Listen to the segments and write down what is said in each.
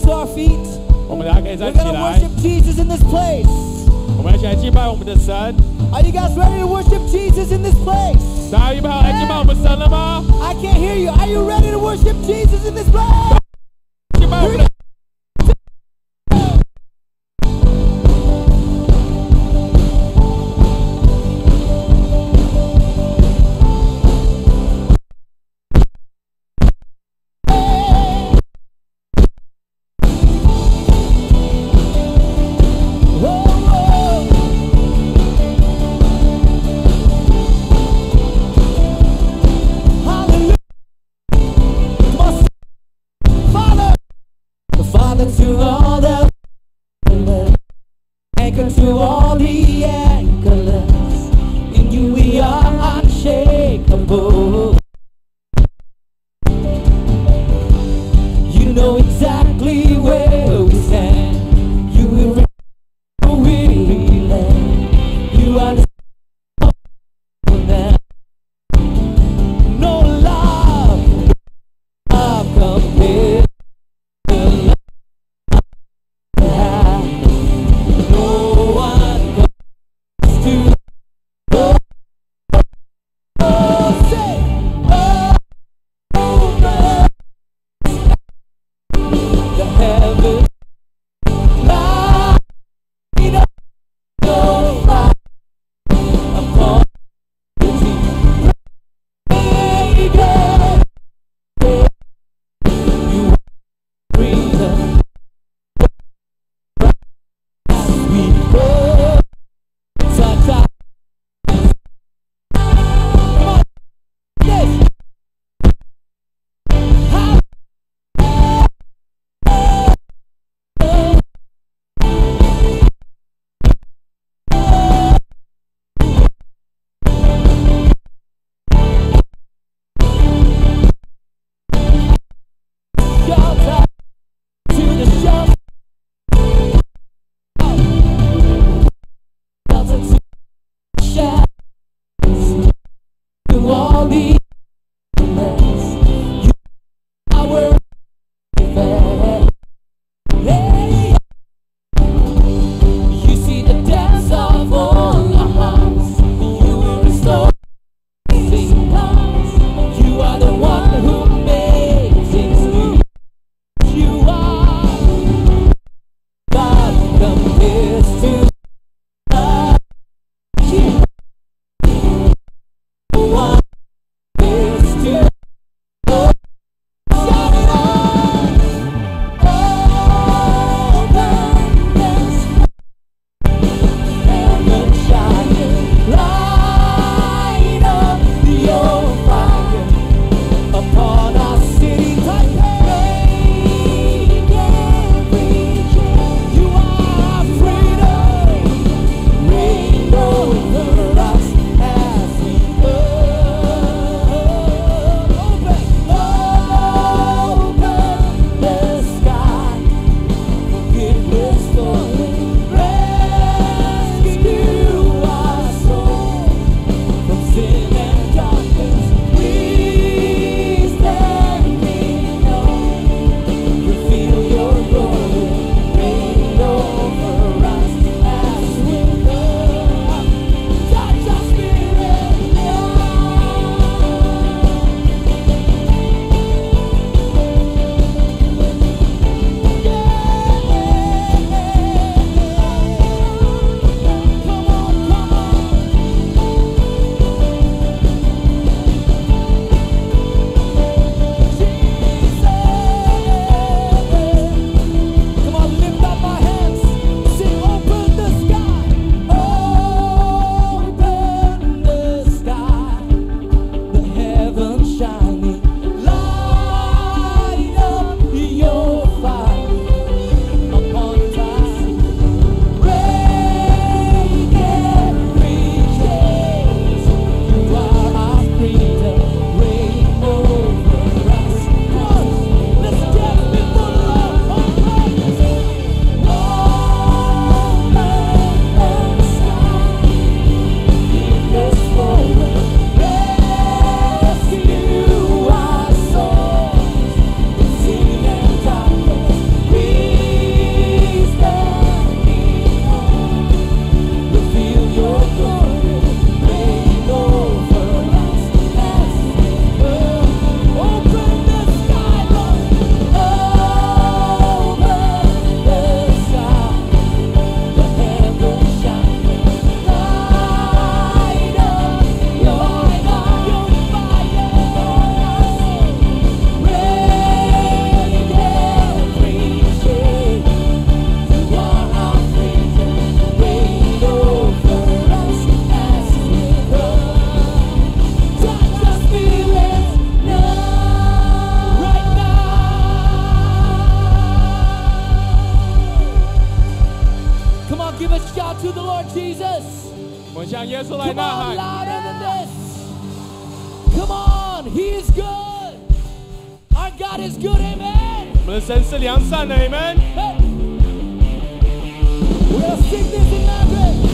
to our feet. 我们大家可以 We're 站起 gonna 来， worship Jesus in this place. 我们一起来敬拜我们的神。 Are you guys ready to worship Jesus in this place? 大家预备好来敬拜我们神了吗？ I can't hear you. Are you ready to worship Jesus in this place? 敬拜我们的。 To all the anchor to all the anchors, in you we are unshakable. You know exactly where we stand. You will bring a weary land. You are the no love, love compared. out to the Lord Jesus. 我们向耶稣来 Come 呐 on, 喊。 louder than this. Come on, He is good. Our God is good, amen. 我们的神是良善的，你们。 Hey. We're gonna sing this in Mandarin.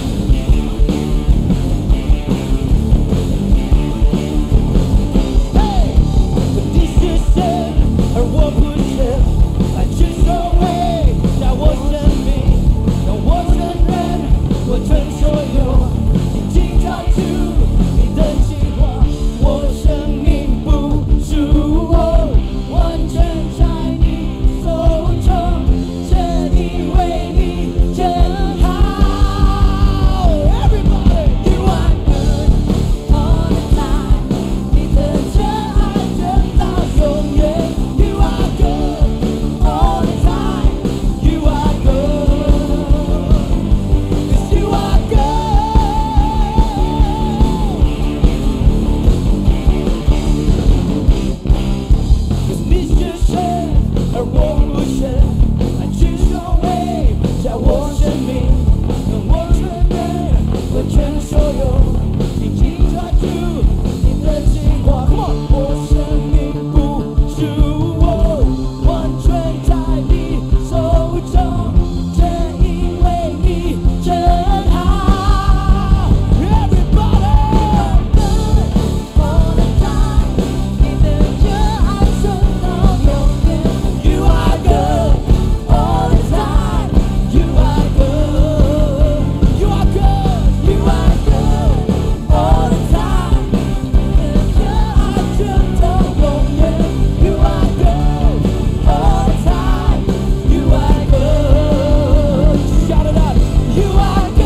Hey, this is it, or what would it? I just away, that wasn't me, that wasn't red, 我承受有你经常去你的计划，我生命不属我，完全在你手中，正因为你真好。Everybody, you are good all the time，你的真爱真到永远。You are good all the time, you are good, 'cause you are good. 'Cause你是神，而我不是，爱去守卫，在我生命，跟我承认，我全所有，紧紧抓住你的计划。Come on， 我生命不属我，完全在你手中，正因为你真好。Everybody, good all the time，你的真爱存到永远。You are good all the time, you are good, you are good, you are good all the time，你的真爱存到永远。You are good all the time, you are good. Shout it out, you are good.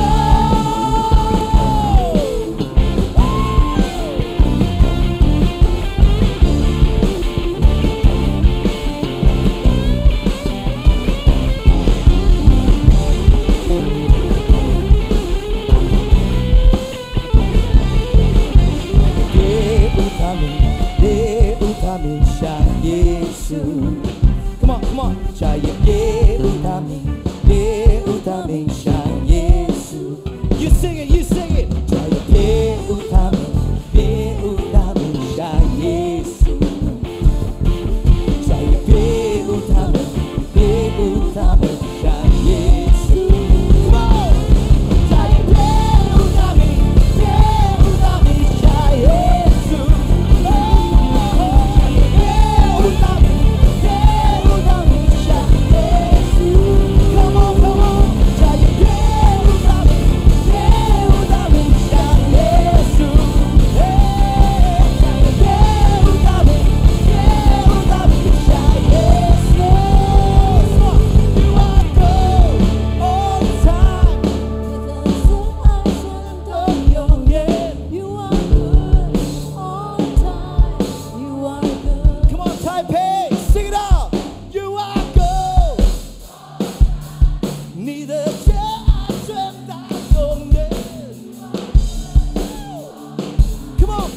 Come on, come on. 加油耶路他名，耶路他名像耶稣。You sing it, you sing it. 加油耶路他名，耶路他名像耶稣。加油耶路他名，耶路他名像耶稣。Come on. 加油耶路他名，耶路他名像耶稣。Come on, come on, 加油耶路他名，耶路他名像耶稣。加油耶路他名，耶路他名像耶稣。You are good all the time， 你的真爱存到永远。You are good all the time, you are good. Come on, Taipei, sing it out. You are good， 你的真爱存到永远。Come on.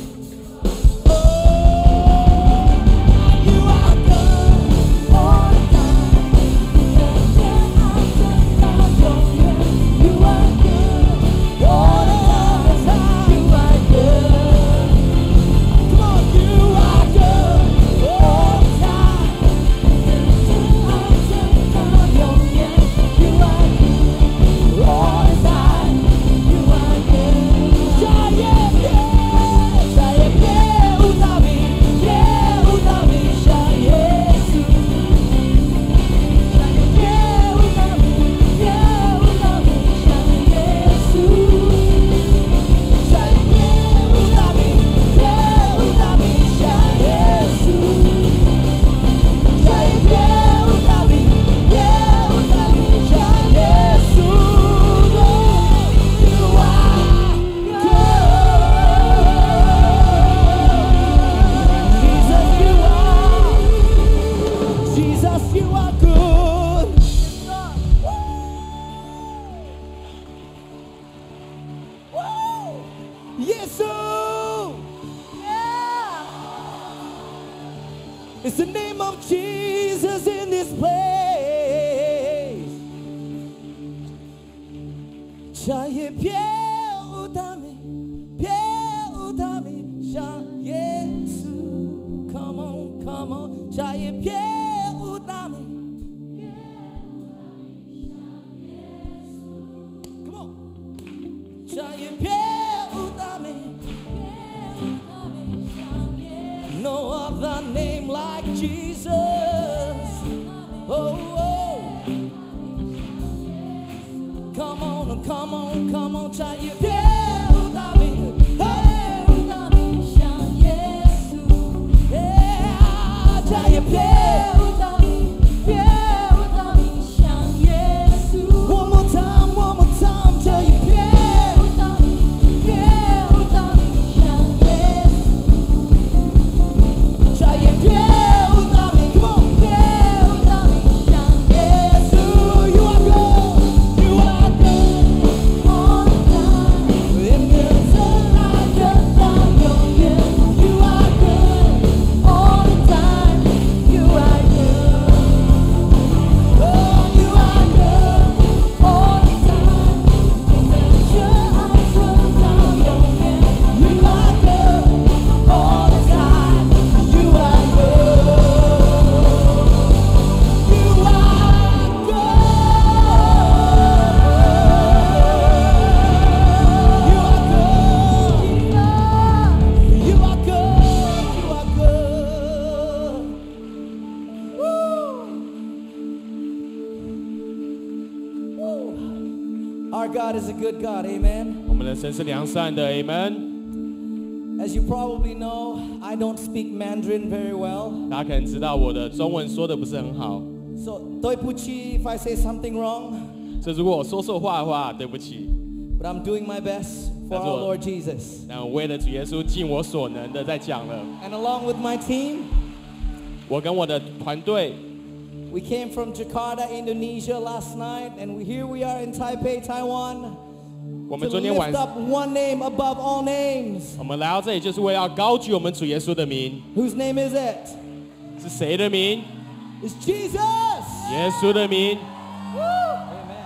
Oh, you are good all the time， 你的真爱存到永远。You are good all the time, you are good. Come on, you are good all the time， 你的真爱存到永远。You are good all the time, you are good. 加油耶，加油耶路他名，耶路他名像耶稣。加油耶路他名，耶路他名像耶稣。加油耶路他名，耶路他名像耶稣。加油耶路他名，耶路他名像耶稣。You are good, Jesus, you are good. Woo! Yesu! Yeah! It's the name of Jesus in this place. 再也别无他名，别无他名像耶稣。Come on, come on， 再也别无他名。Come on， 再也别无他名。No other name like Jesus. Oh, oh. Come on, come on, come on， 再也别无他名，别无他名像耶稣。再也别无他名，别无他名像耶稣。One more time, one more time， 再也别无他名，别无他名像耶稣。再也别无他名 ，Come on， 别无他名像耶稣。You are good, you are good all the time， 因为从来直到永远。You are good all the time， you are good， oh you are good all the time， 你的热爱直到永远。You are good all the time， you are good， you are good， you are good， you are good。 Woo. Our God is a good God, amen. 我们的神是良善的，Amen。 As you probably know, I don't speak Mandarin very well. 大家可能知道我的中文说的不是很好， So, 对不起 if I say something wrong, 所以如果我说错话的话，对不起。 but I'm doing my best for That's our all. Lord Jesus. 但我为了主耶稣尽我所能的在讲了。 And along with my team, 我跟我的团队， we came from Jakarta, Indonesia last night, and here we are in Taipei, Taiwan, 我 to 们昨天晚 lift up one name above all names. 我们来到这里就是为了要高举我们主耶稣的名。 Whose name is it? 是谁的名？ It's Jesus! 耶稣的名。 Amen.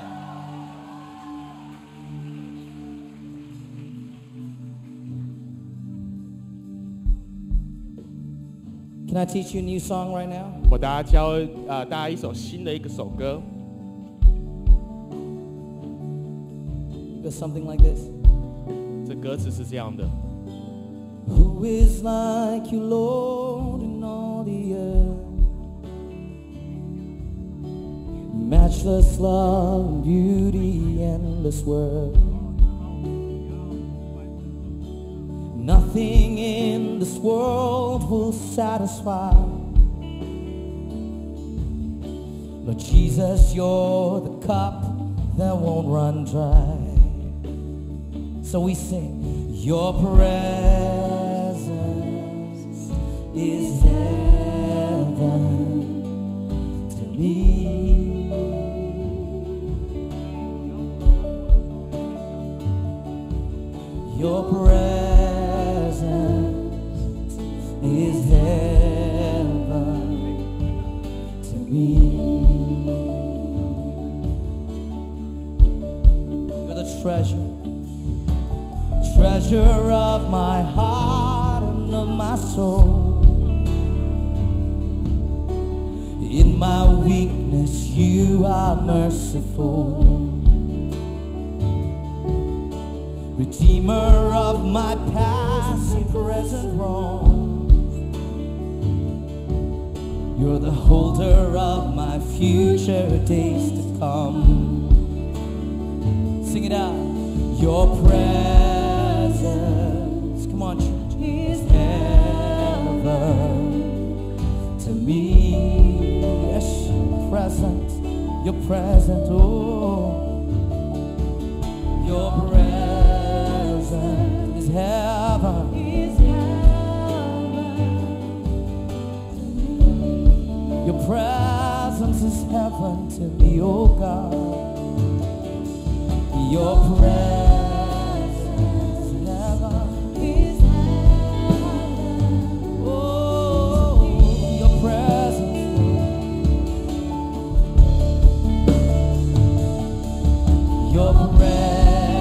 Can I teach you a new song right now? 我大家教大家一首新的一首歌， It goes something like this. 这歌词是这样的。 Who is like you, Lord, in all the earth? Matchless love and beauty, endless worth. Nothing in this world will satisfy. Lord Jesus, you're the cup that won't run dry. So we sing, your presence is heaven to me. Your presence is heaven to me. You're the treasure of my heart and of my soul. In my weakness, you are merciful. Redeemer of my past and present wrong. You're the holder of my future days to come. Sing it out. Your presence, come on, church, is heaven to me. Yes, your presence, oh. Your presence is heaven. Your presence is heaven to me, oh God. Your presence is heaven. Oh, your presence. Your presence.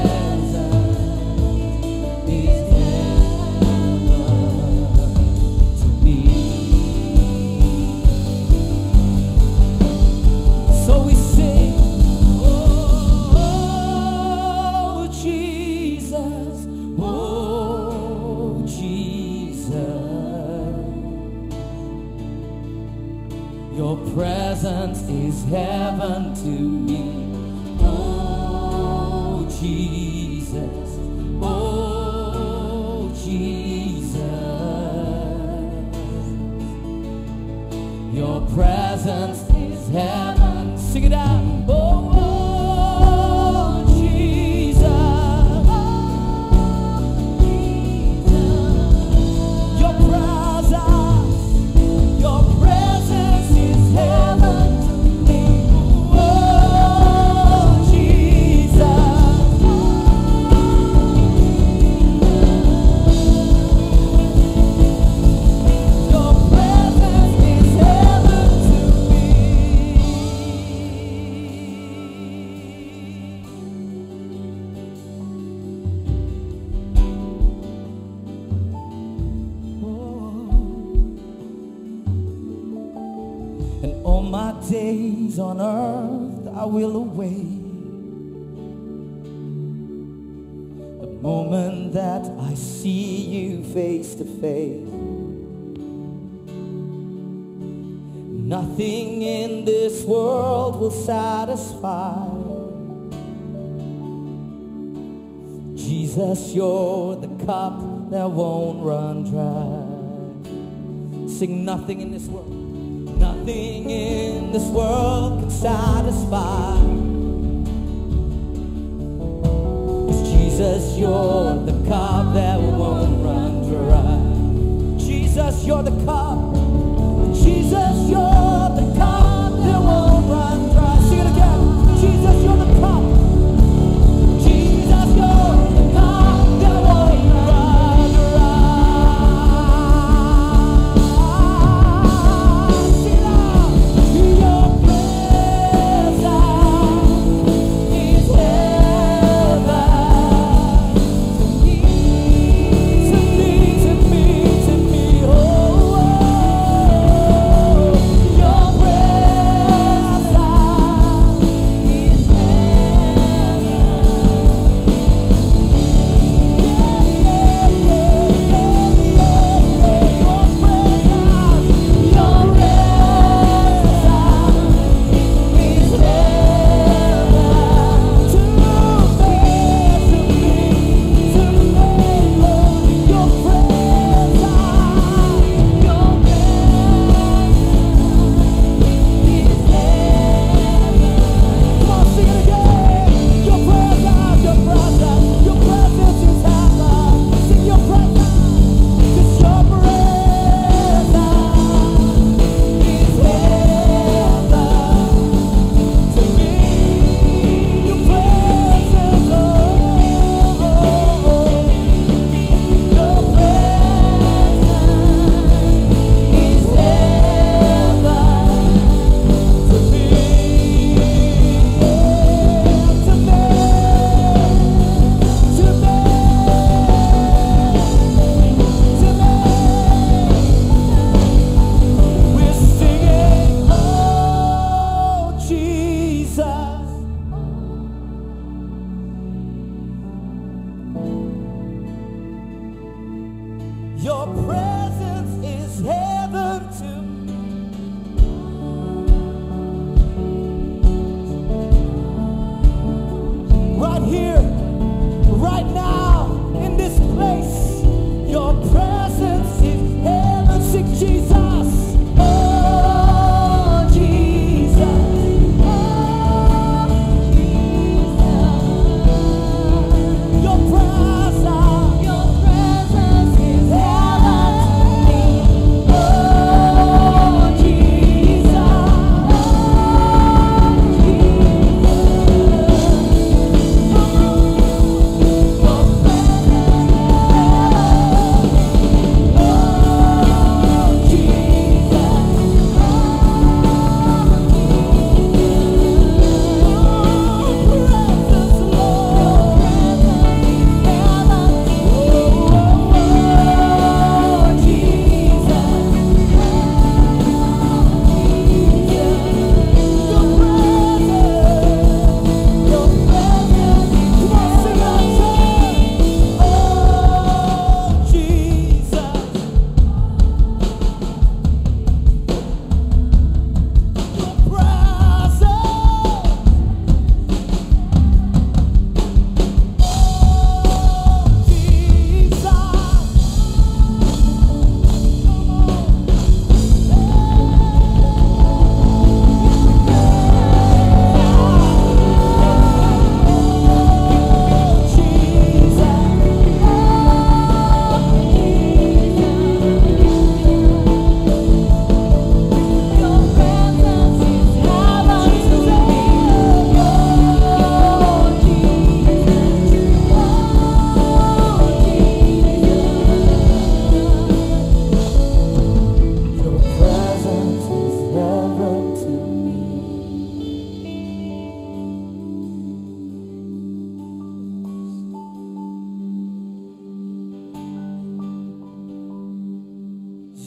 heaven to me. Oh, Jesus. Oh, Jesus. Your presence is heaven. Sing it out. Oh, Jesus. Your presence is heaven to me. Oh, Jesus. Your presence is heaven to me. And all my days on earth I will await the moment that I see you face to face. Nothing in this world will satisfy. Jesus, you're the cup that won't run dry. Sing, nothing in this world. Nothing in this world can satisfy. 'Cause Jesus, you're the cup that won't run dry. Jesus, you're the cup. Jesus, you're the cup that won't run dry. Sing it again. Jesus, you're the cup. Jesus, you're the cup that won't run dry. Sing it out. Your presence is heaven to me, to me, to me, to me. Oh.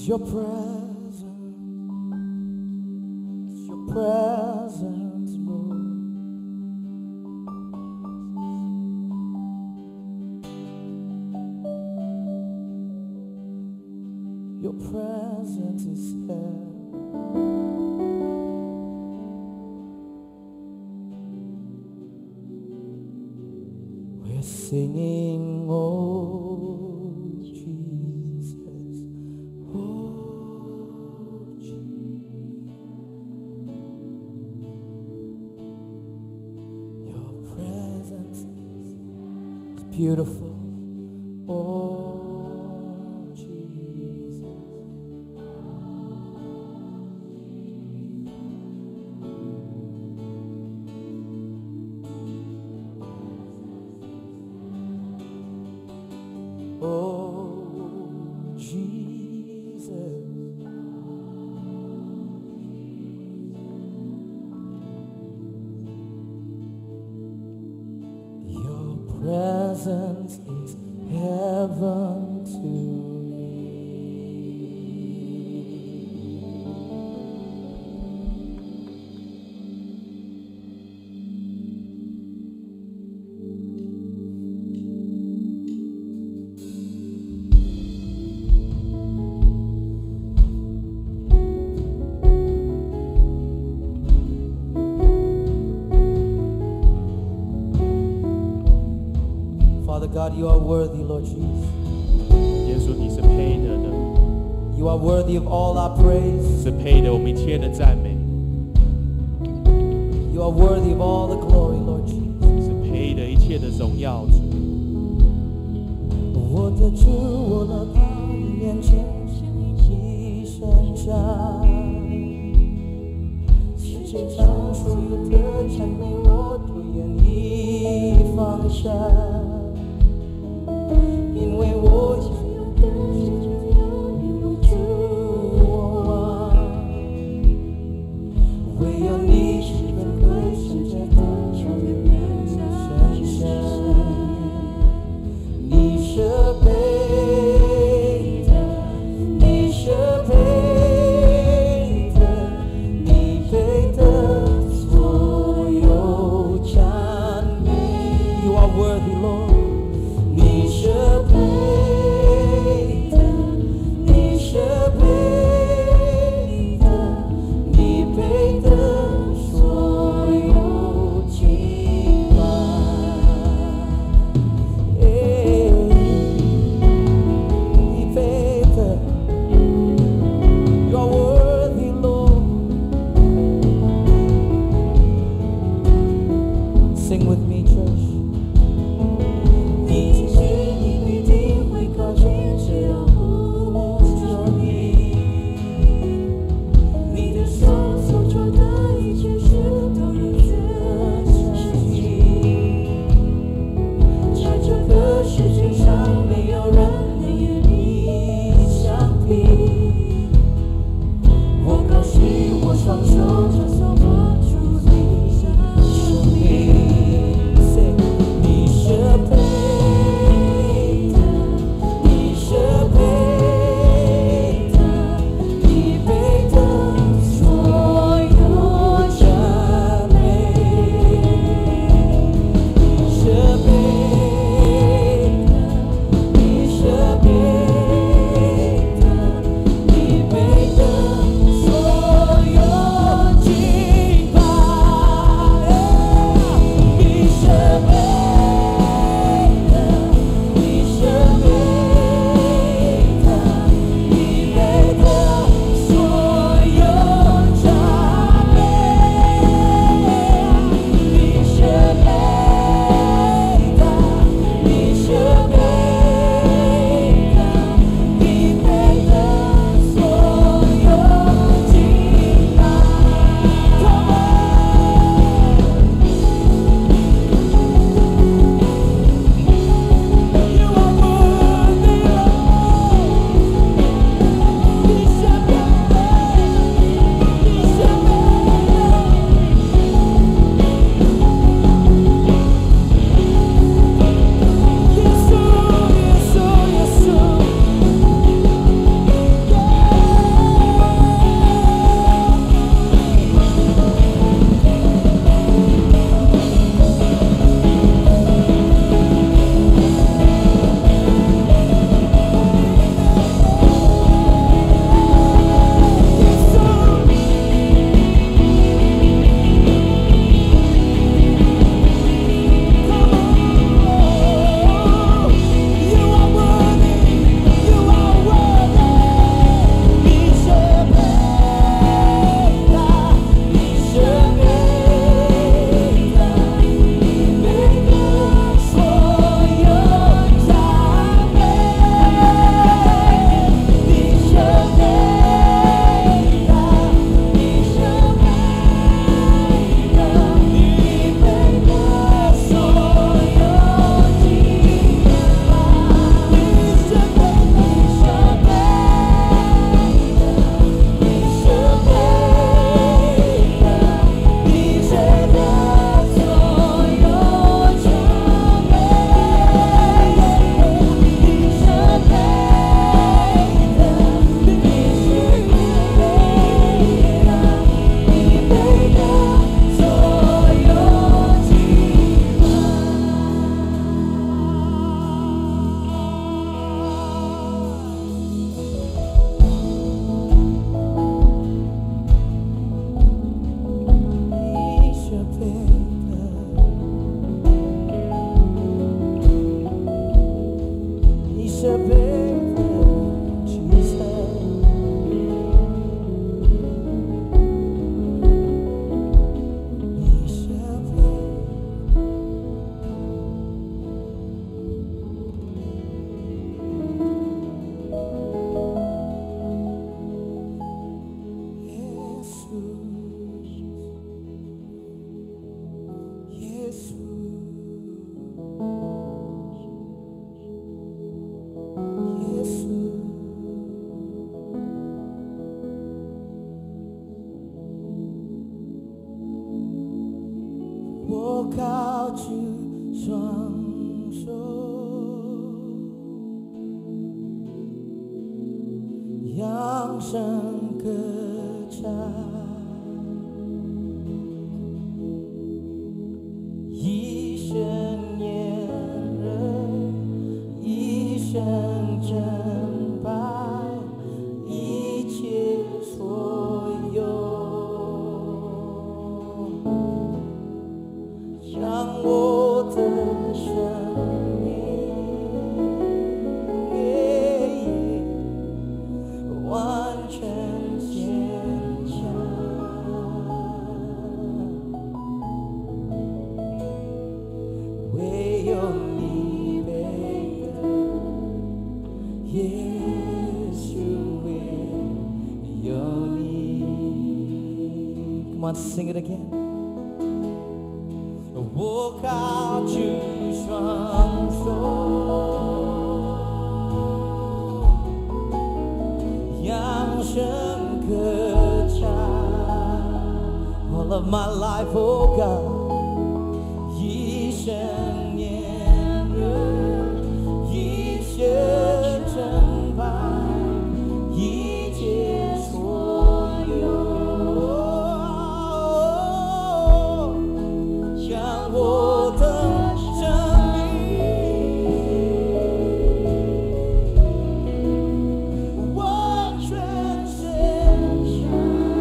It's your presence, Lord. Your presence is here. We're singing, oh Jesus, oh Jesus. Your presence is beautiful, oh Jesus. Oh, Jesus. Your presence is heaven to me. Father God, you are worthy, Lord Jesus. 耶稣，你是配得的， You are worthy of all our praise. 是配得我们一切的赞美， You are worthy of all the glory, Lord Jesus. 是配得一切的荣耀。主， 我的主，我来到你面前，一声下，世界上所有的赞美，我都愿意放下，因为我想要的是只有你主我爱，唯有你是尊贵圣洁的，超越人生神。你是配的，你是配的，你配得所有赞美。You are worthy, Lord. 你是配的，你是配的，你配得所有敬拜。You are worthy, Lord. Sing with me, church. 你其实你必定会靠近，只要呼求你。你的手所做的一切事都如此神奇，在这个世界上没有人能与你相比。我高举我双手，承受我主你生命。 是配得，Jesus。你是配。耶稣，耶稣，耶稣，我高举双手，扬声歌唱，一生炎热，一生真白，一切所有。将我的生命完全献上，唯有你配得，耶稣，唯有你。Come on, sing it again. 我高举双手，扬声歌唱。All of my life, oh God， 一生炎热，一生真白，一切所有。将我的生命完全献上，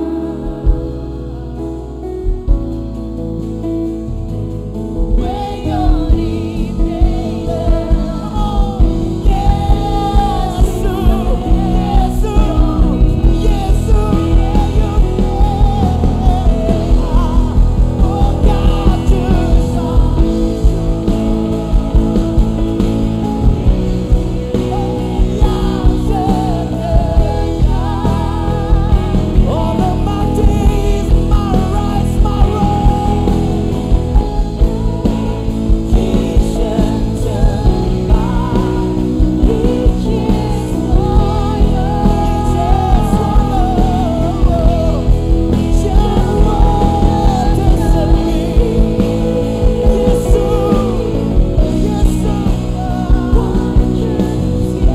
唯有你配得，耶稣，耶稣，耶稣，唯有你。我高举双手，扬声歌唱。All of my days, my rights, my wrongs，一生真白，一切所有，一切所有，将我的生命，耶稣，耶稣，完全献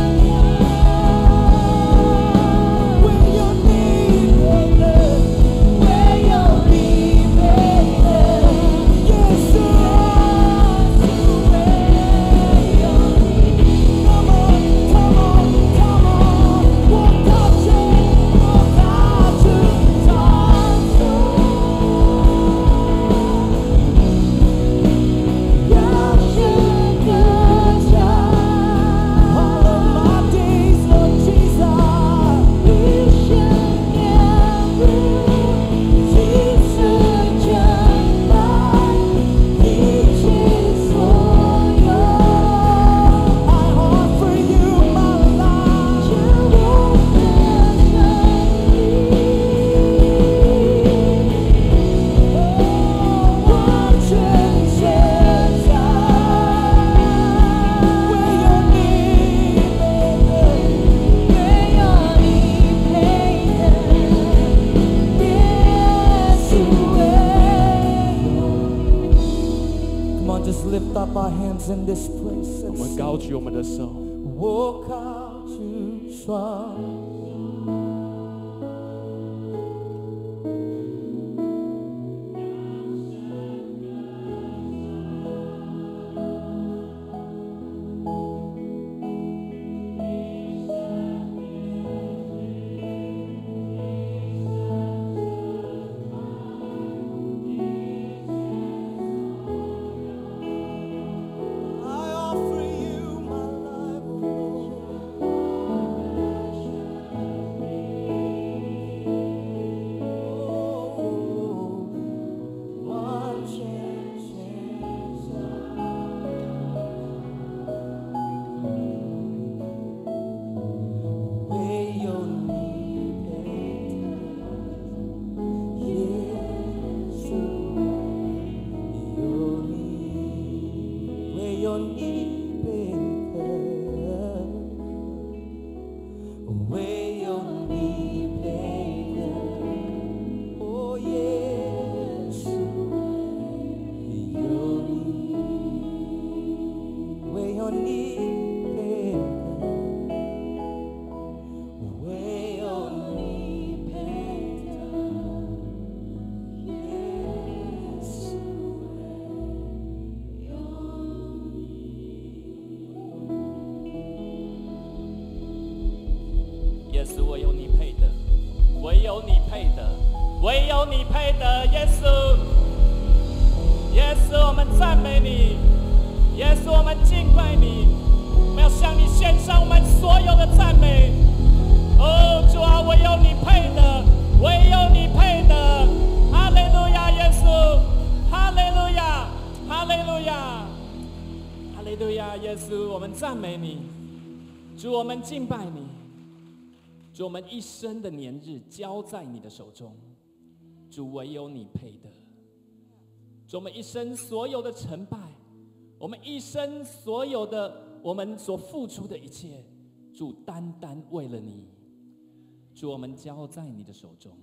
上，唯有你配得，唯有你配得，耶稣，唯有你。Come on, come on, come on，我高举双手，扬声歌唱。All of my days, Lord Jesus，一生炎热，一生真白，一切所有。I offer you my life，将我的生命完全献上，唯有你配得，唯有你配得，耶稣，唯有你。Come on, just lift up our hands in this place 我 and 们 sing. 高举我们的手， 我高举双，I offer you my life, 有你配得，唯有你配得。哦，耶稣，唯有你，唯有你配得，唯有你配得。耶稣， 耶稣，唯有你配的，唯有你配的，唯有你配的，耶稣，耶稣，我们赞美你，耶稣，我们敬拜你，我们要向你献上我们所有的赞美。哦，主啊，唯有你配的，唯有你配的，哈利路亚，耶稣，哈利路亚，哈利路亚，哈利路亚，耶稣，我们赞美你，主，我们敬拜你。主，我们一生的年日交在你的手中，主，唯有你配的。主，我们一生所有的成败，我们一生所有的我们所付出的一切，主，单单为了你。主，我们交在你的手中，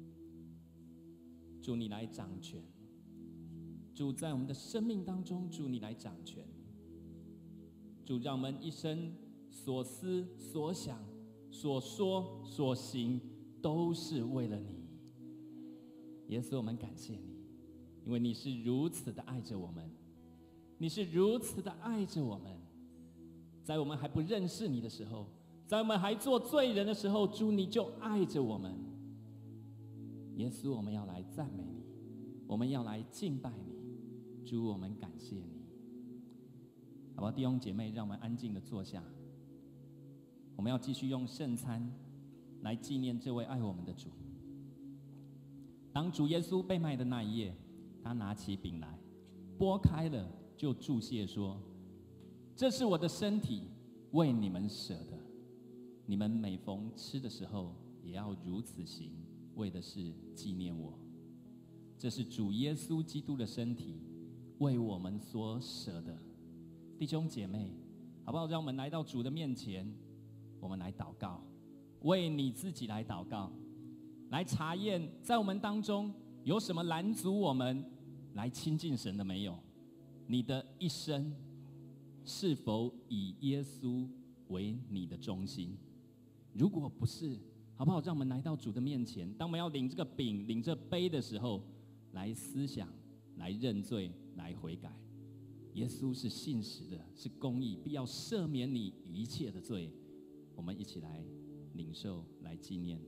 主，你来掌权。主，在我们的生命当中，主，你来掌权。主，让我们一生所思所想所说所行都是为了你。耶稣，我们感谢你，因为你是如此的爱着我们，你是如此的爱着我们。在我们还不认识你的时候，在我们还做罪人的时候，主，你就爱着我们。耶稣，我们要来赞美你，我们要来敬拜你。主，我们感谢你。好不好，弟兄姐妹，让我们安静的坐下。我们要继续用圣餐来纪念这位爱我们的主。当主耶稣被卖的那一夜，他拿起饼来，拨开了，就祝谢说：“这是我的身体，为你们舍的。你们每逢吃的时候，也要如此行，为的是纪念我。这是主耶稣基督的身体，为我们所舍的。”弟兄姐妹，好不好？让我们来到主的面前，我们来祷告，为你自己来祷告，来查验在我们当中有什么拦阻我们来亲近神的没有？你的一生是否以耶稣为你的中心？如果不是，好不好？让我们来到主的面前，当我们要领这个饼、领这杯的时候，来思想、来认罪、来悔改。耶稣是信实的，是公义，必要赦免你一切的罪。我们一起来领受，来纪念。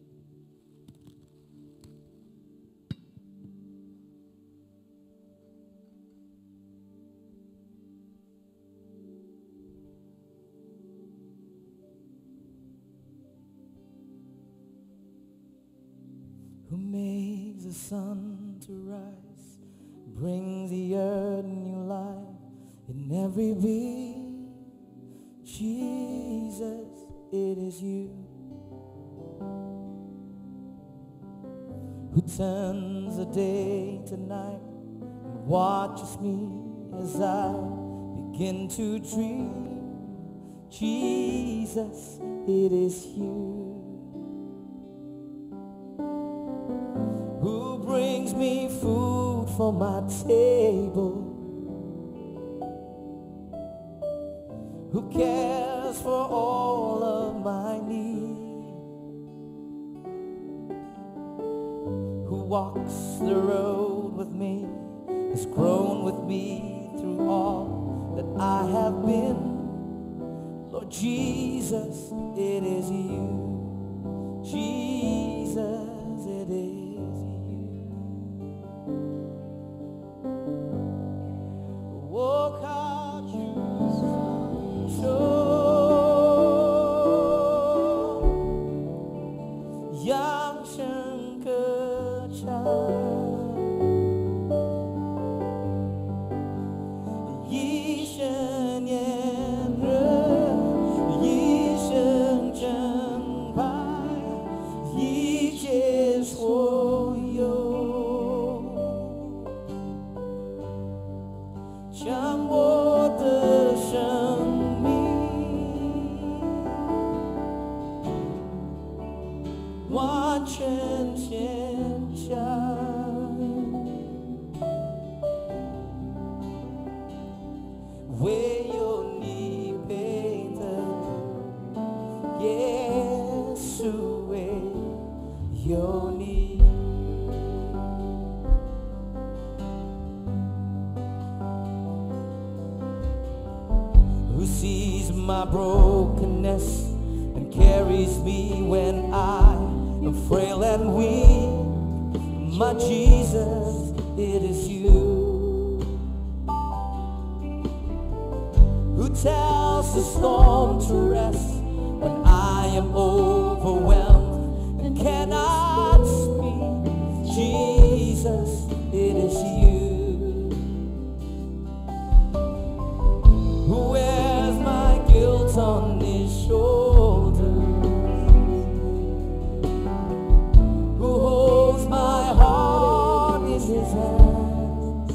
Who makes the sun to rise, brings the earth new life in every being. Jesus, it is you who turns the day to night and watches me as I begin to dream. Jesus, it is you who brings me food for my table, who cares for all of my need, who walks the road with me, has grown with me through all that I have been. Lord Jesus, it is you. Jesus, it is you. Walk out you show. Yang Shen Ke Chan Yi Shen Yan Re Yi Shen Zhen Bai Yi Jie Suo Yo 将我的为有你配得，耶稣为有你。Who sees my brokenness and carries me when I am frail and weak? My Jesus, it is you who tells the storm to rest when I am overwhelmed and cannot speak. Jesus, it is you who wears my guilt on his shoulders, who holds my heart in his hands,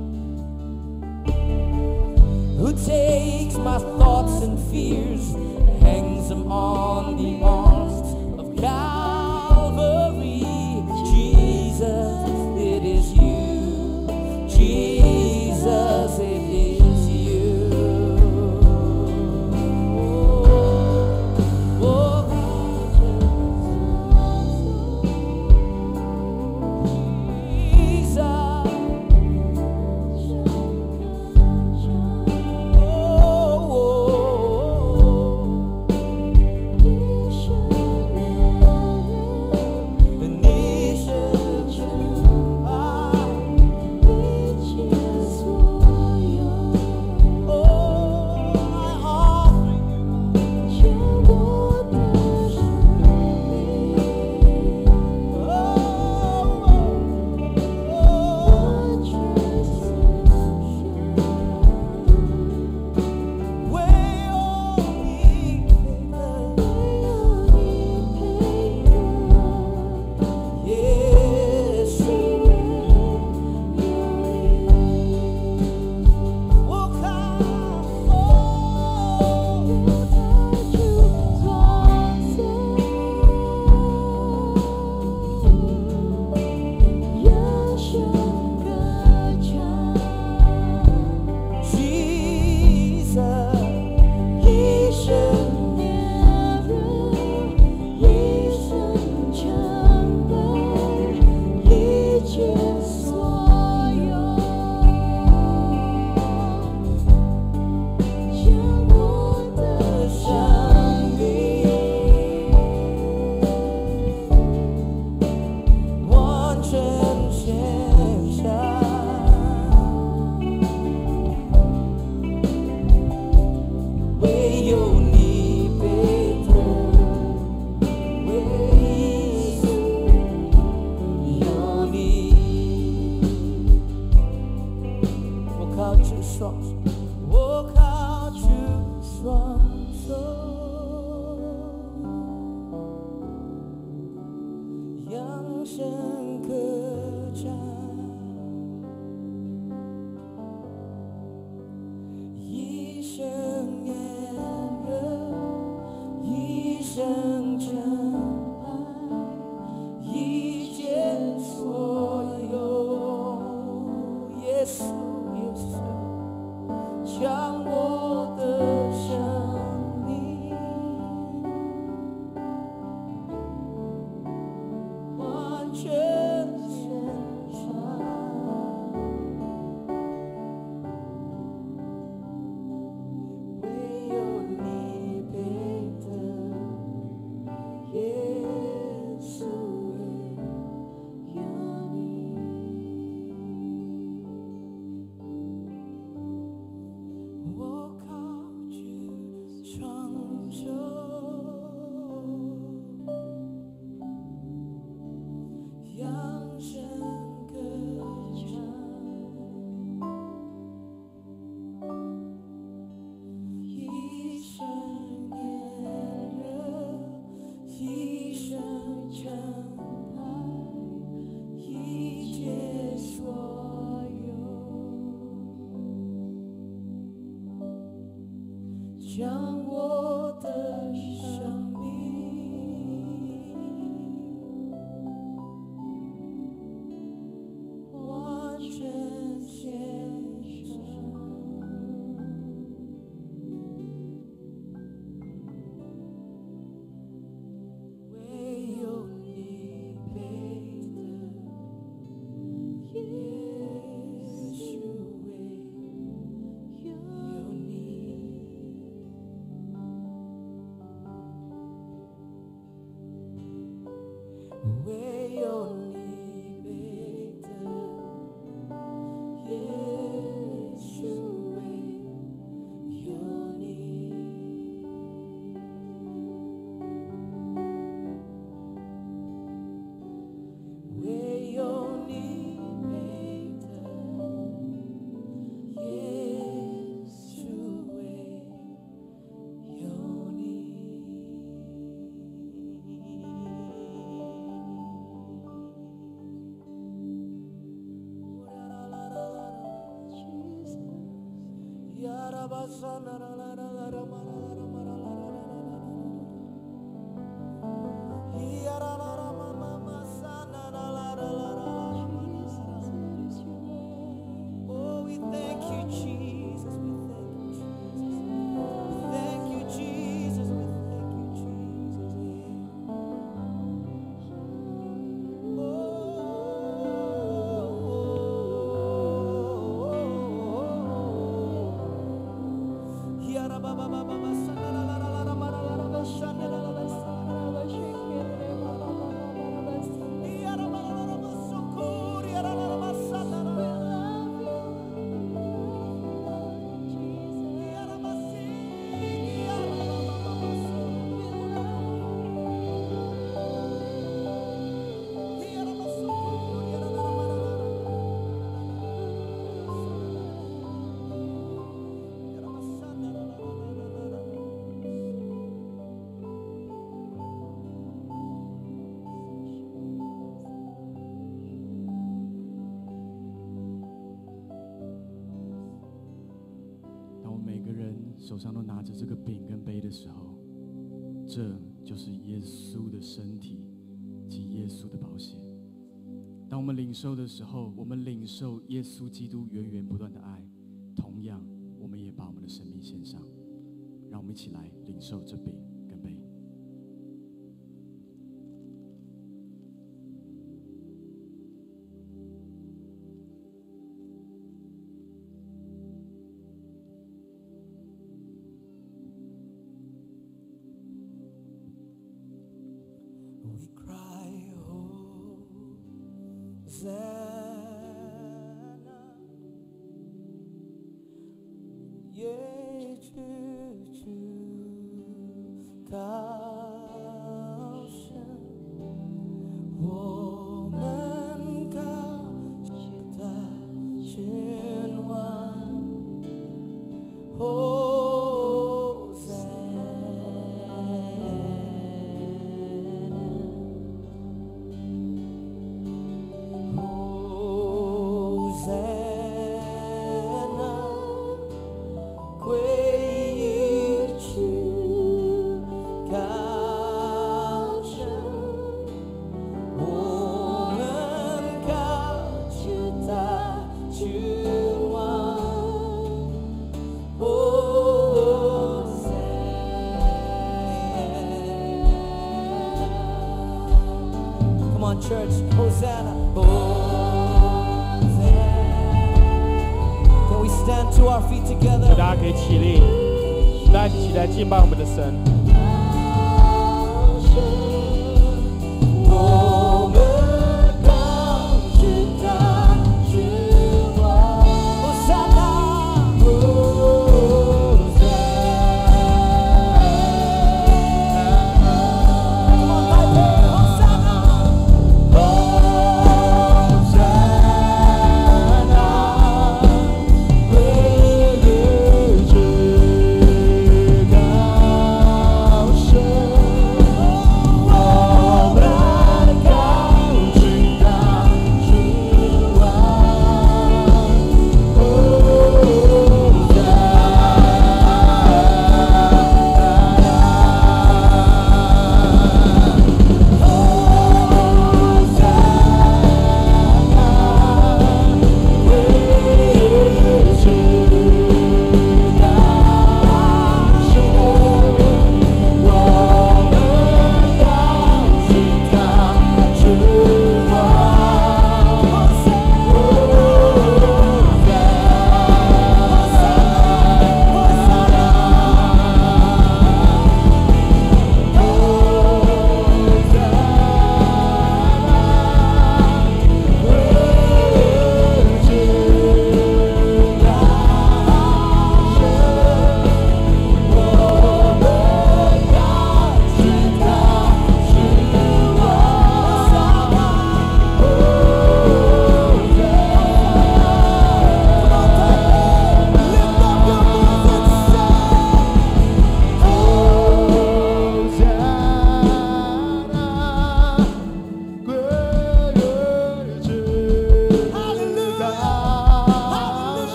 who takes my thoughts and fears and hangs them on the arms of Calvary. Jesus, it is you. Jesus, it is you. Oh,将我的生命完全献上。 Oh, we thank you, Jesus. We thank you, Jesus. We thank you, Jesus. We thank you, 当我们每个人手上都拿着这个饼跟杯的时候，这就是耶稣的身体及耶稣的宝血。当我们领受的时候，我们领受耶稣基督源源不断的爱，同样我们也把我们的生命献上。让我们一起来领受这饼跟杯。 We cry, Hosanna, yeah,高声，我们高举大君王Church, Hosanna, Hosanna. Can we stand to our feet together? 大家可以起立，大家一起来敬拜我们的神。 我们高举大君王，Hosanna, Hosanna.Come on, Taipei, Hosanna.Hosanna,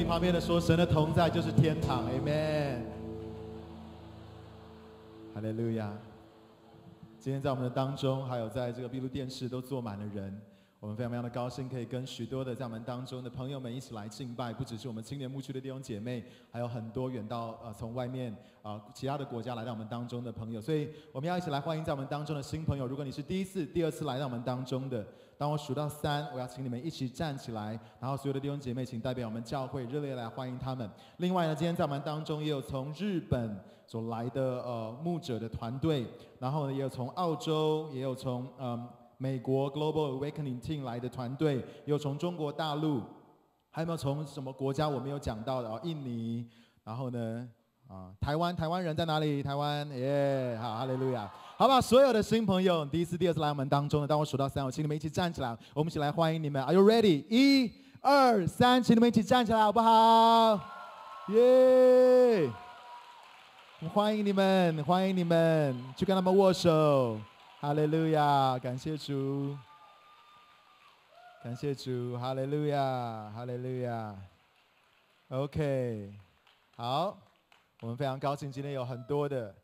你旁边的说，神的同在就是天堂 ，Amen。哈利路亚！今天在我们的当中，还有在这个闭路电视都坐满了人。我们非常非常的高兴，可以跟许多的在我们当中的朋友们一起来敬拜，不只是我们青年牧区的弟兄姐妹，还有很多远到从外面其他的国家来到我们当中的朋友，所以我们要一起来欢迎在我们当中的新朋友。如果你是第一次、第二次来到我们当中的，当我数到3，我要请你们一起站起来，然后所有的弟兄姐妹，请代表我们教会热烈来欢迎他们。另外呢，今天在我们当中也有从日本所来的牧者的团队，然后呢也有从澳洲，也有从美国 Global Awakening Team 来的团队，也有从中国大陆，还有没有从什么国家我没有讲到的印尼，然后呢台湾人在哪里？台湾耶，好，哈利路亚，好不好？所有的新朋友，第一次、第二次来我们当中的，当我数到3，我请你们一起站起来，我们一起来欢迎你们。Are you ready？ 1、2、3，请你们一起站起来，好不好？耶！欢迎你们，欢迎你们，去跟他们握手。哈利路亚，感谢主，感谢主，哈利路亚，哈利路亚。OK， 好，我们非常高兴，今天有很多的，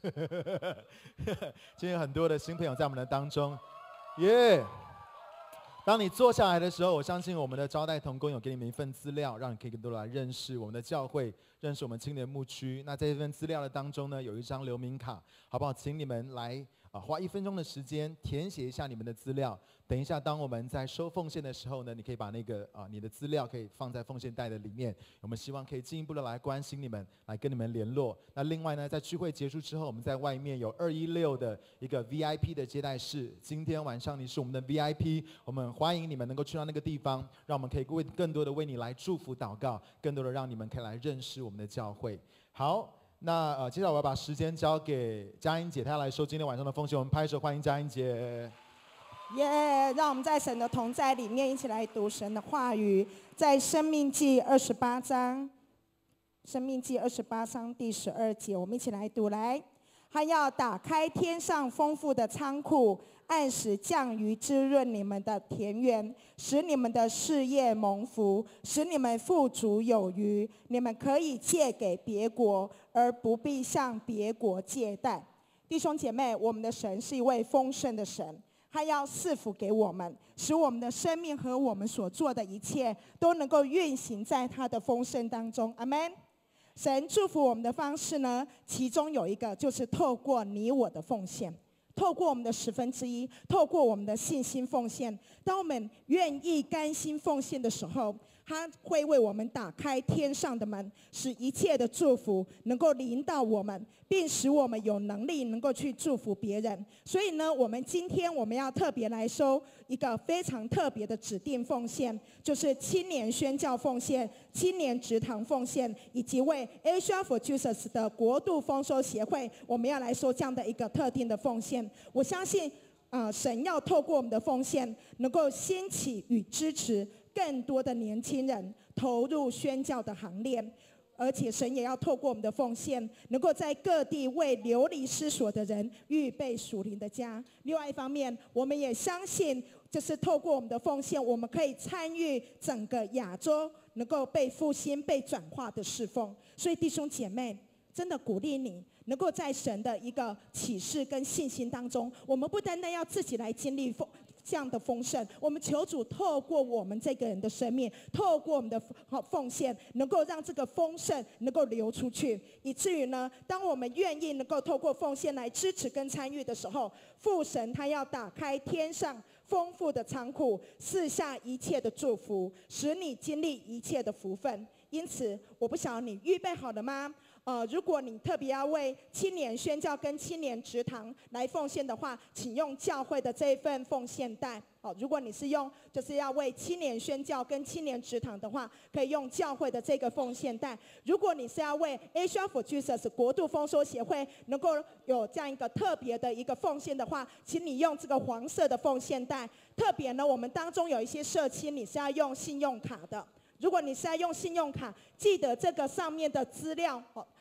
今天有很多的新朋友在我们的当中，耶！当你坐下来的时候，我相信我们的招待同工有给你们一份资料，让你可以更多来认识我们的教会，认识我们青年牧区。那在这份资料的当中呢，有一张留名卡，好不好？请你们来花1分钟的时间填写一下你们的资料。等一下，当我们在收奉献的时候呢，你可以把那个你的资料可以放在奉献袋的里面。我们希望可以进一步的来关心你们，来跟你们联络。那另外呢，在聚会结束之后，我们在外面有216的一个 VIP 的接待室。今天晚上你是我们的 VIP， 我们欢迎你们能够去到那个地方，让我们可以更多的为你来祝福祷告，更多的让你们可以来认识我们的教会。好。那接下来我要把时间交给佳音姐，她要来收今天晚上的奉献。我们拍手欢迎佳音姐。 耶！让我们在神的同在里面一起来读神的话语，在申命记28章，申命记28章第12节，我们一起来读来。他要打开天上丰富的仓库，按时降雨滋润你们的田园，使你们的事业蒙福，使你们富足有余。你们可以借给别国，而不必向别国借贷。弟兄姐妹，我们的神是一位丰盛的神，他要赐福给我们，使我们的生命和我们所做的一切都能够运行在他的丰盛当中。阿们。神祝福我们的方式呢，其中有一个就是透过你我的奉献，透过我们的1/10，透过我们的信心奉献。当我们愿意甘心奉献的时候，他会为我们打开天上的门，使一切的祝福能够临到我们，并使我们有能力能够去祝福别人。所以呢，我们今天我们要特别来收一个非常特别的指定奉献，就是青年宣教奉献、青年职堂奉献，以及为 Asia for Jesus 的国度丰收协会，我们要来收这样的一个特定的奉献。我相信神要透过我们的奉献，能够兴起与支持更多的年轻人投入宣教的行列，而且神也要透过我们的奉献，能够在各地为流离失所的人预备属灵的家。另外一方面，我们也相信，就是透过我们的奉献，我们可以参与整个亚洲能够被复兴、被转化的侍奉。所以弟兄姐妹，真的鼓励你能够在神的一个启示跟信心当中，我们不单单要自己来经历这样的丰盛，我们求主透过我们这个人的生命，透过我们的奉献，能够让这个丰盛能够流出去，以至于呢，当我们愿意能够透过奉献来支持跟参与的时候，父神他要打开天上丰富的仓库，赐下一切的祝福，使你经历一切的福分。因此，我不晓得你预备好了吗？如果你特别要为青年宣教跟青年职堂来奉献的话，请用教会的这一份奉献袋。如果你是就是要为青年宣教跟青年职堂的话，可以用教会的这个奉献袋。如果你是要为 Asia for Jesus 国度丰收协会能够有这样一个特别的一个奉献的话，请你用这个黄色的奉献袋。特别呢，我们当中有一些社青你是要用信用卡的。如果你是要用信用卡，记得这个上面的资料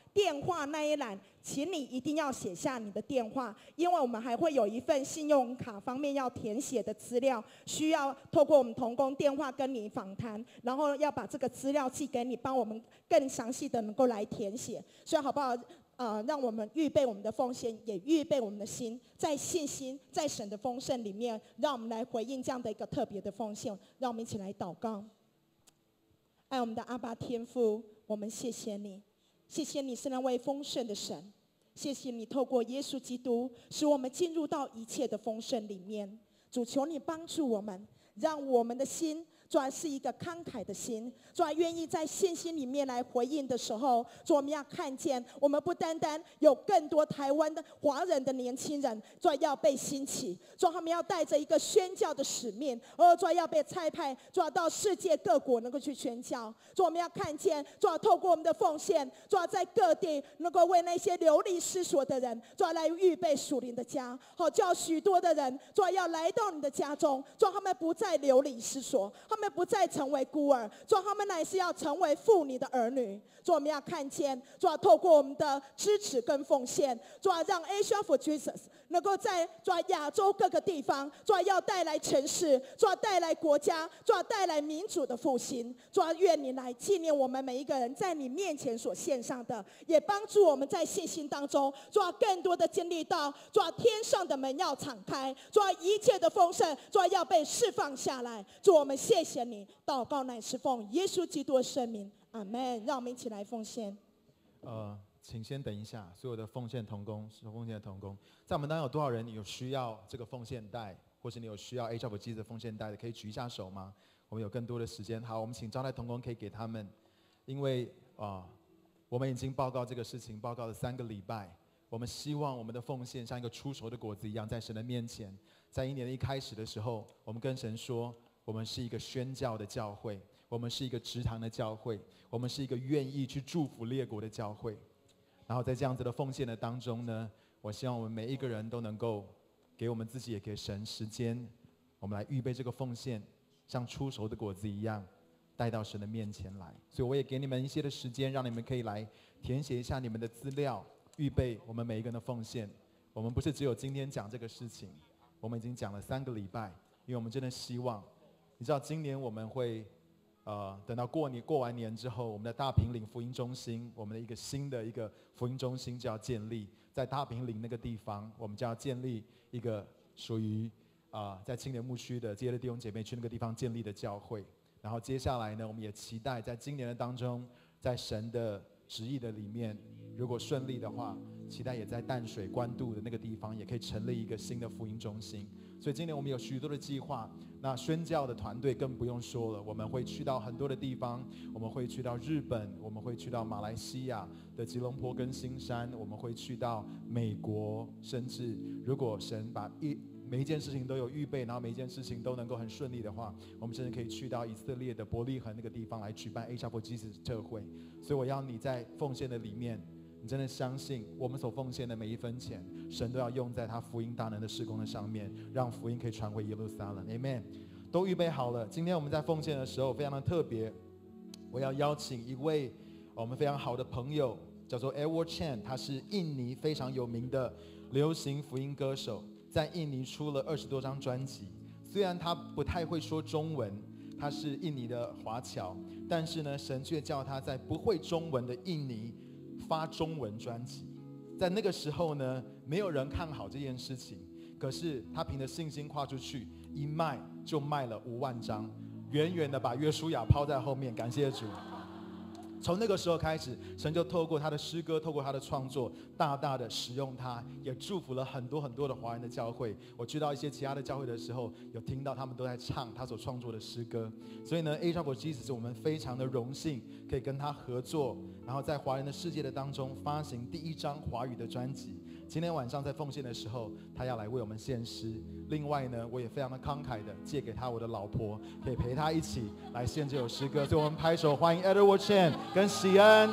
电话那一栏，请你一定要写下你的电话，因为我们还会有一份信用卡方面要填写的资料，需要透过我们同工电话跟你访谈，然后要把这个资料寄给你，帮我们更详细的能够来填写。所以好不好？让我们预备我们的奉献，也预备我们的心，在信心，在神的丰盛里面，让我们来回应这样的一个特别的奉献。让我们一起来祷告。爱我们的阿爸天父，我们谢谢你，谢谢你是那位丰盛的神，谢谢你透过耶稣基督，使我们进入到一切的丰盛里面。主，求你帮助我们，让我们的心主要是一个慷慨的心，主要愿意在信心里面来回应的时候，主我们要看见，我们不单单有更多台湾的华人的年轻人，主要被兴起，主他们要带着一个宣教的使命，主要被差派，主要到世界各国能够去宣教。主我们要看见，主要透过我们的奉献，主要在各地能够为那些流离失所的人，主要来预备属灵的家，好叫许多的人，主要来到你的家中，主他们不再流离失所，他们不再成为孤儿，主他们乃是要成为父你的儿女。主我们要看见，主要透过我们的支持跟奉献，主要让 Asia for Jesus 能够在主要亚洲各个地方，主要带来城市，主要带来国家，主要带来民主的复兴。主要愿你来纪念我们每一个人在你面前所献上的，也帮助我们在信心当中，主要更多的经历到，主要天上的门要敞开，主要一切的丰盛，主要被释放下来。主我们谢谢你，祷告乃是奉耶稣基督的圣名，阿们。让我们一起来奉献。 请先等一下，所有的奉献同工，奉献的同工，在我们当中有多少人有需要这个奉献袋，或是你有需要 Asia for Jesus 的奉献袋的，可以举一下手吗？我们有更多的时间。好，我们请招待同工可以给他们，因为我们已经报告这个事情，报告了3个礼拜。我们希望我们的奉献像一个出熟的果子一样，在神的面前。在1年的一开始的时候，我们跟神说，我们是一个宣教的教会，我们是一个植堂的教会，我们是一个愿意去祝福列国的教会。然后在这样子的奉献的当中呢，我希望我们每一个人都能够给我们自己也给神时间，我们来预备这个奉献，像出熟的果子一样带到神的面前来。所以我也给你们一些的时间，让你们可以来填写一下你们的资料，预备我们每一个人的奉献。我们不是只有今天讲这个事情，我们已经讲了3个礼拜，因为我们真的希望，你知道今年我们会等到过完年之后，我们的大平岭福音中心，我们的一个新的一个福音中心就要建立在大平岭那个地方，我们就要建立一个属于在青年牧区的这些弟兄姐妹去那个地方建立的教会。然后接下来呢，我们也期待在今年的当中，在神的旨意的里面，如果顺利的话，期待也在淡水关渡的那个地方也可以成立一个新的福音中心。所以今年我们有许多的计划，那宣教的团队更不用说了，我们会去到很多的地方，我们会去到日本，我们会去到马来西亚的吉隆坡跟新山，我们会去到美国，甚至如果神把每一件事情都有预备，然后每一件事情都能够很顺利的话，我们甚至可以去到以色列的伯利恒那个地方来举办 Asia for Jesus 特会。所以我要你在奉献的里面，你真的相信我们所奉献的每一分钱，神都要用在他福音大能的事工的上面，让福音可以传回耶路撒冷。 Amen。 都预备好了，今天我们在奉献的时候非常的特别，我要邀请一位我们非常好的朋友，叫做 Edward Chan， 他是印尼非常有名的流行福音歌手，在印尼出了20多张专辑。虽然他不太会说中文，他是印尼的华侨，但是呢，神却叫他在不会中文的印尼发中文专辑。在那个时候呢，没有人看好这件事情，可是他凭着信心跨出去，一卖就卖了5万张，远远的把约书亚抛在后面。感谢主。从那个时候开始，神就透过他的诗歌，透过他的创作，大大的使用他，也祝福了很多很多的华人的教会。我去到一些其他的教会的时候，有听到他们都在唱他所创作的诗歌。所以呢 Asia for Jesus 我们非常的荣幸可以跟他合作，然后在华人的世界的当中发行第1张华语的专辑。今天晚上在奉献的时候，他要来为我们献诗。另外呢，我也非常的慷慨的借给他我的老婆，可以陪他一起来献这首诗歌。所以我们拍手欢迎 Edward Chan 跟喜恩。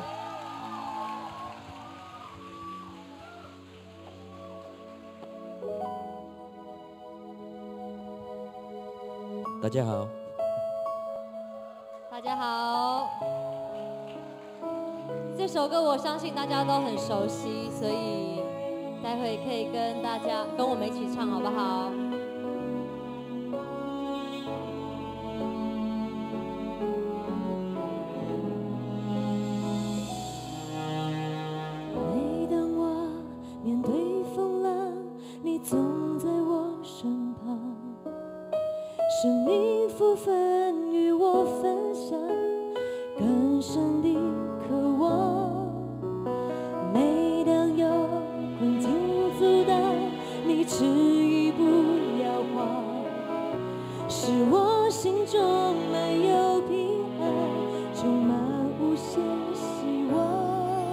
大家好， 大家好，这首首歌我相信大家都很熟悉，所以待会可以跟我们一起唱，好不好？ 每当我面对风浪，你总在我身旁，生命福分与我分享，更深的渴望。每当有困境阻挡，你迟疑不摇晃，使我心中满有平安，充满无限希望。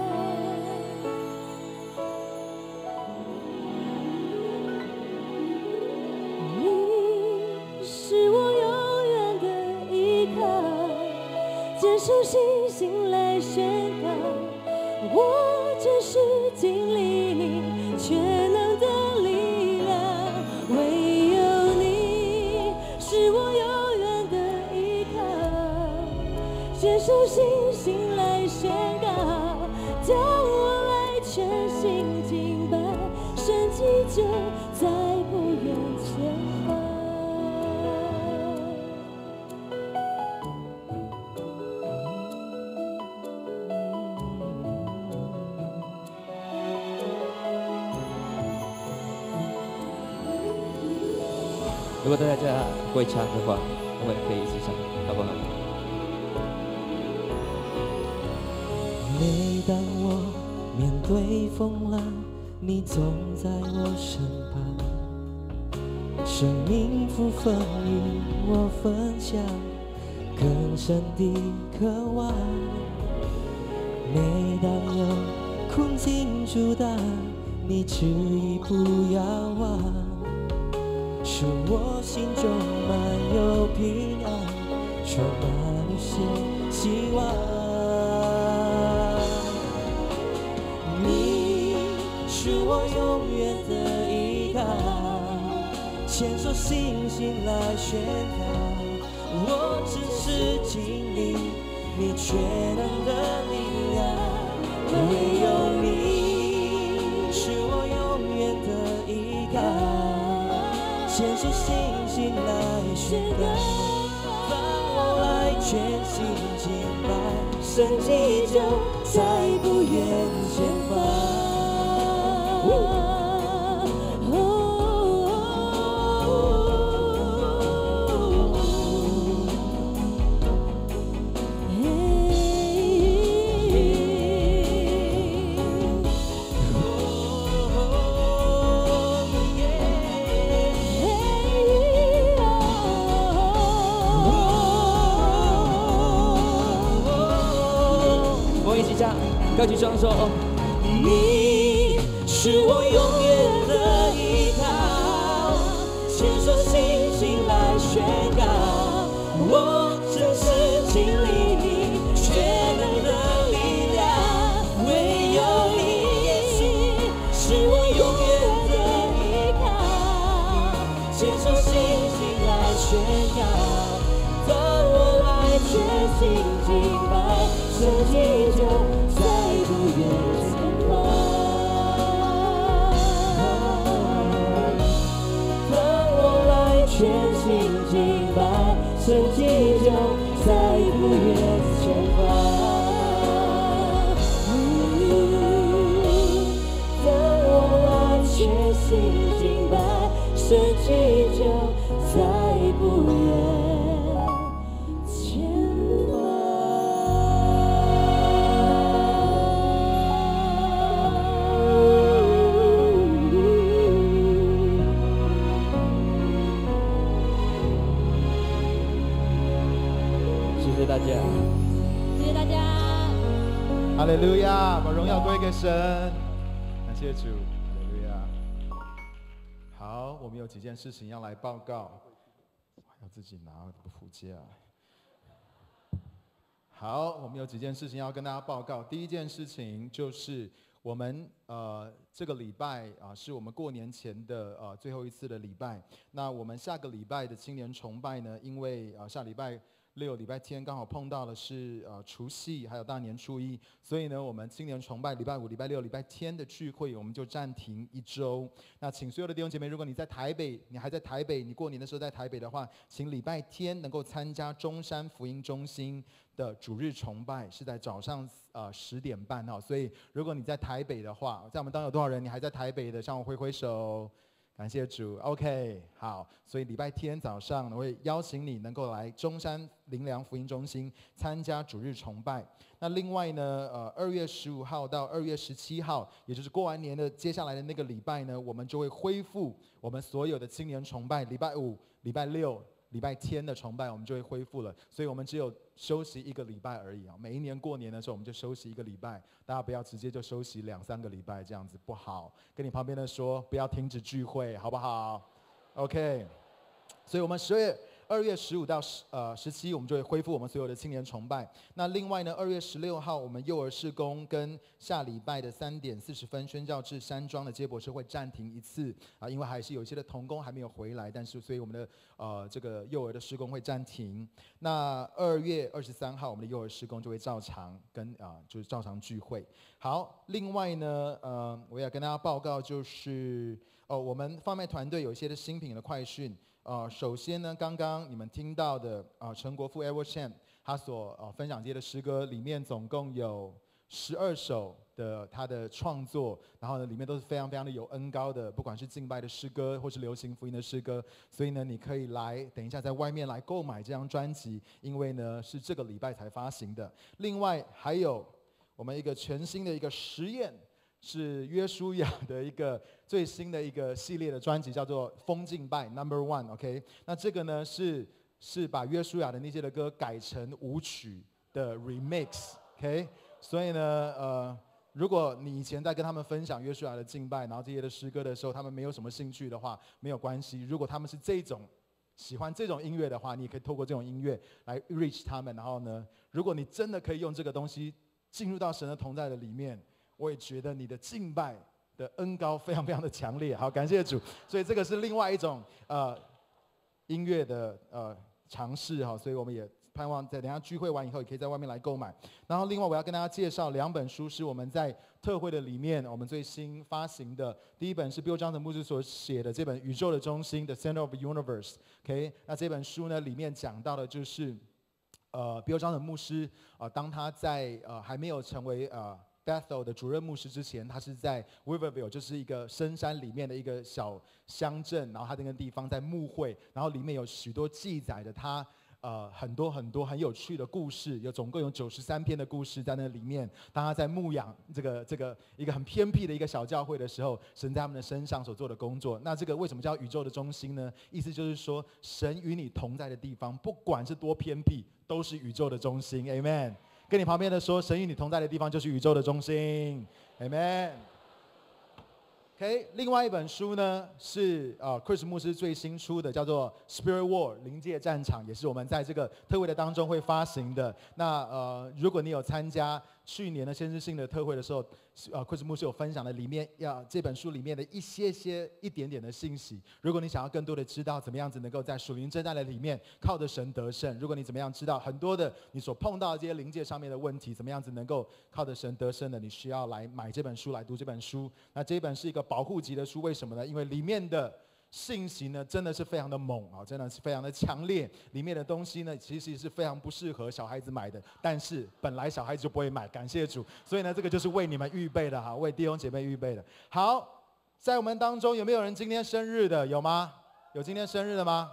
你是我永远的依靠，坚守信心来宣告，我只是经历你全能的力量，唯有你是我永远的依靠，坚守信心来宣告，当我来全心敬拜，神迹就在不远前方。 如果大家会唱的话，我们可以一起唱，好不好？每当我面对风浪，你总在我身旁，生命福分与我分享，更深的渴望。每当有困境阻挡，你迟疑不要忘，使我心中满有平安，充满无限希望。你是我永远的依靠，牵手信心来宣告，我只是经历你全能的力量，唯有你是我永远的依靠，牵手信心来宣告，当我来全心敬拜，神迹就在不远前方。高举双手，你是我永远的依靠，牵手信心来宣告，我只是经历你全能的力量，唯有你是我永远的依靠，牵手信心来宣告，当我来全心敬拜，神迹就不远前方，当我来全心敬拜，神迹就在不远前方。当我来全心敬拜，神迹就在不远前方。谢谢大家， 谢谢大家。 哈利路亚，把荣耀归给神，感谢主，哈利路亚。好，我们有几件事情要来报告，要自己拿谱架。好，我们有几件事情要跟大家报告。第一件事情就是我们这个礼拜是我们过年前的最后一次的礼拜。那我们下个礼拜的青年崇拜呢，因为下礼拜 6、礼拜天刚好碰到的是除夕，还有大年初一，所以呢，我们青年崇拜礼拜5、礼拜6、礼拜天的聚会，我们就暂停1周。那请所有的弟兄姐妹，如果你在台北，你还在台北，你过年的时候在台北的话，请礼拜天能够参加中山福音中心的主日崇拜，是在早上10点半哈。所以如果你在台北的话，在我们当中有多少人你还在台北的，向我挥挥手。感谢主 ，OK， 好，所以礼拜天早上我会邀请你能够来中山灵粮福音中心参加主日崇拜。那另外呢，2月15号到2月17号，也就是过完年的接下来的那个礼拜呢，我们就会恢复我们所有的青年崇拜，礼拜5、礼拜6、礼拜天的崇拜，我们就会恢复了。所以我们只有休息1个礼拜而已啊。每一年过年的时候，我们就休息1个礼拜，大家不要直接就休息2、3个礼拜，这样子不好。跟你旁边的说，不要停止聚会，好不好 ？OK。所以我们2月15到17，我们就会恢复我们所有的青年崇拜。那另外呢，2月16号，我们幼儿事工跟下礼拜的3点40分宣教至山庄的接驳车会暂停1次啊，因为还是有一些的同工还没有回来，但是所以我们的这个幼儿的事工会暂停。那2月23号，我们的幼儿事工就会照常就是照常聚会。好，另外呢，我要跟大家报告就是我们贩卖团队有一些的新品的快讯。首先呢，刚刚你们听到的陈国富 Edward Chan 他所分享这些的诗歌里面，总共有12首的他的创作，然后呢，里面都是非常非常的有恩膏的，不管是敬拜的诗歌或是流行福音的诗歌，所以呢，你可以来等一下在外面来购买这张专辑，因为呢是这个礼拜才发行的。另外还有我们一个全新的一个实验。是约书亚的一个最新的一个系列的专辑，叫做《风敬拜 No.1》，OK？ 那这个呢是把约书亚的那些的歌改成舞曲的 remix，OK？ 所以呢，如果你以前在跟他们分享约书亚的敬拜，然后这些的诗歌的时候，他们没有什么兴趣的话，没有关系。如果他们是这种喜欢这种音乐的话，你也可以透过这种音乐来 reach 他们。然后呢，如果你真的可以用这个东西进入到神的同在的里面。我也觉得你的敬拜的恩膏非常非常的强烈，好，感谢主。所以这个是另外一种音乐的尝试哈，所以我们也盼望在等一下聚会完以后，也可以在外面来购买。然后另外我要跟大家介绍2本书，是我们在特会的里面我们最新发行的。第一本是 Bill Johnson 牧师所写的这本《宇宙的中心》The Center of the Universe，OK？ 那这本书呢里面讲到的就是Bill Johnson 牧师当他在还没有成为Bethel 的主任牧师之前，他是在 Weaverville， 就是一个深山里面的一个小乡镇，然后他那个地方在牧会，然后里面有许多记载的他很多很有趣的故事，总共有93篇的故事在那里面。当他在牧养这个一个很偏僻的一个小教会的时候，神在他们的身上所做的工作。那这个为什么叫宇宙的中心呢？意思就是说，神与你同在的地方，不管是多偏僻，都是宇宙的中心。Amen。跟你旁边的说，神与你同在的地方就是宇宙的中心 ，Amen。OK， 另外一本书呢是Chris 牧师最新出的，叫做《Spirit War》灵界战场，也是我们在这个特会的当中会发行的。那如果你有参加去年的先知性的特会的时候，Chris 牧师有分享的里面这本书里面的一点点的信息。如果你想要更多的知道怎么样子能够在属灵征战的里面靠着神得胜，如果你怎么样知道很多的你所碰到的这些灵界上面的问题，怎么样子能够靠着神得胜的，你需要来买这本书，来读这本书。那这一本是一个保护级的书，为什么呢？因为里面的信息呢真的是非常的猛啊，真的是非常的强烈。里面的东西呢其实是非常不适合小孩子买的，但是本来小孩子就不会买，感谢主。所以呢这个就是为你们预备的哈，为弟兄姐妹预备的。好，在我们当中有没有人今天生日的？有吗？有今天生日的吗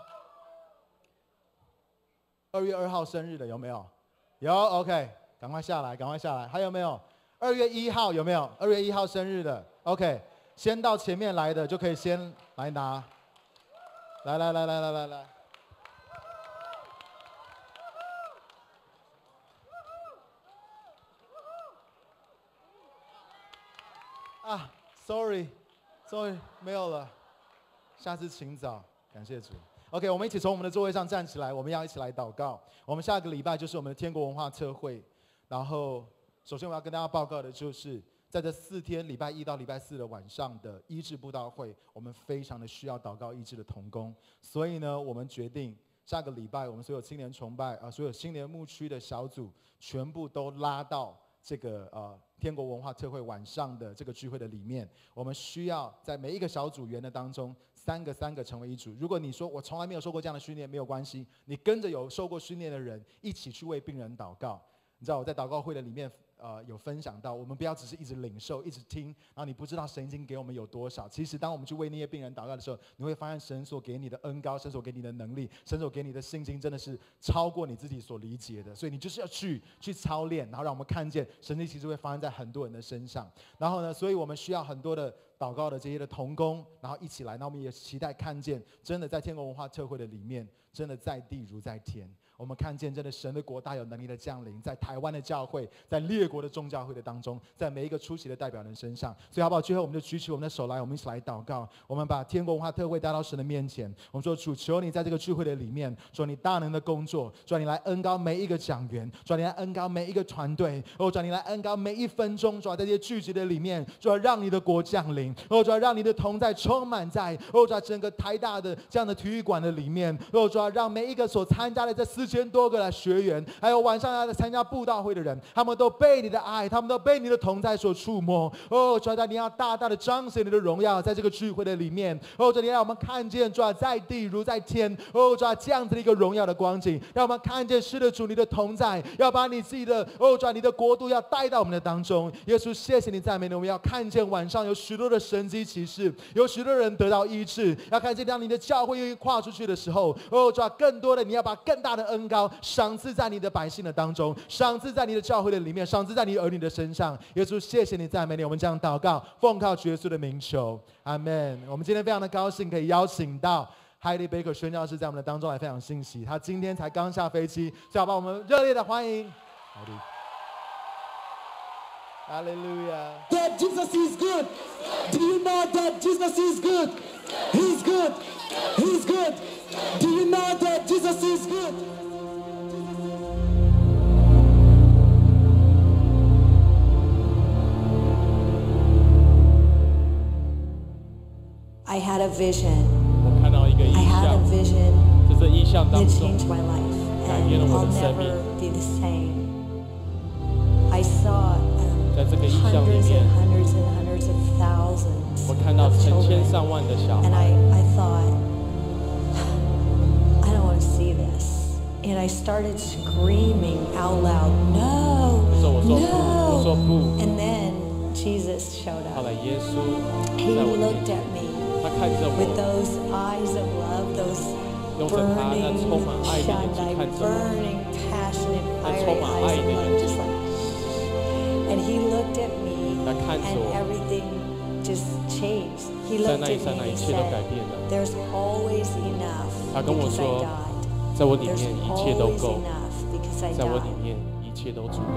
？2月2号生日的有没有？有 ，OK， 赶快下来，赶快下来。还有没有？2月1号有没有？2月1号生日的 ，OK。先到前面来的就可以先来拿，来，sorry， 没有了，下次请早，感谢主。OK， 我们一起从我们的座位上站起来，我们要一起来祷告。我们下个礼拜就是我们的天国文化特会，然后首先我要跟大家报告的就是。在这4天，礼拜1到礼拜4的晚上的医治布道会，我们非常的需要祷告医治的同工，所以呢，我们决定下个礼拜我们所有青年崇拜所有青年牧区的小组全部都拉到这个天国文化特会晚上的这个聚会的里面。我们需要在每一个小组员的当中三个成为一组。如果你说我从来没有受过这样的训练，没有关系，你跟着有受过训练的人一起去为病人祷告。你知道我在祷告会的里面有分享到，我们不要只是一直领受一直听，然后你不知道神已经给我们有多少。其实当我们去为那些病人祷告的时候，你会发现神所给你的恩膏，神所给你的能力，神所给你的信心真的是超过你自己所理解的。所以你就是要去操练，然后让我们看见神迹其实会发生在很多人的身上。然后呢，所以我们需要很多的祷告的这些的同工，然后一起来。那我们也期待看见真的在天国文化特会的里面，真的在地如在天。我们看见真的神的国大有能力的降临，在台湾的教会，在列国的众教会的当中，在每一个出席的代表人身上。所以好不好？最后我们就举起我们的手来，我们一起来祷告。我们把天国文化特会带到神的面前。我们说主，求你在这个聚会的里面，说你大能的工作，说你来恩膏每一个讲员，说你来恩膏每一个团队，说你来恩膏每一分钟，说在这些聚集的里面，说让你的国降临，说让你的同在充满在在整个台大的这样的体育馆的里面，说让每一个所参加的这4000多个的学员，还有晚上要参加布道会的人，他们都被你的爱，他们都被你的同在所触摸。主啊，你要大大的彰显你的荣耀，在这个聚会的里面。主啊，你让我们看见，主啊，在地如在天。主啊，这样子的一个荣耀的光景，让我们看见是的主你的同在，要把你自己的主啊，你的国度要带到我们的当中。耶稣，谢谢你赞美你，我们要看见晚上有许多的神迹奇事，有许多人得到医治。要看见当你的教会愿意跨出去的时候，主啊，更多的你要把更大的恩膏赏赐在你的百姓的当中，赏赐在你的教会的里面，赏赐在你儿女的身上。耶稣，谢谢你赞美你，我们这样祷告，奉靠主耶稣的名求，阿们。我们今天非常的高兴可以邀请到Heidi Baker 宣教士在我们的当中来分享信息。他今天才刚下飞机，所以好吧，我们热烈的欢迎 Heidi。Hallelujah. That Jesus is good. Do you know that Jesus is good? He's good. He's good. Do you know that Jesus is good? I had a vision. 我看到一个意 I had a 象， vision 在这意象当 that 中 changed my life, 改变了 and 我 I'll 的生命。 never be the same. I saw 在这个意象里 hundreds 面 and，hundreds and hundreds of thousands 我看到 of 成千 children, 上万的小 and 孩。 I thought, I don't want to see this. And I started screaming out loud, no, 那时候我说不，我说 no. 不。 And then Jesus showed 后 up. 来耶稣 He 在我面 looked 前， at me 他看着 with 我， those eyes of love, those 用着他那 burning, 充满爱的眼睛 Shandai, 看着我， burning, passionate, 那 fiery 充满 eyes 爱 of 的眼 love, 睛 just like. And he looked at me, 他看着 and 我， everything just changed. He 在 looked 那 at 一刹 me 那， and 一 he 切都改 said, 变了。 "There's always enough 他跟我 because I 说， died. 在我里 There's 面一切都 always 够， enough because I 在我里 died." 面一切都足够。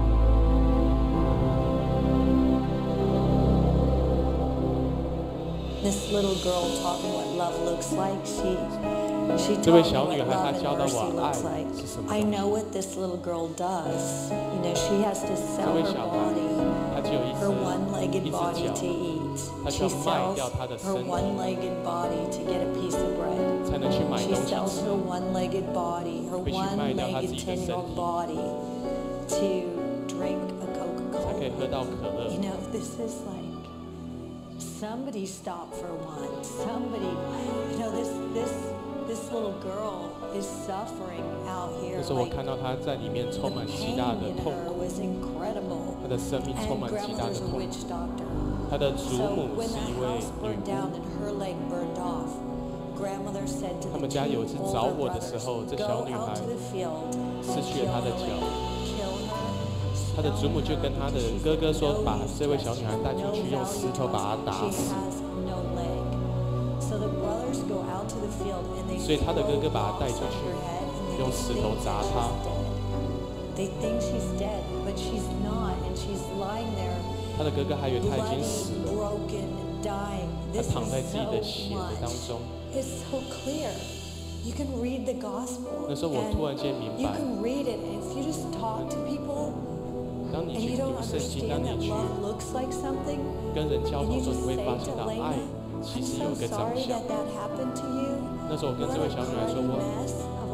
This little girl taught me what love looks like. She 这位 taught me 小 what 女孩，她 love and 教导 mercy 我爱 looks like. 是什么 I 东西。 know what this little girl does. You know, she has to 这 sell 位 her 小孩， body, 她只有一 her 只 one-legged 一只 body 脚， to eat. 她需 She 要卖 sells 掉她的 her 身体， one-legged body to get a piece of bread. 才能去买 She 东西 sells 吃。 her one-legged body, her 必须卖掉她自 one-legged 己的身体。 10-year-old body to drink a 才可以 Coca-Cola. 喝到可乐 You。know, this is like somebody stop for once. Somebody, you know, this little girl is suffering out here. 那时候我 Like, 看到她在里面 the 充满极 pain 大的 in 痛 her 苦， was incredible. 她的生命充 And 满极大的 grandmother's a 痛苦。 witch doctor. 她的祖 So 母 when 是 the 一位 house 女 burned 巫。 down and her leg burned off, grandmother said to 他 the 们家有一 two 次 older 着火的时 brothers, 候，这 "Go 小女 out 孩 to the field, 失去了她的 kill 脚。 her, kill her, 她的祖母就跟她的哥哥说， no 把 use 这位小女孩带出 no 去，用 value 石 to 头把 us. 她打 She 死。 has no leg. So the brothers go out to the field and they 所以她的哥哥把她 throw 带出 rocks 去 at her head and they 用石头 think 砸 she's 她。 dead. They think she's dead, but she's not, and she's lying there. 她的哥哥还以为她已经 Bloody, 死了， broken, dying. 她 This 躺在 is 自己的 so 血的当 much. 中。 It's so clear. You can read the gospel. 那时候我突然间 and 明 you 白， can read it, and if you just talk to people 当你 and 去 you don't 读圣经，当 understand 你 that 去 love looks like something, 跟人交 and 通的 you 时候， just 你会 say 发现 to 到爱 Elena, 其 I'm 实有 so 一个长 sorry 相 that。that happened to you. 那时候我跟 What 这位 a 小女孩说， bloody 我 mess of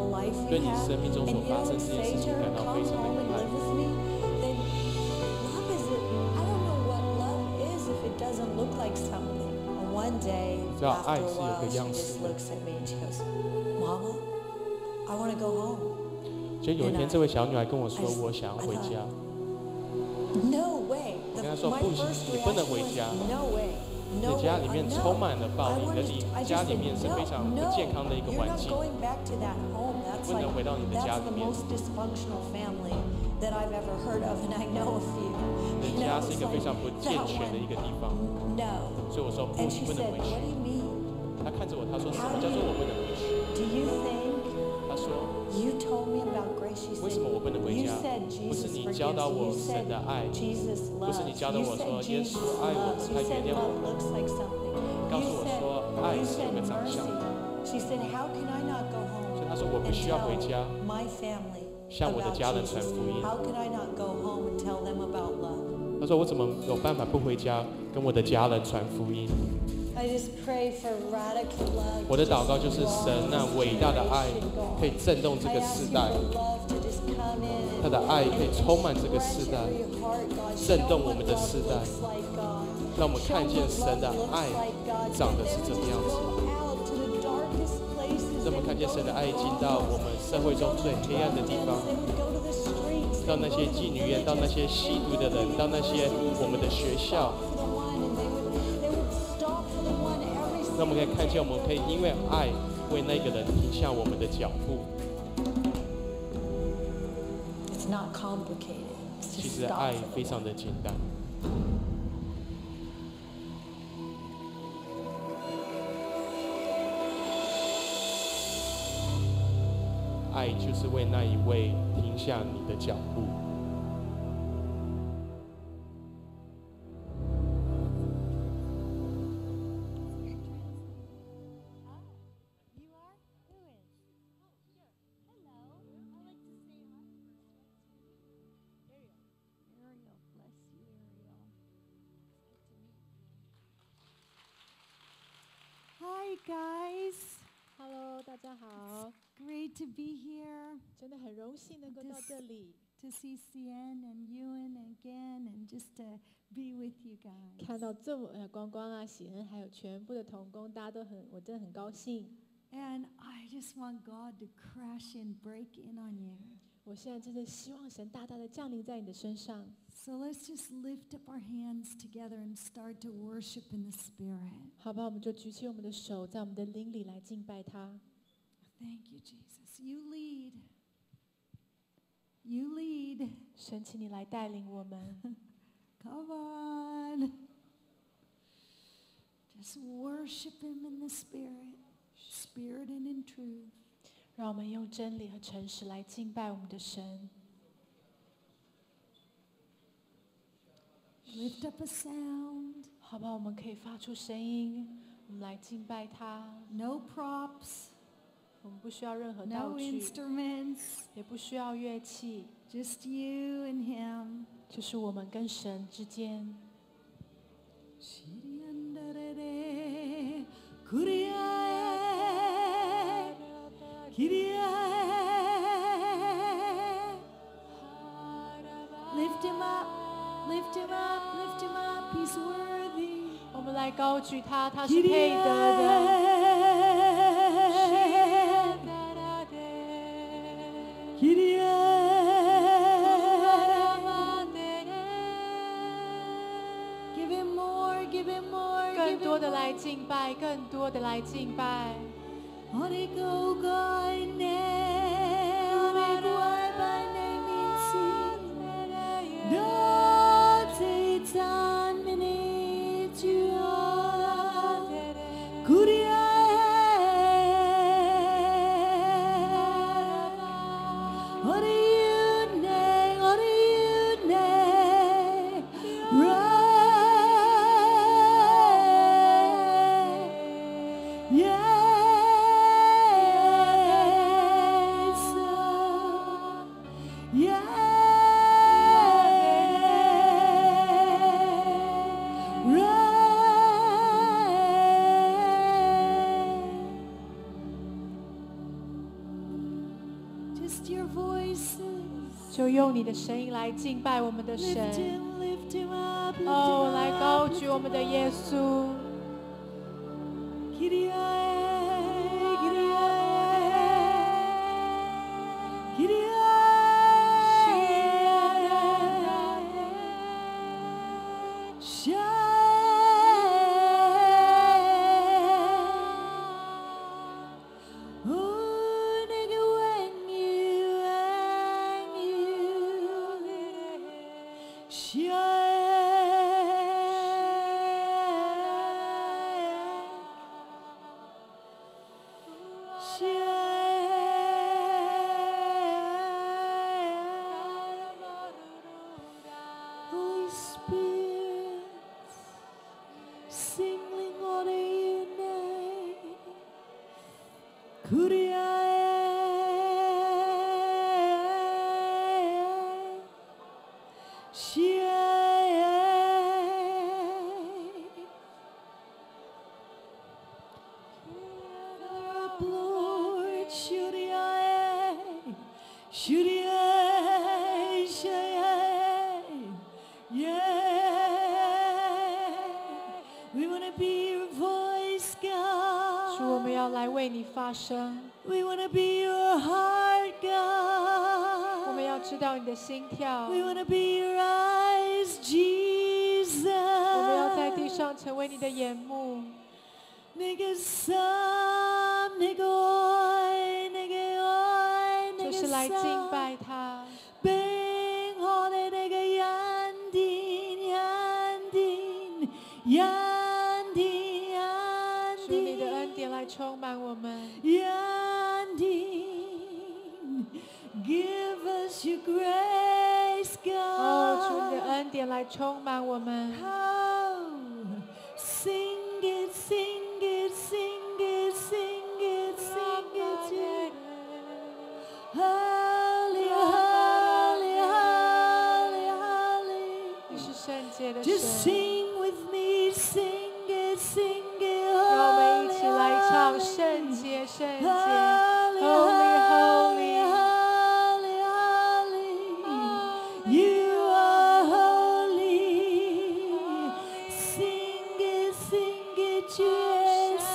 the life 对 we 你 have, 生命中 and 所 you 发 don't 生这件 say 事 to 情 her, 感到 come 非常的 home 遗 and 憾。 live with me, then love is, I don't know what love is if it doesn't look like something. And one day, 你知道 after 爱 a 是有 while, 个 she 样 just 式的。 looks at me and she goes, Mama, I want to go home. 所以有一天，这位小女孩跟我说：“我想要回家。” No way. 我跟她说：“不行，你不能回家。 No way. 你 No 的家 way. 里面 No. 充满了暴 I 力，你的 wanted to, I 家 just 里 said, 面是非常 no, 不健康的一个 you're 环 not 境。 going back to that home. That's 不能 like, 回到你的家 that's 里 the 面。 most dysfunctional family that I've ever heard of, and I know a few. 你的家是一个非常不健 that 全的一 one. 个地方。 No. 所以我说不， And 你 she 不能 said, 回 what 去 do。you mean? 她看着我，她说：“什么叫做我不能回去 Do you think？” 她说 You told me about grace. You：“ 为什么我不能回 you 家？ said 不是 Jesus 你教导 forgives. 我 You 神 said 的爱， Jesus 不是 loves. 你教导 You 我 said 说耶 Jesus 稣爱我， loves. 他 You 原 said 谅我。 love looks like something. 告诉 You 我 said 说爱 you 是有 said 个长相。 mercy. She said, how can I not go home 所以她说我必 and 须要回 tell 家， my family 向我的 about 家人传 Jesus? 福音。 How can I not go home and tell them about love? 她说我怎么有办法不回家跟我的家人传福音？ I just pray for radical love. 我的祷告就是神那伟大的爱可以震动这 I 个 ask 世 you 代， for love to just come in 他的爱可以充满这个 and 世代， touch every heart, God. 震 Show 动 what 我们的 love 世代， looks like, God. 让我们 Show 看见 what 神的 love looks 爱 like, God. 长得是怎么样子。 Go out to the darkest places. 让我们看见神的爱进到我们社会中最黑暗的地方， They would go to the streets. 到那些妓女院，到那些吸毒的人，到那些我们的学校， For the one, and they would stop for the one every 让我们可以看见，我们可以因为爱为那个人停下我们的脚步。 It's not complicated. It's 其 just 实 stop 爱 for the 非常 one. 的简单。爱就是为那一位停下你的脚步。 Hi guys, Hello，大家好， great to be here 真的很荣幸能够到这里， to see Cien and Ewan again and just to be with you guys. 看到这么光光啊、喜恩还有全部的同工，大家都很，我真的很高兴。 And I just want God to crash and break in on you. 我现在真的希望神大大的降临在你的身上。 So let's just lift up our hands together and start to worship in the Spirit. 好吧，我们就举起我们的手，在我们的灵里来敬拜他。 Thank you, Jesus. You lead. You lead. 神，请你来带领我们。 Come on. Just worship Him in the Spirit, Spirit and in truth. 让我们用真理和诚实来敬拜我们的神。 Lift up a sound. 好吧，我们可以发出声音，我们来敬拜他。 No props, 我们不需要任何道 no 具， instruments, 也不需要乐器， just you and Him. 就是我们跟神之间。 Shiriandarere, kuriae, kiriae. Lift Him up, lift Him up, lift Him up. He's worthy. 我们来高举他，他是配得的。 Give Him more, give Him more, 更 give 多 Him 的来 more. 敬拜，更多的来敬拜。 Origo gai ne, origuai bai ne minsi. Da zeitan minitua. Kuriae. Oriune, oriune. Right. Yeah. Just your voices. 就用你的声音来敬拜我们的 Lift 神。 him, lift him up, lift 哦， him 来 up, 高 lift 举 him 我们的 up. 耶稣。 Kyrie, Kyrie, Kyrie. Holy Spirit, singling on your name. Lord, we want to be your voice, 主，我 God. 们要来为你发声， We want to be your heart, 我们 God. 要知道你的心跳， We want to be your eyes, Jesus. 我们要在地上成为你的眼目。 내게 삶, 내게 oi, 내게 oi, 就 내게 是来敬 삶. 拜他。 뱅호네 내게 얀딘, 얀딘, 얀딘, 主，你的恩 얀딘. 典来充满我们。 Yandin, give us your grace, 哦，主，你的 God. 恩典来充满我们。 Oh, sing it, sing it, sing it, sing it, sing it. Holy, holy, holy, holy. 你是圣洁的 Just 神， sing with me, sing it, sing it. 让我们一 Holy, 起来唱 holy, 圣洁，圣洁 holy, ，Holy holy, Holy。 holy, holy. You are holy. Sing it, Jesus.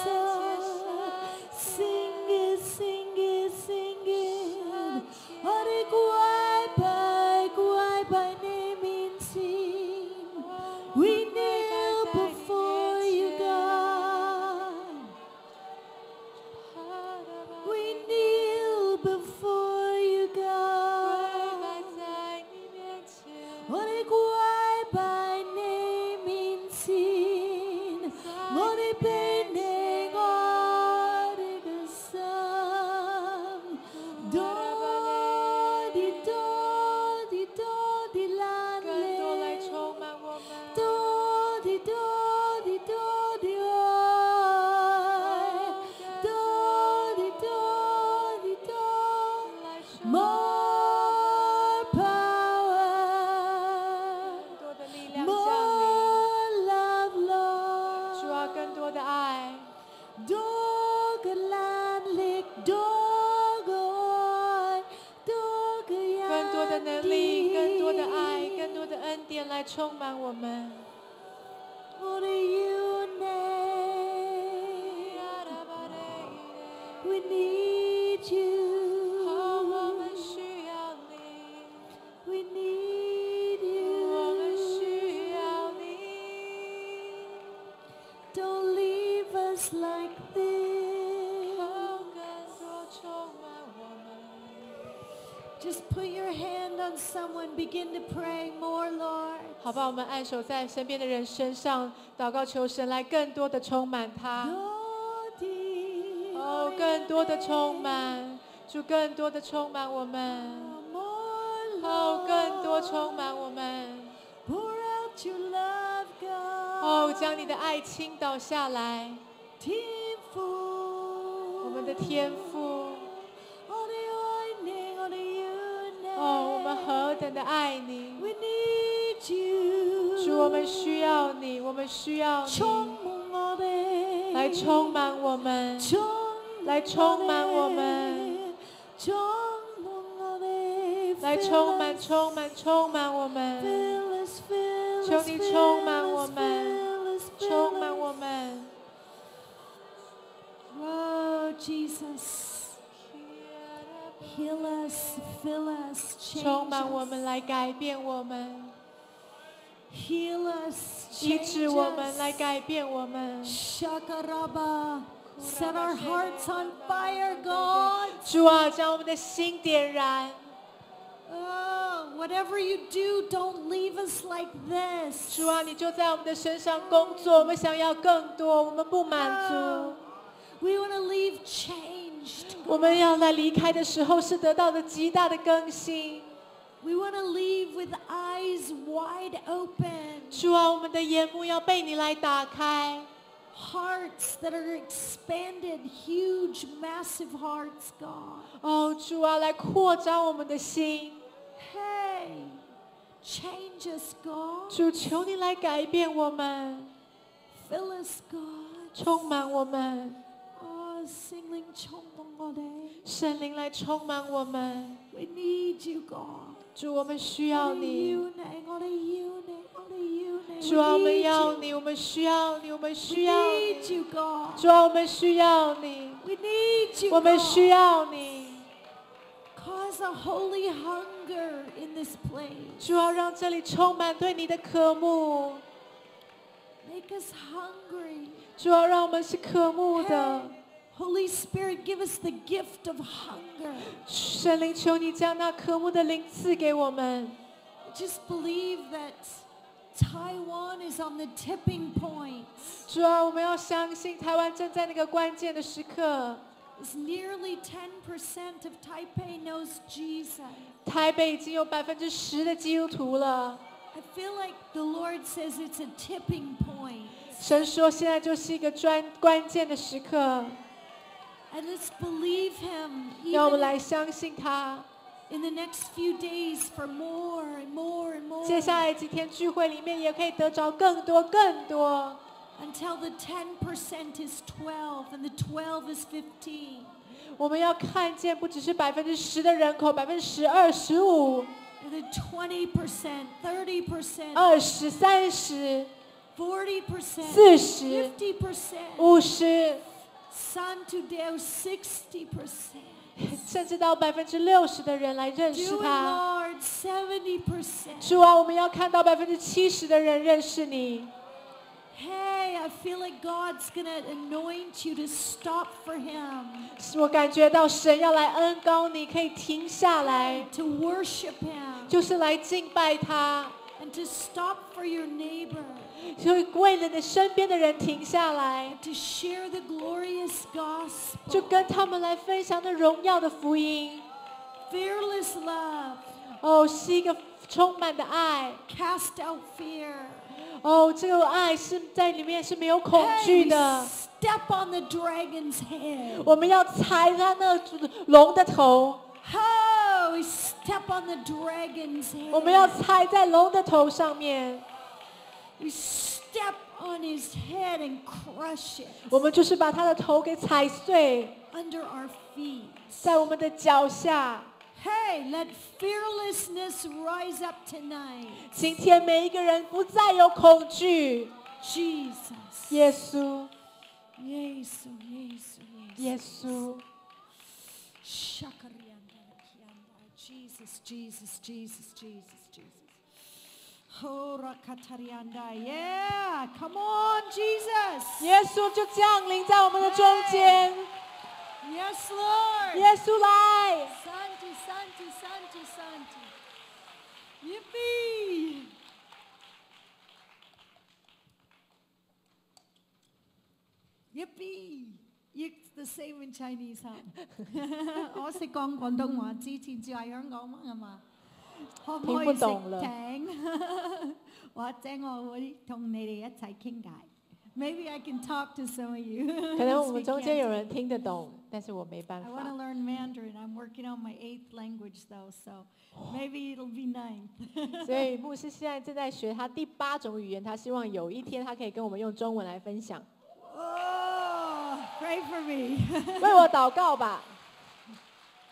Sing it, sing it, sing it. 어디 구할 바의 내 민심. We kneel before you, God. We kneel before you, God. 어디 구할 바의 내 민심. 어디 밴내 어디 그 삶. 도디 도디 도디 更多来 란레. 充满我们。 도디 도디 도디 oi. 도디 도디 도. More power. 更多的力量降临， More love, 主啊， Lord. 更多的爱， Dogalanlik, dogoy, 更多的能力，更多的爱， dogayandik. 更多的恩典来充满我们。 What are you name? We need you. 哦，我们需要你， We need 我们 you. 需要你。 Don't leave us like this. 哦，更多充满我们。 Just put your hand on someone, begin to pray more, Lord. 好吧，我们按手在身边的人身上，祷告求神来更多的充满他。哦，更多的充满，主更多的充满我们。哦，更多充满我们。 Pour out your love, God. 哦，将你的爱倾倒下来， 天父， 我们的天父。 哦，我们何等的爱你！ We need you. 主，我们需要你，我们需要你， 충만해. 来充满我们，来充满我们。 충만해. 来充满、充满、充满我们，求你充满我们，充满我们。 Oh, Jesus. Heal us, fill us, 充 change 满我 us. 们，来改变我们， Heal us, 医 change 治我们， us. 来改变我们。 Shakaraba. Set our hearts on fire, God. 主啊，将我们的心点燃。 Oh, whatever you do, don't leave us like this. 主啊，你就在我们的身上工作，我们想要更多，我们不满足。 We want to leave changed. 我们要在离开的时候是得到的极大的更新。 We want to leave with eyes wide open. 主啊，我们的眼目要被你来打开。 Hearts that are expanded, huge, massive hearts, God. 哦，主啊，来扩张我们的心。 Hey, change us, God. 主，求你来改变我们， Fill us, God. 充满我们。 Oh, 聖靈充滿我哋。 圣灵来充满我们。 We need you, God. 主，我们需要你。 我哋要你。 主啊，我们要你，我们需要你，我们需要 We 你。 need you, God. 主啊，我们需要你， We need you, 我们 God. 需要你。 Cause a holy hunger in this place. 主啊，让这里充满对你的渴慕。 Make us hungry. 主啊，让我们是渴慕的。 Holy Spirit, give us the gift of hunger. 圣灵，求你将那渴慕的灵赐给我们。 Just believe that Taiwan is on the tipping point. 主啊，我们要相信台湾正在那个关键的时刻。 As nearly 10% of Taipei knows Jesus. 台北已经有10%的基督徒了。 I feel like the Lord says it's a tipping point. 神说，现在就是一个关键的时刻。 And let's believe Him. 让我们 Even 来相信他。 in the next few days for more and more and more. 接下来几天聚会里面也可以得着更多更多。 Until the 10% is 12 and the 12 is 15. 我们要看见不只是10%的人口，10%、15%、 And the 20%, 30%, 20%、30%、 40%, 40% 50%, 50%， Santo Deus 60%. 甚至到60%的人来认识 Do it, 他。 Lord, 70%. 主啊，我们要看到70%的人认识你。 Hey, I feel like God's going to anoint you to stop for Him, 我感觉到神要来恩膏你，可以停下来， to worship Him, 就是来敬拜他， and to stop for your neighbor, 就为了你身边的人停下来， to share the glorious 就 gospel. 跟他们来分享那荣耀的福音。 Fearless love, 哦，是一个充满的爱。 cast out fear. 哦，这个爱是在里面是没有恐 Hey, 惧 we 的。 step on the dragon's head. 我们要踩他那龙的头， Oh, we step on the dragon's 我们要 head. 踩在龙的头上面。 We step on his head and crush it 我们就是把他的头给踩碎， under our feet. 在我们的脚下。 Hey, let fearlessness rise up tonight. 今天每一个人不再有恐惧。 Jesus. 耶稣， Jesus. 耶稣， Jesus, Jesus, Jesus, Jesus, Jesus. Yeah, come on, Jesus. 耶稣就降临在我们的中间。 Yes, Lord. 耶稣来， Santi, Santi, Santi, Santi. Yippee. Yippee. It's the same in Chinese, huh? 我識講廣東話，之前住喺香港嘛，係嘛？可唔可以識聽？或者我會同你哋一齊傾偈。Maybe I can talk to some of you. 可能我们中间有人听得懂，但是我没办 I want to 法。 learn Mandarin. I'm working on my 8th language though, so maybe it'll be 9th. 所以牧师现在正在学他第8种语言，他希望有一天他可以跟我们用中文来分享。 Oh, pray for me. 为我祷告吧。 I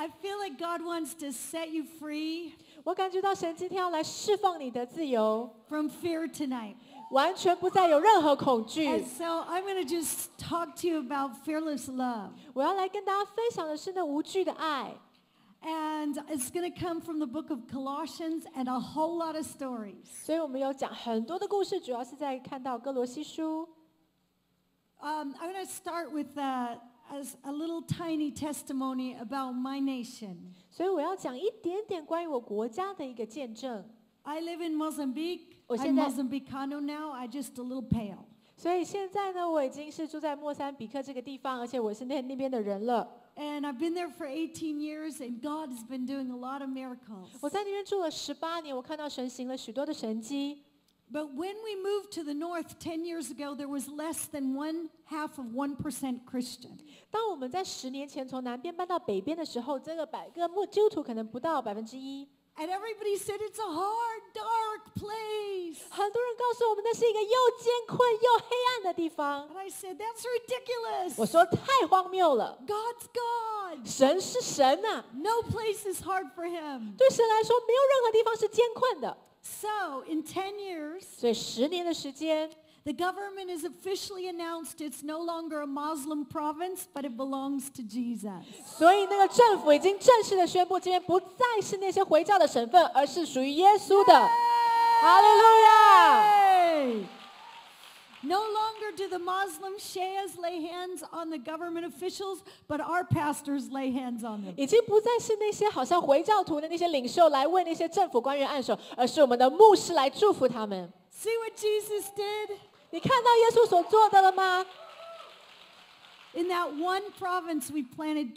I feel like God wants to set you free 我感觉到神今天要来释放你的自由， from fear tonight. 完全不再有任何恐惧 And。so I'm going to just talk to you about fearless love. 我要来跟大家分享的是那无惧的爱， And it's going to come from the book of Colossians and a whole lot of stories. 所以我们有讲很多的故事，主要是在看到哥罗西书。 I'm going to start with as a little tiny testimony about my nation. 所以我要讲一点点关于我国家的一个见证。 I live in Mozambique. 我 I'm 现在 Mozambicano now. I'm just a little pale. 所以现在呢，我已经是住在莫桑比克这个地方，而且我是那边的人了。 And I've been there for 18 years, and God has been doing a lot of miracles. 我在那边住了18年，我看到神行了许多的神迹。 But when we moved to the north 10 years ago, there was less than 0.5% Christian. 当我们在10年前从南边搬到北边的时候，这个基督徒可能不到1%。 And everybody said it's a hard, dark place. 很多人告诉我们，那是一个又艰困又黑暗的地方。 And I said, that's ridiculous. 我说太荒谬了， God's God. 神是神呐、 No place is hard for him. 对神来说，没有任何地方是艰困的。 So in 10 years, 所以10年的时间， the government has officially announced it's no longer a Muslim province, but it belongs to Jesus. 所以那个政府已经正式的宣布，这边不再是那些回教的省份，而是属于耶稣的。哈利路亚！ No longer do the Muslim sheikhs lay hands on the government officials, but our pastors lay hands on them. 已经不再是那些好像回教徒的那些领袖来为那些政府官员按手，而是我们的牧师来祝福他们。 See what Jesus did? 你看到耶稣所做的了吗？ In that one province, we planted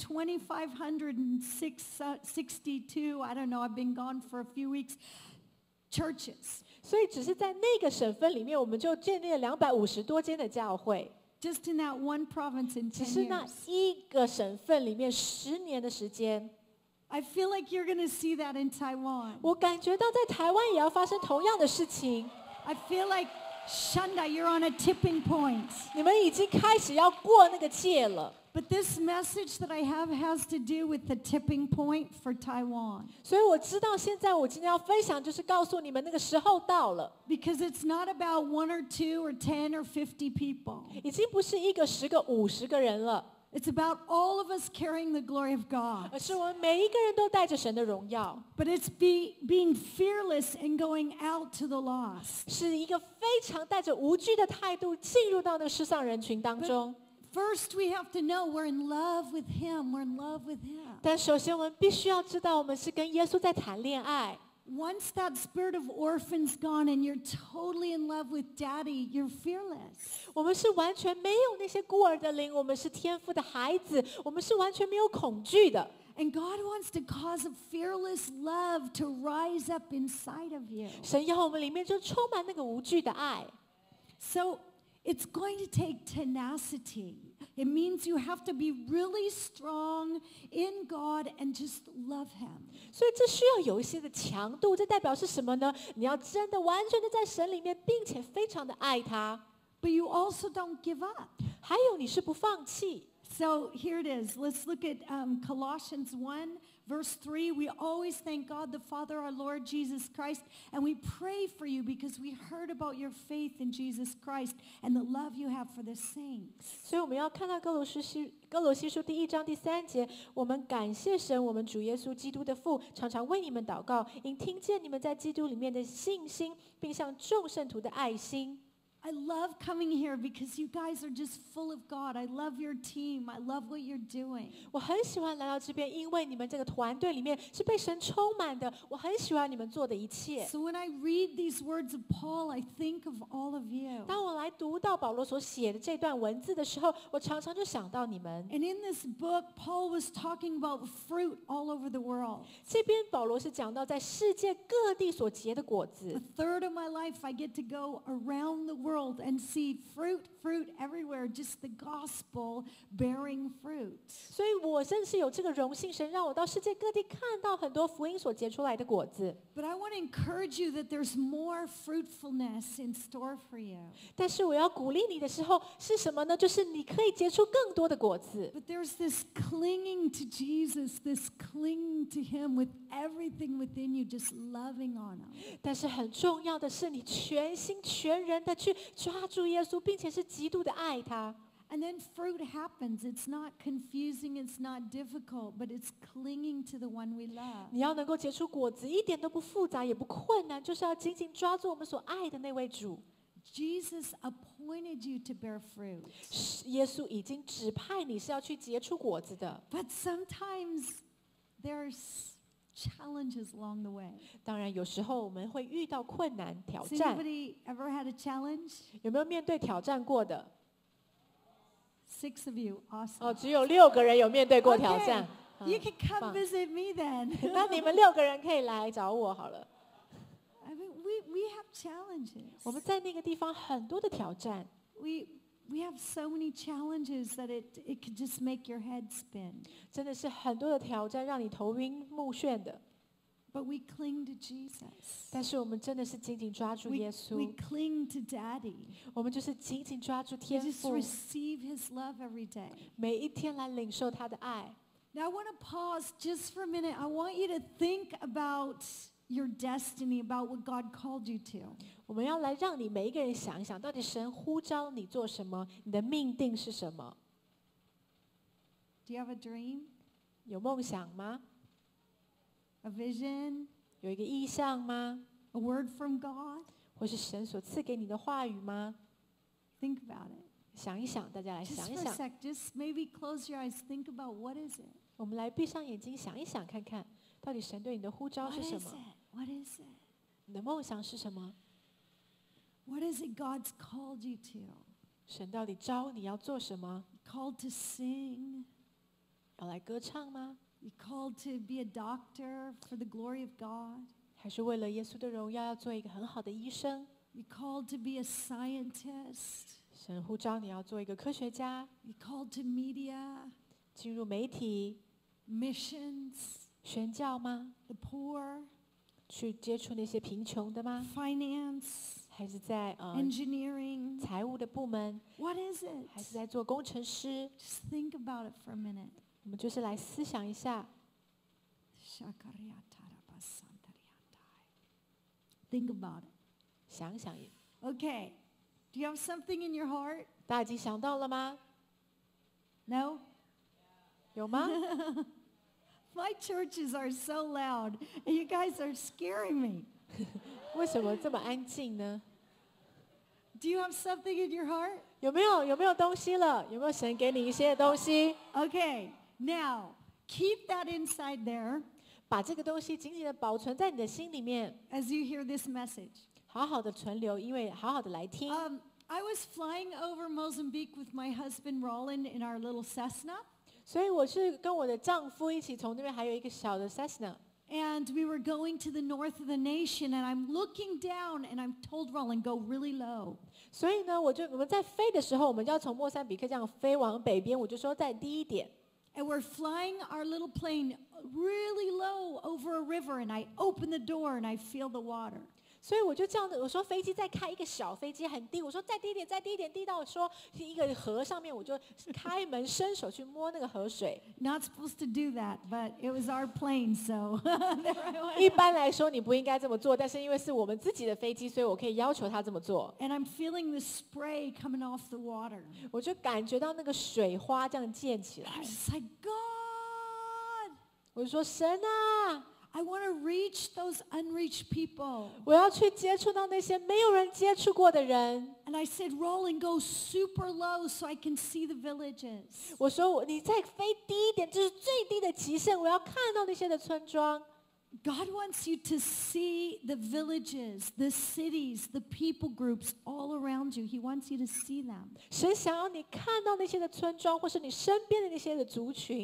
2,562, I don't know, I've been gone for a few weeks, churches. 所以只是在那个省份里面，我们就建立了250多间的教会。 Just in that one province in 只 10 是那 years. 一个省份里面10年的时间， I feel like you're going to see that in Taiwan. 我感觉到在台湾也要发生同样的事情。 I feel like, Shanda, you're on a tipping point. 你们已经开始要过那个界了。 But this message that I have has to do with the tipping point for Taiwan. 所以我知道现在我今天要分享，就是告诉你们那个时候到了， Because it's not about 1 or 2 or 10 or 50 people. 已经不是1个、10个、50个人了， It's about all of us carrying the glory of God. 而是我们每一个人都带着神的荣耀， But it's being fearless and going out to the lost. 是一个非常带着无惧的态度进入到那个世上人群当中。 First, we have to know we're in love with Him. We're in love with Him. 但首先我们必须要知道，我们是跟耶稣在谈恋爱。 Once that spirit of orphan's gone and you're totally in love with Daddy, you're fearless. 我们是完全没有那些孤儿的灵，我们是天父的孩子，我们是完全没有恐惧的。 And God wants to cause a fearless love to rise up inside of you. 神要我们里面就充满那个无惧的爱。 So it's going to take tenacity. It means you have to be really strong in God and just love Him. 所以这需要有一些的强度，这代表是什么呢？你要真的完全的在神里面，并且非常的爱他。 But you also don't give up. 还有你是不放弃。 So here it is. Let's look at Colossians 1, verse 3. We always thank God the Father, our Lord Jesus Christ, and we pray for you because we heard about your faith in Jesus Christ and the love you have for the saints. 所以我们要看到哥罗西书第1章第3节，我们感谢神，我们主耶稣基督的父，常常为你们祷告，因听见你们在基督里面的信心，并向众圣徒的爱心。 I love coming here because you guys are just full of God. I love your team. I love what you're doing. 我很喜欢来到这边，因为你们这个团队里面是被神充满的。我很喜欢你们做的一切。 So when I read these words of Paul, I think of all of you. 当我来读到保罗所写的这段文字的时候，我常常就想到你们。 And in this book, Paul was talking about fruit all over the world. 这边保罗是讲到在世界各地所结的果子。 A third of my life, I get to go around the world world and see fruit, fruit everywhere, just the gospel bearing fruit. 所以我真是有这个荣幸，神让我到世界各地看到很多福音所结出来的果子。 But I want to encourage you that there's more fruitfulness in store for you. 但是我要鼓励你的时候是什么呢？就是你可以结出更多的果子。 But there's this clinging to Jesus, this clinging to him with everything within you, just loving on him. 但是很重要的是，你全心全人的去抓住耶稣，并且是极度的爱他。 And then fruit happens. It's not confusing, it's not difficult, but it's clinging to the one we love. 你要能够结出果子，一点都不复杂，也不困难，就是要紧紧抓住我们所爱的那位主。 Jesus appointed you to bear fruit. 耶稣已经指派你是要去结出果子的。 But sometimes there's challenges along the way. 当然，有时候我们会遇到困难、挑 Has 战。 anybody ever had a challenge? 有没有面对挑战过的？ 6 of you, awesome. 哦，只有6个人有面对过挑战。 You can come 棒 visit me then. 那你们6个人可以来找我好了。 I mean, we have challenges. 我们在那个地方很多的挑战， We have so many challenges that it could just make your head spin. 真的是很多的挑战，让你头晕目眩的。 But we cling to Jesus. 但是我们真的是紧紧抓住 We, 耶 we 稣， cling to Daddy. 我们就是紧紧抓住 We 天 just 父， receive His love every day. 每一天来领受他的爱。 Now I want to pause just for a minute. I want you to think about your destiny, about what God called you to. 我们要来让你每一个人想一想，到底神呼召你做什么，你的命定是什么？ Do you have a dream? 有梦想吗？ A vision? 有一个意向吗？ A word from God? 或是神所赐给你的话语吗？ Think about it. 想一想，大家来 Just 想一 for a 想。 sec, just maybe close your eyes. Think about what is it? 我们来闭上眼睛想一想，看看到底神对你的呼召 What 是什 is 么？ it? What is it? 你的梦想是什么？ What is it God's called you to? 神到底召你要做什么？ Called to sing? 要来歌唱吗？ You called to be a doctor for the glory of God? 还是为了耶稣的荣耀要做一个很好的医生？ You called to be a scientist? 神呼召你要做一个科学家， You called to media? 进入媒体、 Missions? 宣教吗？ The poor? 去接触那些贫穷的吗？ Finance? 还是在 Engineering? 财务的部门？ What is it? 还是在做工程师？ Just think about it for a minute. 我们就是来思想一下， Think about it. 想想， Okay. Do you have something in your heart? 大家已经想到了吗？ No? 有吗？ My churches are so loud, and you guys are scaring me. 为什么这么安静呢？ Do you have something in your heart? 有没有东西了？有没有神给你一些东西？ Okay. Now, keep that inside there 把这个东西紧紧的保存在你的心里面， as you hear this message. 好好的存留，因为好好的来听。 I was flying over Mozambique with my husband Roland in our little Cessna. 所以我是跟我的丈夫一起从那边，还有一个小的 Cessna。 And we were going to the north of the nation, and I'm looking down, and I'm told Roland, go really low. 所以呢，我们在飞的时候，我们就要从莫桑比克这样飞往北边，我就说在低一点。 And we're flying our little plane really low over a river, and I open the door, and I feel the water. 所以我就这样子，我说飞机在开一个小飞机很低，我说再低一点，再低一点，低到说一个河上面，我就开门伸手去摸那个河水。 Not supposed to do that, but it was our plane, so there I went. 一般来说你不应该这么做，但是因为是我们自己的飞机，所以我可以要求他这么做。 And I'm feeling the spray coming off the water. 我就感觉到那个水花这样溅起来 I'm，just like, God, 我就说神啊， I want to reach those unreached people. 我要去接触到那些没有人接触过的人。 And I said, Roland, go super low so I can see the villages. 我说你再飞低一点，这是最低的极限，我要看到那些的村庄。 God wants you to see the villages, the cities, the people groups all around you. He wants you to see them. 神想要你看到那些的村庄，或是你身边的那些的族群。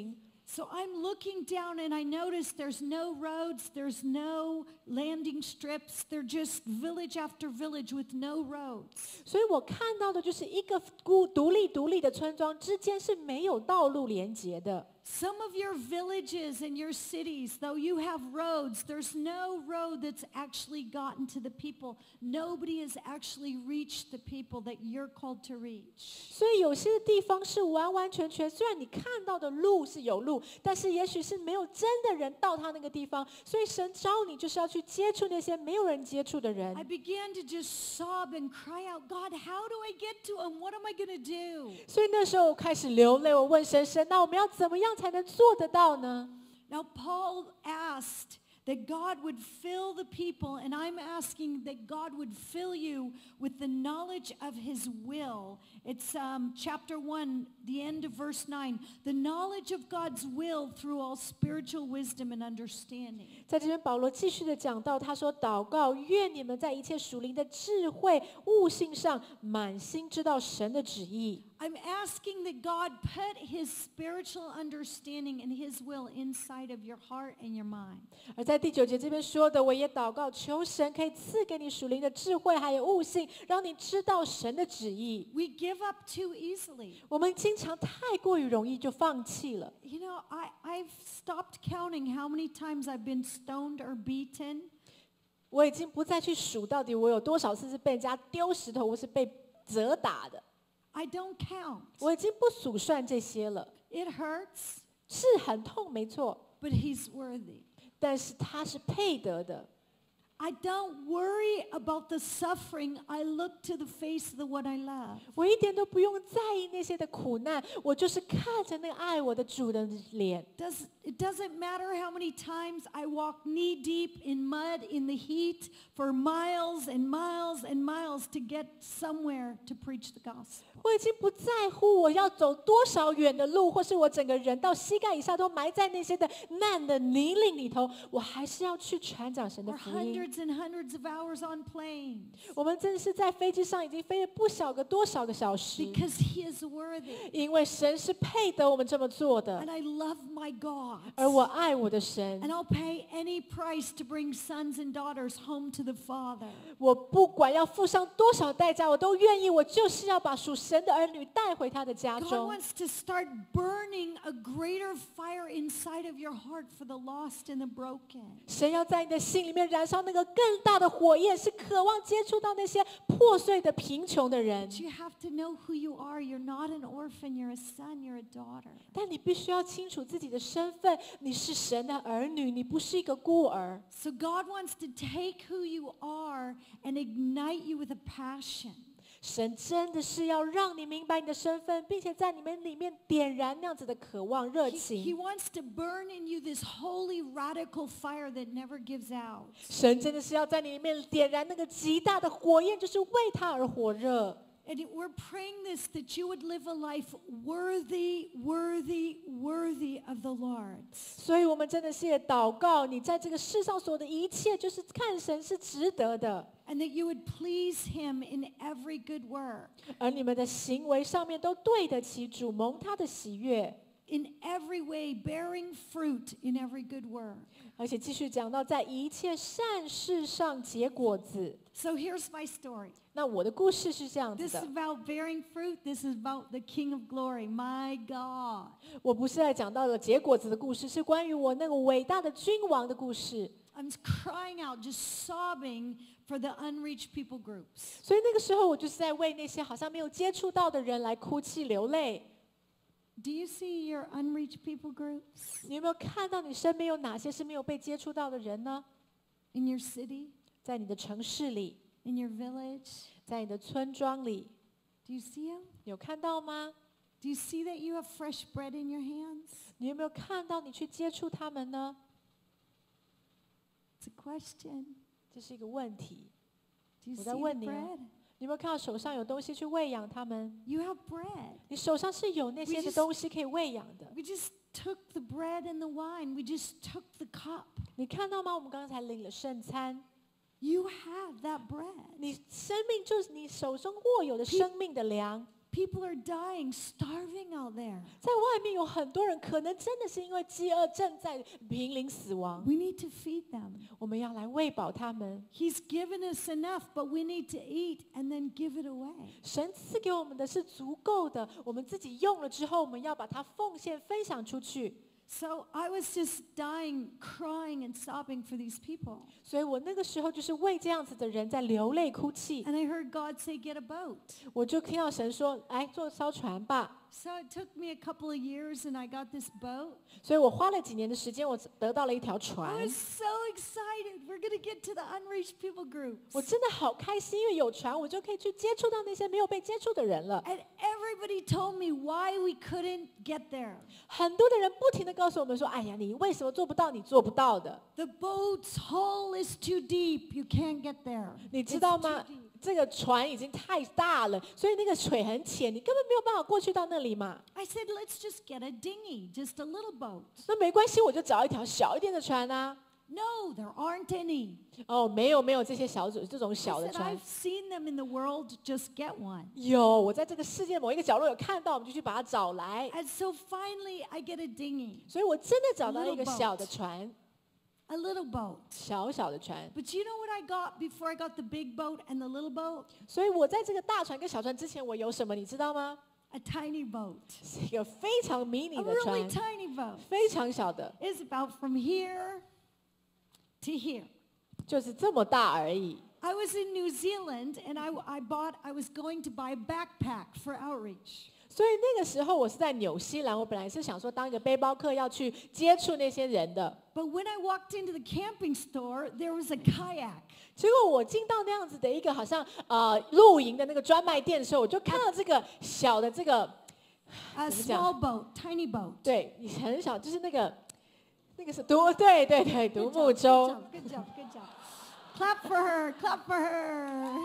So I'm looking down and I notice there's no roads, there's no landing strips, they're just village after village with no roads. 所以我看到的就是一个独立的村庄之间是没有道路连接的。 Some of your villages and your cities, though you have roads, there's no road that's actually gotten to the people. Nobody has actually reached the people that you're called to reach. 所以有些地方是完完全全，虽然你看到的路是有路，但是也许是没有真的人到他那个地方。所以神召你就是要去接触那些没有人接触的人。 I began to just sob and cry out, God, how do I get to him? What am I going to do? 所以那时候我开始流泪，我问神，神，那我们要怎么样才能做得到呢？ Now Paul asked that God would fill the people, and I'm asking that God would fill you with the knowledge of his will. It's chapter 1, the end of verse 9. The knowledge of God's will through all spiritual wisdom and understanding. 在这边保罗继续的讲到，他说祷告，愿你们在一切属灵的智慧悟性上满心知道神的旨意。 I'm asking that God put his spiritual understanding and his will inside of your heart and your mind. 而在第9节这边说的，我也祷告，求神可以赐给你属灵的智慧还有悟性，让你知道神的旨意。 We give up too easily. 我们经常太过于容易就放弃了。 You know, I've stopped counting how many times I've been stoned or beaten. 我已经不再去数到底我有多少次是被人家丢石头或是被责打的。 I don't count. 我已经不数算这些了。 It hurts, 是很痛，没错， but he's worthy. 但是他是配得的。 I don't worry about the suffering. I look to the face of the one I love. 我一点都不用在意那些的苦难，我就是看着那个爱我的主的脸。 It doesn't matter how many times I walk knee deep in mud in the heat for miles and miles and miles to get somewhere to preach the gospel. 我已经不在乎我要走多少远的路，或是我整个人到膝盖以下都埋在那些的烂的泥泞里头，我还是要去传讲神的 Or 福音。 hundreds and hundreds of hours on planes. 我们真的是在飞机上已经飞了不晓得多少个小时， Because he is worthy. 因为神是配得我们这么做的 And，I love my God. 而我爱我的神 And，I'll pay any price to bring sons and daughters home to the Father. 我不管要付上多少代价，我都愿意，我就是要把属神的儿女带回他的家 God 中。 wants to start burning a greater fire inside of your heart for the lost and the broken. 神要在你的心里面燃烧那个更大的火焰，是渴望接触到那些破碎的、贫穷的人。 But you have to know who you are. You're not an orphan. You're a son. You're a daughter. 但你必须要清楚自己的身份，你是神的儿女，你不是一个孤儿。 So God wants to take who you are and ignite you with a passion. 神真的是要让你明白你的身份，并且在你们里面点燃那样子的渴望、热 He 情。 wants to burn in you this holy, radical fire that never gives out. 神真的是要在你里面点燃那个极大的火焰，就是为他而火热。 And we're praying this, that you would live a life worthy, worthy, worthy of the Lord. 所以我们真的是也祷告，你在这个世上所的一切，就是看神是值得的， And that you would please him in every good work. 而你们的行为上面都对得起主，蒙他的喜悦。 In every way, bearing fruit in every good work. 而且继续讲到，在一切善事上结果子。 So here's my story. 那我的故事是这样子 This is 的， about bearing fruit. This is about the King of Glory. My God. 我不是在讲到了结果子的故事，是关于我那个伟大的君王的故事。 I'm crying out, just sobbing for the unreached people groups. 所以那个时候，我就是在为那些好像没有接触到的人来哭泣流泪。 Do you see your unreached people groups 你有没有看到你身边有哪些是没有被接触到的人呢？ in your city, 在你的城市里， in your village? 在你的村庄里， Do you see them? 有看到吗？ Do you see that you have fresh bread in your hands? 你有没有看到你去接触他们呢？ It's a question. 这是一个问题。 Do you 我 see 在 the 问你哦 bread? 你有没有看到手上有东西去喂养他们？ You have bread. 你手上是有那些 We 的 just- 东西可以喂养的。 We just took the bread and the wine. We just took the cup. 你看到吗？我们刚才领了圣餐， You have that bread. 你生命就是你手中握有的生命的粮。 people are dying, starving out there. 在外面有很多人可能真的是因为饥饿正在濒临死亡， We need to feed them. 我们要来喂饱他们。 He's given us enough, but we need to eat and then give it away. 神赐给我们的是足够的，我们自己用了之后，我们要把它奉献分享出去。 So I was just dying, crying and sobbing for these people. 所以我那个时候就是为这样子的人在流泪哭泣。 And I heard God say, get a boat. 我就听到神说：“来，坐艘船吧。” So it took me a couple of years and I got this boat. 所以我花了几年的时间，我得到了一条 I 船。 was so excited. We're going to get to the unreached people groups. 我真的好开心，因为有船，我就可以去接触到那些没有被接触的人了。 And everybody told me why we couldn't get there. 很多的人不停地告诉我们说：“哎呀，你为什么做不到？你做不到的。 The boat's hull is too deep. You can't get there. ” 你 It's 知道 too 吗 deep.？ 这个船已经太大了，所以那个水很浅，你根本没有办法过去到那里嘛。 I said, let's just get a dinghy, just a little boat. 那没关系，我就找一条小一点的船啊。 No, there aren't any. 哦，没有这些这种 I 小的 said, 船 I've。seen them in the world. Just get one. 有，我在这个世界某一个角落有看到，我们就去把它找来。 And so finally, I get a dinghy, 所以我真的找到了一个 Little boat. 小的船， a little boat. 小小的船。 But you know what I got before I got the big boat and the little boat? 所以我在这个大船跟小船之前，我有什么你知道吗？ A tiny boat. 是一个非常迷你 A 的 really 船， tiny boat. 非常小的， It's about from here to here. 就是这么大而已。 I was in New Zealand and I was going to buy a backpack for outreach. 所以那个时候我是在纽西兰，我本来是想说当一个背包客要去接触那些人的。 But when I walked into the camping store, there was a kayak. 结果我进到那样子的一个好像露营的那个专卖店的时候，我就看到这个小的这个 A 怎么讲？ small boat, tiny boat. 对，很小，就是那个是对独木舟。 Good job, good job. Clap for her, clap for her.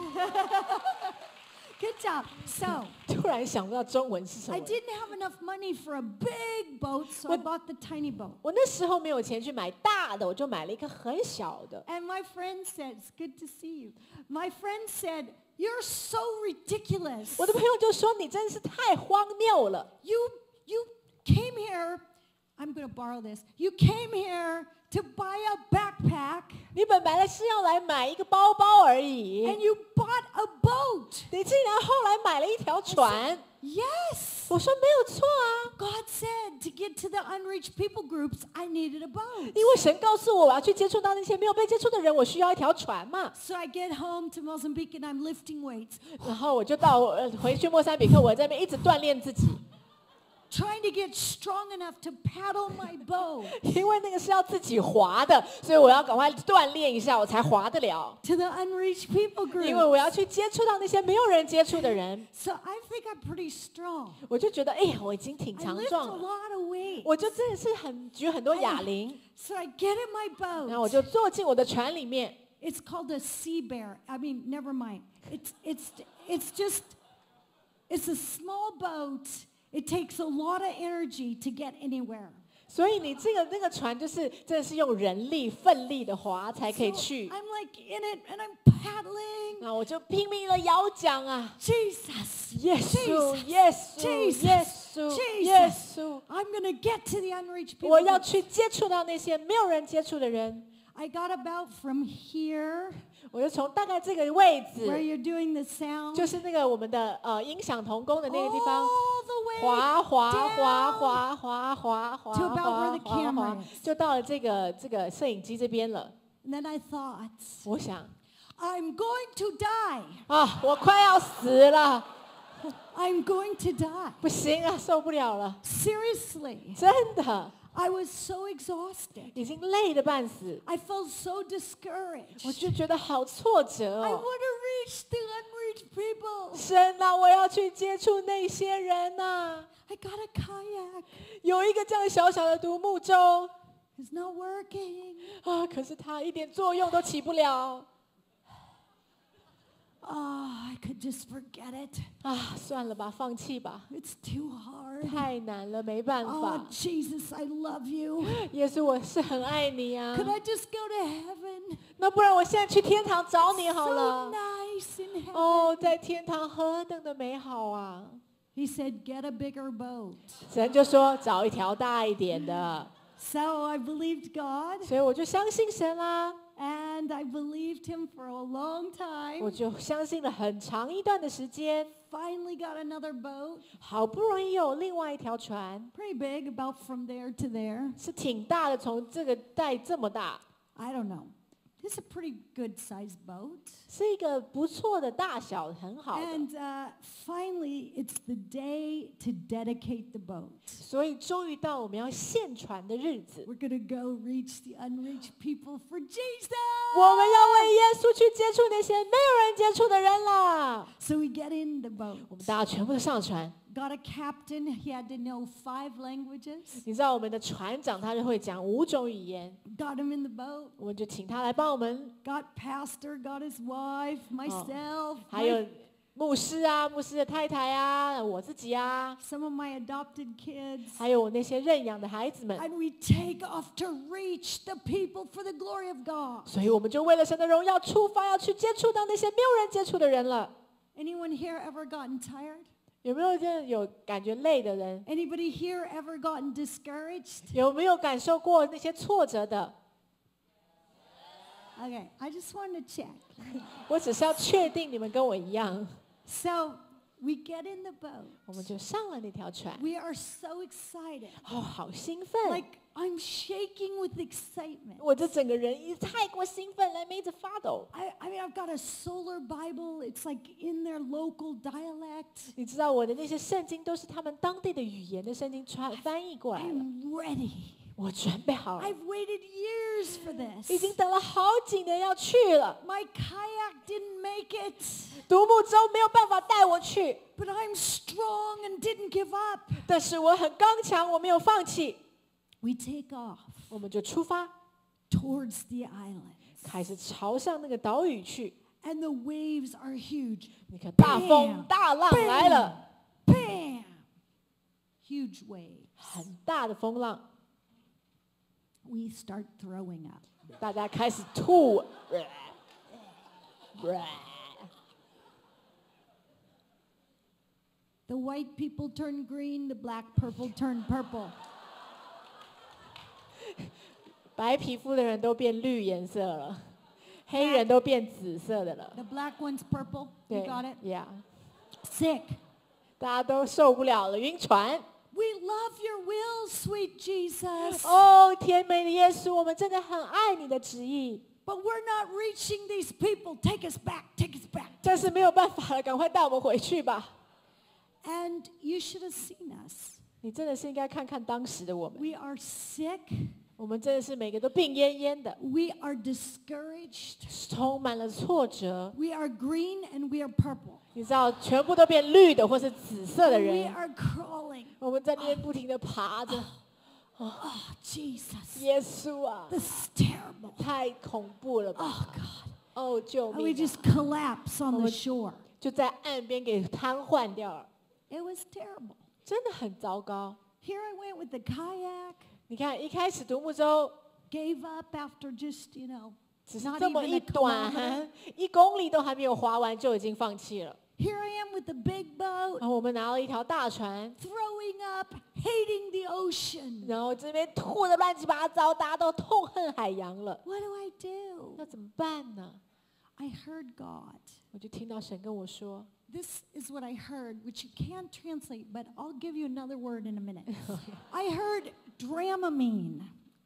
Good job. So 突然想不到中文是什 I 么。 didn't have enough money for a big boat, so I bought the tiny boat. 我那时候没有钱去买大的，我就买了一个很小的。 And my friend said, it's good to see you. My friend said, you're so ridiculous. 我的朋友就说你真是太荒谬了。 You came here, I'm going to borrow this. You came here to buy a backpack 你本来是要来买一个包包而已， and you bought a boat. 你竟然后来买了一条船。 Yes. 我说没有错啊， God said to get to the unreached people groups, I needed a boat. 因为神告诉我要去接触到那些没有被接触的人，我需要一条船嘛。 So I get home to Mozambique and I'm lifting weights, 然后我就到回去莫桑比克，我在那边一直锻炼自己， trying to get strong enough to paddle my boat 因为那个是要自己划的，所以我要赶快锻炼一下，我才划得了。 to the unreached people 因为我 group. 要去接触到那些没有人接触的人， So I think I'm pretty strong. 我就觉得，哎呀，我已经挺 I 强 lift a 壮了， lot of weight. 我就真的是举很多哑铃， So I get in my 然后我 boat. 就坐进我的船里面。 It's called a sea bear. I mean, never mind. It's a small boat. It takes a lot of energy to get anywhere. 所以你那个船就是真的是用人力奋力的划才可以 So 去。 I'm like in it and I'm paddling. 然后我就拼命的摇桨啊， Jesus. 耶稣， Jesus. 耶稣， Jesus. 耶稣， Jesus. 耶稣！ I'm going to get to the unreached people. 我要去接触到那些没有人接触的人。 I got about from here 我就从大概这个位 where 置， you're doing the sound 就是那个我们的音响同工的那个地方， all the way 滑滑 down 滑滑滑滑滑 to about where 滑 the 滑 camera 滑， is. 就到了这个摄影机这边了。 And then I thought, 我想 I'm going to die. 啊，我快要死了， I'm going to die. 不行啊，受不了了， Seriously. 真的 I was so exhausted. 已经累得半死， I felt so discouraged. 我就觉得好挫折 I 哦。 want to reach the unreached people. 神啊，我要去接触那些人呐、 I got a kayak. 有一个这样小小的独木舟 It's not working. 啊，可是它一点作用都起不了 I could just forget it. 啊！算了吧，放弃吧， It's too hard. 太难了，没办 Oh, 法。 Jesus, I love you. 耶稣，我是很爱你啊 Could，I just go to heaven? 那不然我现在去天堂找你好 So 了。 nice in heaven. 哦，在天堂何等的美好啊！ He said, get a bigger boat. 神就说找一条大一点的， So I believed God 所以我就相信神啦， and I believed him for a long 我 time. 就相信了很长一段的时间， Finally got another boat. 好不容易有另外一条船， Pretty big, about from there to there. 是挺大的，从这个带这么大， I don't know. This is a pretty good sized boat. 是一个不错的大小，很好的。 And finally, it's the day to dedicate the boat. 所以终于到我们要献船的日子， We're going to go reach the unreached people for Jesus. 我们要为耶稣去接触那些没有人接触的人啦。 So we get in the boat. 我们大家全部都上船。 Got a captain. He had to know 5 languages. 你知道我们的船长他就会讲5种语言， Got him in the boat. 我们就请他来帮我们。 Got pastor, got his wife, myself, 还有牧师啊，牧师的太太啊，我自己啊， some of my adopted kids. 还有我那些认养的孩子们。 And we take off to reach the people for the glory of God. 所以我们就为了神的荣耀出发，要去接触到那些没有人接触的人了。 Anyone here ever gotten tired? 有没有人有感觉累的人？ Anybody here ever gotten discouraged? 有没有感受过那些挫折的？ Okay, I just wanted to check. 我只是要确定你们跟我一样。 So we get in the boat. 我们就上了那条船。 We are so excited. 哦，好兴奋！ Like I'm shaking with excitement. 我这整个人太过兴奋了，一直发抖。 I mean, I've got a solar Bible. It's like in their local dialect. 你知道我的那些圣经都是他们当地的语言的圣经翻译过来了。 I'm ready. 我准备好了， I've waited years for this. 已经等了好几年要去了。 My kayak didn't make it, 独木舟没有办法带我去， but I'm strong and didn't give up. 但是我很刚强，我没有放弃。 We take off 我们就出发， towards the island. 开始朝向那个岛屿去。 And the waves are huge. 你看，大风大浪来了， Bam! Huge waves. 很大的风浪， We start throwing up. 大家开始吐。 The white people turn green, the black purple turn purple. 白皮肤的人都变绿颜色了，黑人都变紫色的了。 The black one's purple. You 对 got it? ，Yeah， Sick. 大家都受不了了，晕船。 We love your will, sweet Jesus. 哦，甜美的耶稣，我们真的很爱你的旨意， But we're not reaching these people. Take us back. Take us back. 但是没有办法了，赶快带我们回去吧。 And you should have seen us. 你真的是应该看看当时的我们， We are sick. 我们真的是每个都病恹恹的， We are discouraged. 充满了挫折。 We are green and we are purple. 你知道，全部都变绿的或是紫色的 We 人， are crawling. 我们在那边不停的爬着。 Oh, Jesus. 耶稣啊， This is terrible. 太恐怖了 Oh, 吧！ God. 哦，救 And we 命啊！ just collapse on the shore. 就在岸边给瘫痪掉了， It was terrible. 真的很糟糕。 Here I went with the kayak. 你看，一开始独木舟 Gave up after just, you know, 只是 not 这么 even 一 a 短 kilometer. ，1公里都还没有划完就已经放弃了。 Here I am with the big boat, 然后我们拿了一条大船， throwing up, hating the ocean. 然后这边吐的乱七八糟，大家都痛恨海洋了。 What do I do? 那怎么办呢？ I heard God. 我就听到神跟我说 This is what I heard, which you can't translate, but I'll give you another word in a minute. I heard Dramamine,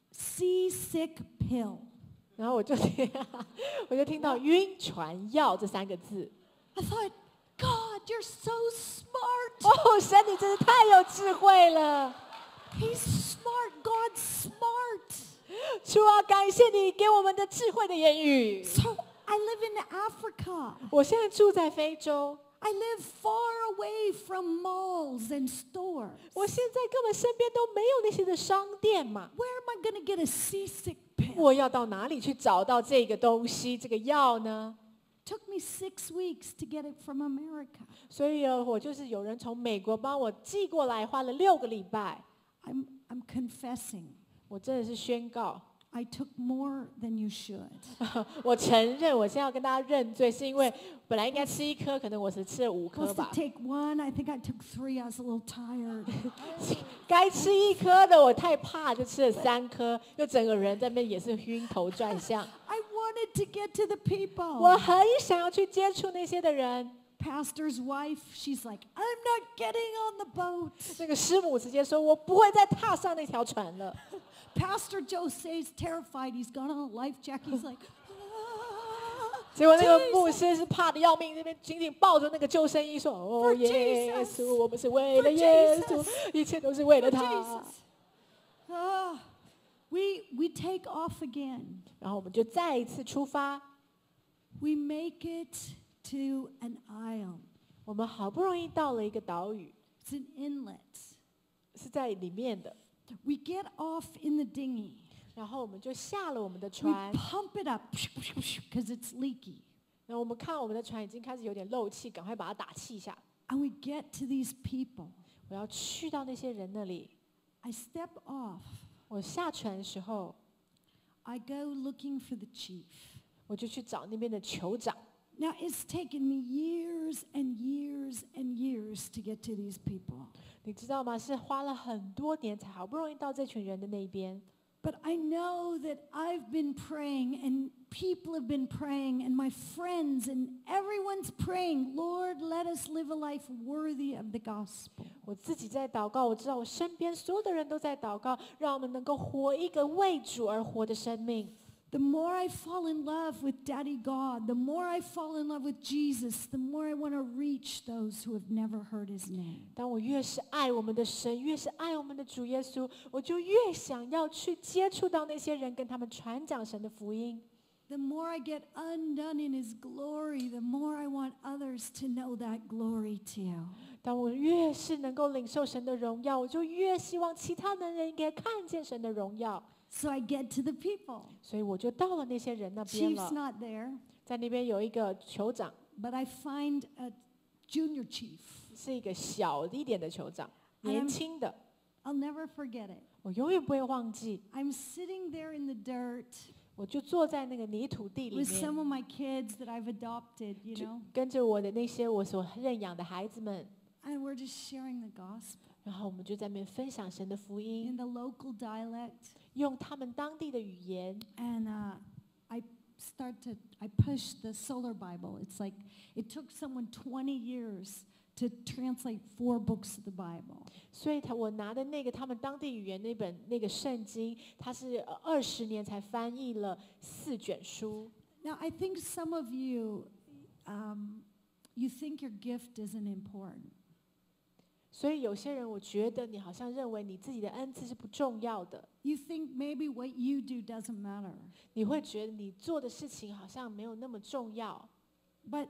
seasick pill. 然后我就听到晕船药这3个字。 I thought, God, you're so smart. 哦，神你真是太有智慧了！ He's smart. God's smart. 主啊，感谢你给我们的智慧的言语。 So I live in Africa. 我现在住在非洲， I live far away from malls and stores. 我现在根本身边都没有那些的商店嘛。 Where am I going to get a seasick pill? 我要到哪里去找到这个东西，这个药呢？ Took me 6 weeks to get it from America. 所以我就是有人从美国帮我寄过来，花了6个礼拜。 I'm confessing. 我真的是宣告， I took more than you should. 我承认，我现在要跟大家认罪，是因为本来应该吃1颗，可能我只吃了5颗 Supposed 吧 to。take 1. I think I took 3. I was a little tired. 该吃1颗的，我太怕，就吃了3颗，又整个人在那边也是晕头转向。 I wanted to get to the 我 people. 很想要去接触那些的人。 Pastor's wife, she's like, I'm not getting on the boat. 那个师母直接说：“我不会再踏上那条船了。” Pastor Jose's terrified. He's got on a life jacket. He's like, "Ah, 结果那个 Jesus." 牧师是怕的要命，那边紧紧抱着那个救生衣说：“哦， For 耶 Jesus. 稣，我们是为了 For 耶稣 Jesus. 一切都是为了 For 他。 Jesus. Ah, we take off again. ” 然后我们就再一次出发， We make it to an isle. 我们好不容易到了一个岛屿， It's an inlet. 是在里面的。 We get off in the dinghy. 然后我们就下了我们的 We 船， pump it up because it's leaky. 然后我们看我们的船已经开始有点漏气，赶快把它打气一下。 And we get to these people. 我要去到那些人那里。 I step off. 我下船的时候， I go looking for the chief. 我就去找那边的酋长。 Now, it's taken me years and years and years to get to these people. 你知道吗？是花了很多年才好不容易到这群人的那边。 But I know that I've been praying and people have been praying and my friends and everyone's praying, Lord, let us live a life worthy of the gospel. 我自己在祷告，我知道我身边所有的人都在祷告，让我们能够活一个为主而活的生命。 The more I fall in love with Daddy God, the more I fall in love with Jesus, the more I want to reach those who have never heard his name. 当我越是爱我们的神，越是爱我们的主耶稣，我就越想要去接触到那些人，跟他们传讲神的福音。 The more I get undone in his glory, the more I want others to know that glory too. 当我越是能够领受神的荣耀，我就越希望其他的人也看见神的荣耀。 So I get to the people. 所以我就到了那些人那边 Chief's 了。 not there, 在那边有一个酋长， but I find a junior chief. 是一个小一点的酋长， I am- 年轻的， I'll never forget it. 我永远不会忘记。 I'm sitting there in the dirt 我就坐在那个泥土地里 with some 面， of my kids that I've adopted, you 就 know, 跟着我的那些我所认养的孩子们， and we're just sharing the gospel 然后我们就在那边分享神的福 in 音， the local dialect. 用他们当地的语言。 And I push the Solar Bible. It's like it took someone 20 years to translate 4 books of the Bible. 所以我拿的那个他们当地语言那个圣经，它是20年才翻译了4卷书。 Now, I think some of you, you think your gift isn't important. 所以有些人，我觉得你好像认为你自己的恩赐是不重要的， You think maybe what you do doesn't matter. 你会觉得你做的事情好像没有那么重要。 But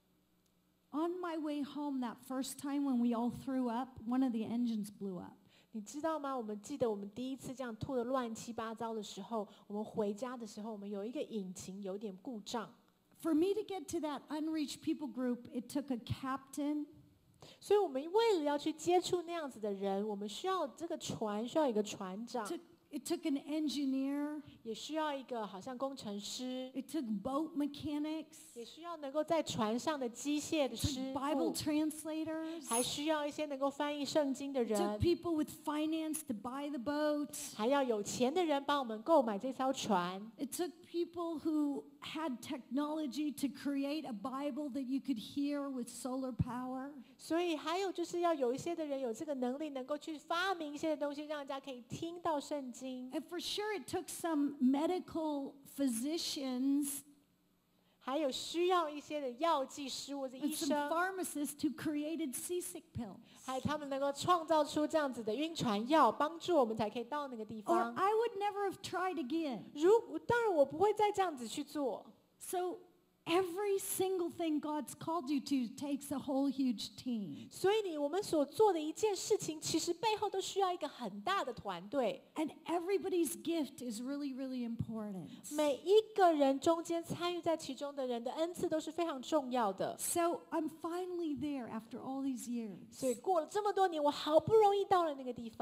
on my way home that first time when we all threw up, one of the engines blew up. 你知道吗？我们记得我们第一次这样吐得乱七八糟的时候，我们回家的时候，我们有一个引擎有点故障。 For me to get to that unreached people group, it took a captain, 所以我们为了要去接触那样子的人，我们需要这个船，需要一个船长， it took an engineer, 也需要一个好像工程师， it took boat mechanics, 也需要能够在船上的机械的 it took 师 Bible 傅， translators, 还需要一些能够翻译圣经的 it took 人， people with finance to buy the boat. 还要有钱的人帮我们购买这艘船。 It took people who had technology to create a Bible that you could hear with solar power. 所以还有就是要有一些的人有这个能力，能够去发明一些的东西，让人家可以听到圣经。 And for sure, it took some medical physicians 还有需要一些的药剂师或者 and 医 some 生， pharmacists who created seasick pills. 还有他们能够创造出这样子的晕船药，帮助我们才可以到那个地 Or 方。 I would never have tried again. 当然我不会再这样子去做。 So every single thing God's called you to takes a whole huge team. 所以我们所做的一件事情，其实背后都需要一个很大的团队。 And everybody's gift is really, really important. 每一个人中间参与在其中的人的恩赐都是非常重要的。 So I'm finally there after all these years. 所以过了这么多年，我好不容易到了那个地方。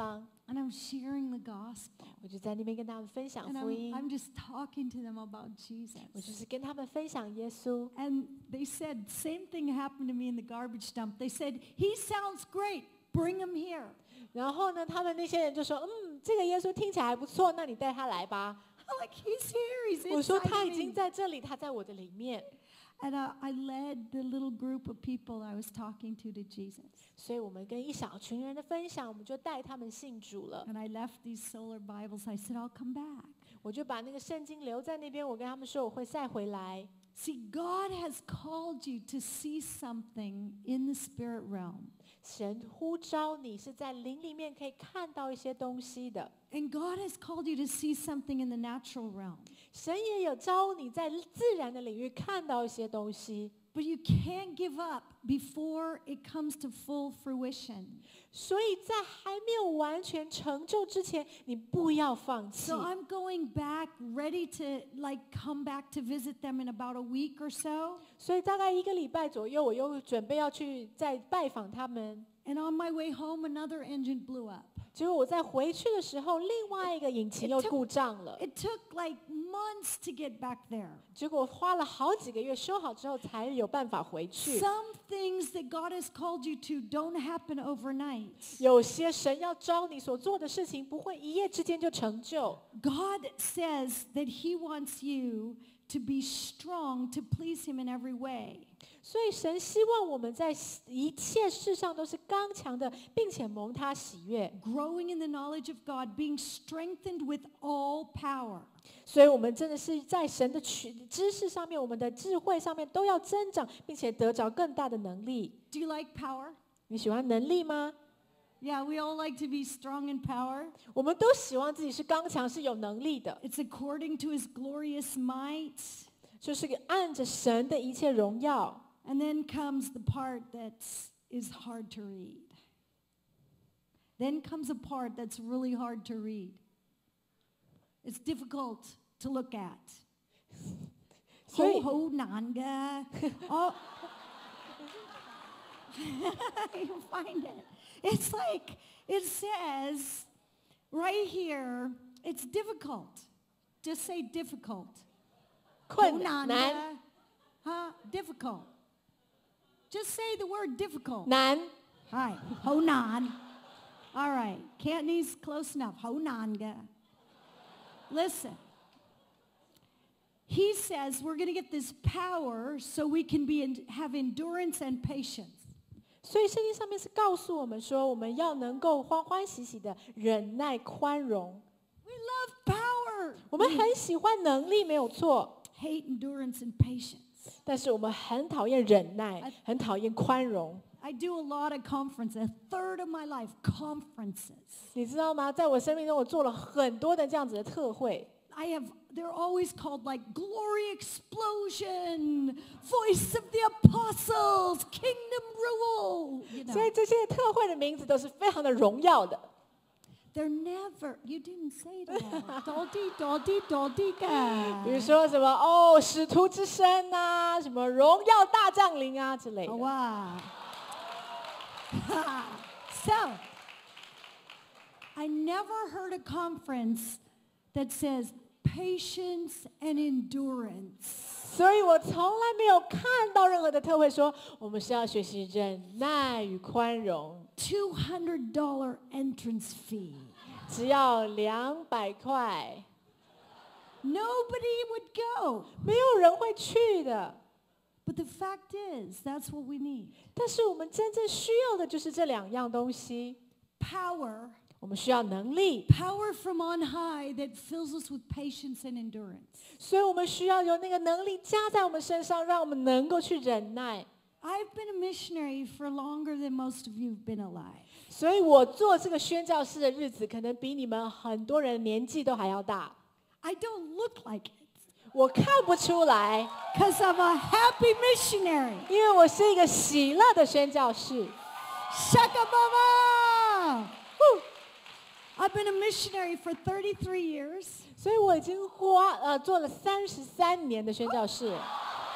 And I'm sharing the gospel. 我就在那边跟他们分享 And 福音， I'm just talking to them about 我就 Jesus. 是跟他们分享耶稣。 And they said, same thing happened to me in the garbage dump. They said, he sounds great. Bring him here. 然后呢，他们那些人就说，这个耶稣听起来还不错，那你带他来吧。 I'm like, he's here. He's 我说 inside 他 of 已经 me. 在这里，他在我的里面。 And I led the little group of people I was talking to Jesus. 所以我们跟一小群人的分享，我们就带他们信主了。 And I left these solar Bibles. I said, I'll come back. 我就把那个圣经留在那边，我跟他们说我会再回来。 See, God has called you to see something in the spirit realm. 神呼召你是在灵里面可以看到一些东西的， And God has called you to see something in the natural realm. 神也有召你在自然的领域看到一些东西， But you can't give up before it comes to full fruition. 所以在还没有完全成就之前，你不要放弃。 So I'm going back, ready to come back to visit them in about a week or so. 所以大概1个礼拜左右，我又准备要去再拜访他们。 And on my way home, another engine blew up. 结果我在回去的时候，另外一个引擎又故障了。 It took like months to get back there. 结果花了好几个月修好之后，才有办法回去。 Some things that God has called you to don't happen overnight. 有些神要召你所做的事情，不会一夜之间就成就。 God says that He wants you to be strong to please Him in every way. 所以神希望我们在一切事上都是刚强的，并且蒙他喜悦。 Growing in the knowledge of God, being strengthened with all power. 所以我们真的是在神的知识上面，我们的智慧上面都要增长，并且得着更大的能力。 Do you like power? 你喜欢能力吗？ Yeah, we all like to be strong in power. 我们都希望自己是刚强、是有能力的， It's according to His glorious might. 就是按着神的一切荣耀。 And then comes the part that is hard to read. Then comes a part that's really hard to read. It's difficult to look at. 所以好难㗎。Oh, you find it. It's like it says right here, it's difficult. Just say difficult. 困好难 Huh? Difficult. Just say the word difficult. 难 Hi. 好難. All right. Cantonese close enough. 好難㗎. Listen. He says we're going to get this power so we can have endurance and patience. 所以圣经上面是告诉我们说，我们要能够欢欢喜喜的忍耐宽容。 We love power. 我们很喜欢能力，没有错， Hate endurance and patience. 但是我们很讨厌忍耐，很讨厌宽容。 I do a lot of conferences. A third of my life, conferences. 你知道吗？在我生命中，我做了很多的这样子的特会。 They're always called like Glory Explosion, Voice of the Apostles, Kingdom Rule. You 所以 know. 这些特会的名字都是非常的荣耀的。 They're never, you didn't say that. Doldy ka. 比如说什么使徒之声啊，什么荣耀大降临啊之类的。 Wow. So, I never heard a conference that says patience and endurance. 所以我从来没有看到任何的特会说我们是要学习忍耐与宽容， $200 entrance fee. 只要200块， Nobody would go. 没有人会去的。 But the fact is, that's what we need. 但是我们真正需要的就是这2样东西。 Power. 我们需要能力， Power from on high that fills us with patience and endurance. 所以我们需要有那个能力加在我们身上，让我们能够去忍耐。 I've been a missionary for longer than most of you have been alive. 所以我做这个宣教士的日子，可能比你们很多人年纪都还要大。 I don't look like it. 我看不出来， Because I'm a happy missionary. 因为我是一个喜乐的宣教士。 Shaka Baba! I've been a missionary for 33 years. 所以我已经做了33年的宣教士。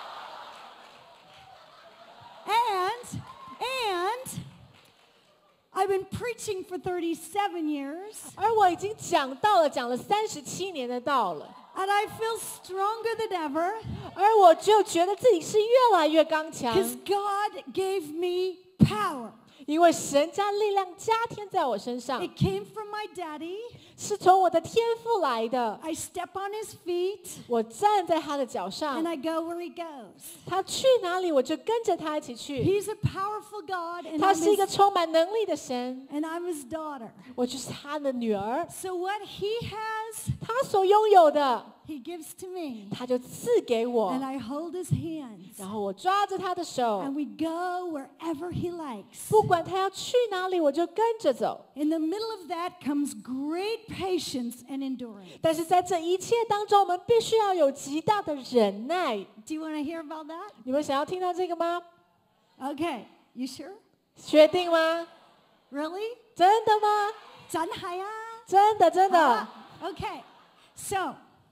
And I've been preaching for 37 years. 而我已经讲了37年的道了， And I feel stronger than ever 而我就觉得自己是越来越刚强， because God gave me power. 因为神将力量加添在我身上， It came from my daddy. 是从我的天父来的。 I step on his feet 我站在他的脚上 and，I go where he goes. 他去哪里我就跟着他一起去。 He's a powerful God, and 他 I'm 是一个 his, 充满能力的神， and I'm his daughter. 我就是他的女儿。 So what he has, 他所拥有的， he gives to me. 他就赐给我 And，I hold his hands. 然后我抓着他的手， And we go wherever he likes. 不管他要去哪里，我就跟着走。 In the middle of that comes great patience and endurance. 但是在这一切当中，我们必须要有极大的忍耐。 Do you want to hear about that? 你们想要听到这个吗？ Okay, you sure? 确定吗？ Really? 真的吗？ 真係啊？ 真的真的。 Okay, so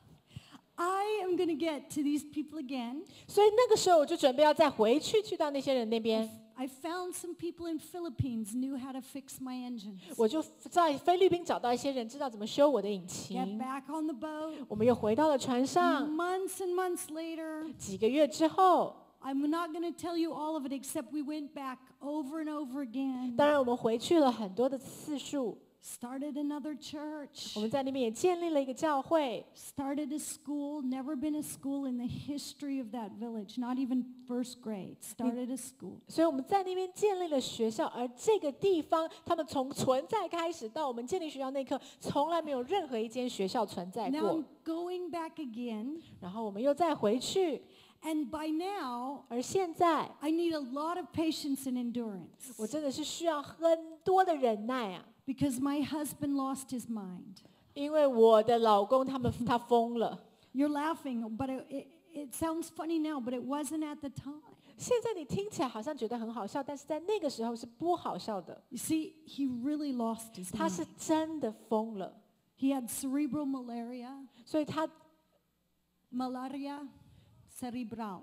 I am going to get to these people again. 所以那个时候我就准备要再回去，去到那些人那边。 I found some people in Philippines knew how to fix my engines. 我就在菲律宾找到一些人知道怎么修我的引 Get 擎。 back on the boat. 我们又回到了船上。 Months and months later, 几个月之后， I'm not going to tell you all of it except we went back over and over again. 当然我们回去了很多的次数。 Started another church. 我们在那边也建立了一个教会。 Started a school. Never been a school in the history of that village. Not even first grade. Started a school. 所以我们在那边建立了学校，而这个地方，他们从存在开始到我们建立学校那一刻，从来没有任何一间学校存在 Now 过 I'm。going back again. 然后我们又再回去， And by now, 而现在 I need a lot of patience and endurance 我真的是需要很多的忍耐啊， because my husband lost his mind. 因为我的老公他疯了。 You're laughing, but it sounds funny now, but it wasn't at the time. 现在你听起来好像觉得很好笑，但是在那个时候是不好笑的。 You see, he really lost his 他是 mind. 真的疯了， He had cerebral malaria, 所以他 malaria cerebral.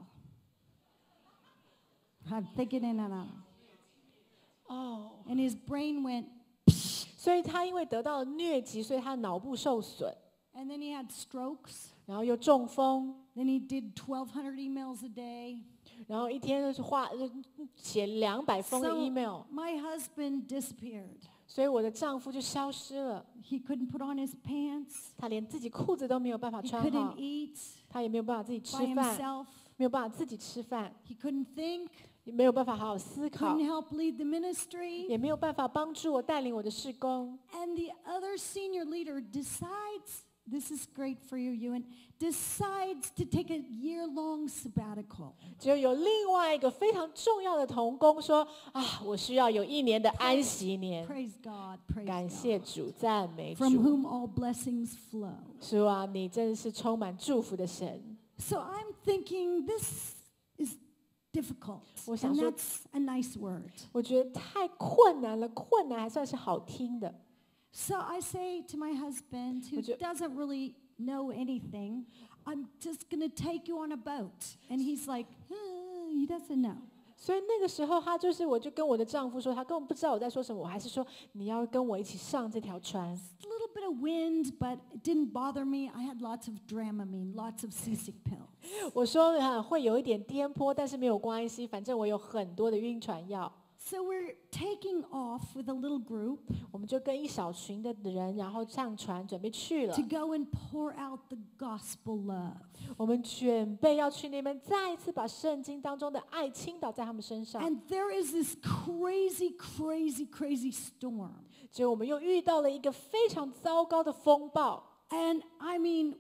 I'm thinking in and out. 哦， And his brain went, 所以他因为得到了疟疾，所以他脑部受损， and then he had strokes. 然后又中风， Then he did 1,200 emails a day. 然后一天就是写200封的 So email， my husband disappeared. 所以我的丈夫就消失了， He couldn't put on his pants. 他连自己裤子都没有办法 He 穿好 couldn't，eat 他也没有办法自己吃 by 饭， himself. 没有办法自己吃饭， He couldn't think, 也没有办法好好思考 couldn't，help lead the ministry. 也没有办法帮助我带领我的事工。 And the other senior leader decides, this is great for you, Ewan, decides to take a year-long sabbatical. 只有另外一个非常重要的同工说啊，我需要有1年的安息年。 Praise God, 感 praise 谢 God. 主，赞美 From 主。 whom all blessings flow. 主啊，你真是充满祝福的神。 So I'm thinking this is difficult. 我想 And 说- that's a nice word. 我觉得太困难了，困难还算是好听的。 So I say to my husband, who Would you- doesn't really know anything, I'm just going to take you on a boat. And he's like, he doesn't know. 所以那个时候，我就跟我的丈夫说，他根本不知道我在说什么。我还是说，你要跟我一起上这条船。 A little bit of wind, but it didn't bother me. I had lots of Dramamine, lots of seasick pills. 我说会有一点颠簸，但是没有关系，反正我有很多的晕船药。 So we're taking off with a little group 我们就跟一小群的人，然后上船准备去了 to。go and pour out the gospel love. 我们准备要去那边，再一次把圣经当中的爱倾倒在他们身上。 And there is this crazy, crazy, crazy storm. 结果我们又遇到了一个非常糟糕的风暴。 And I mean,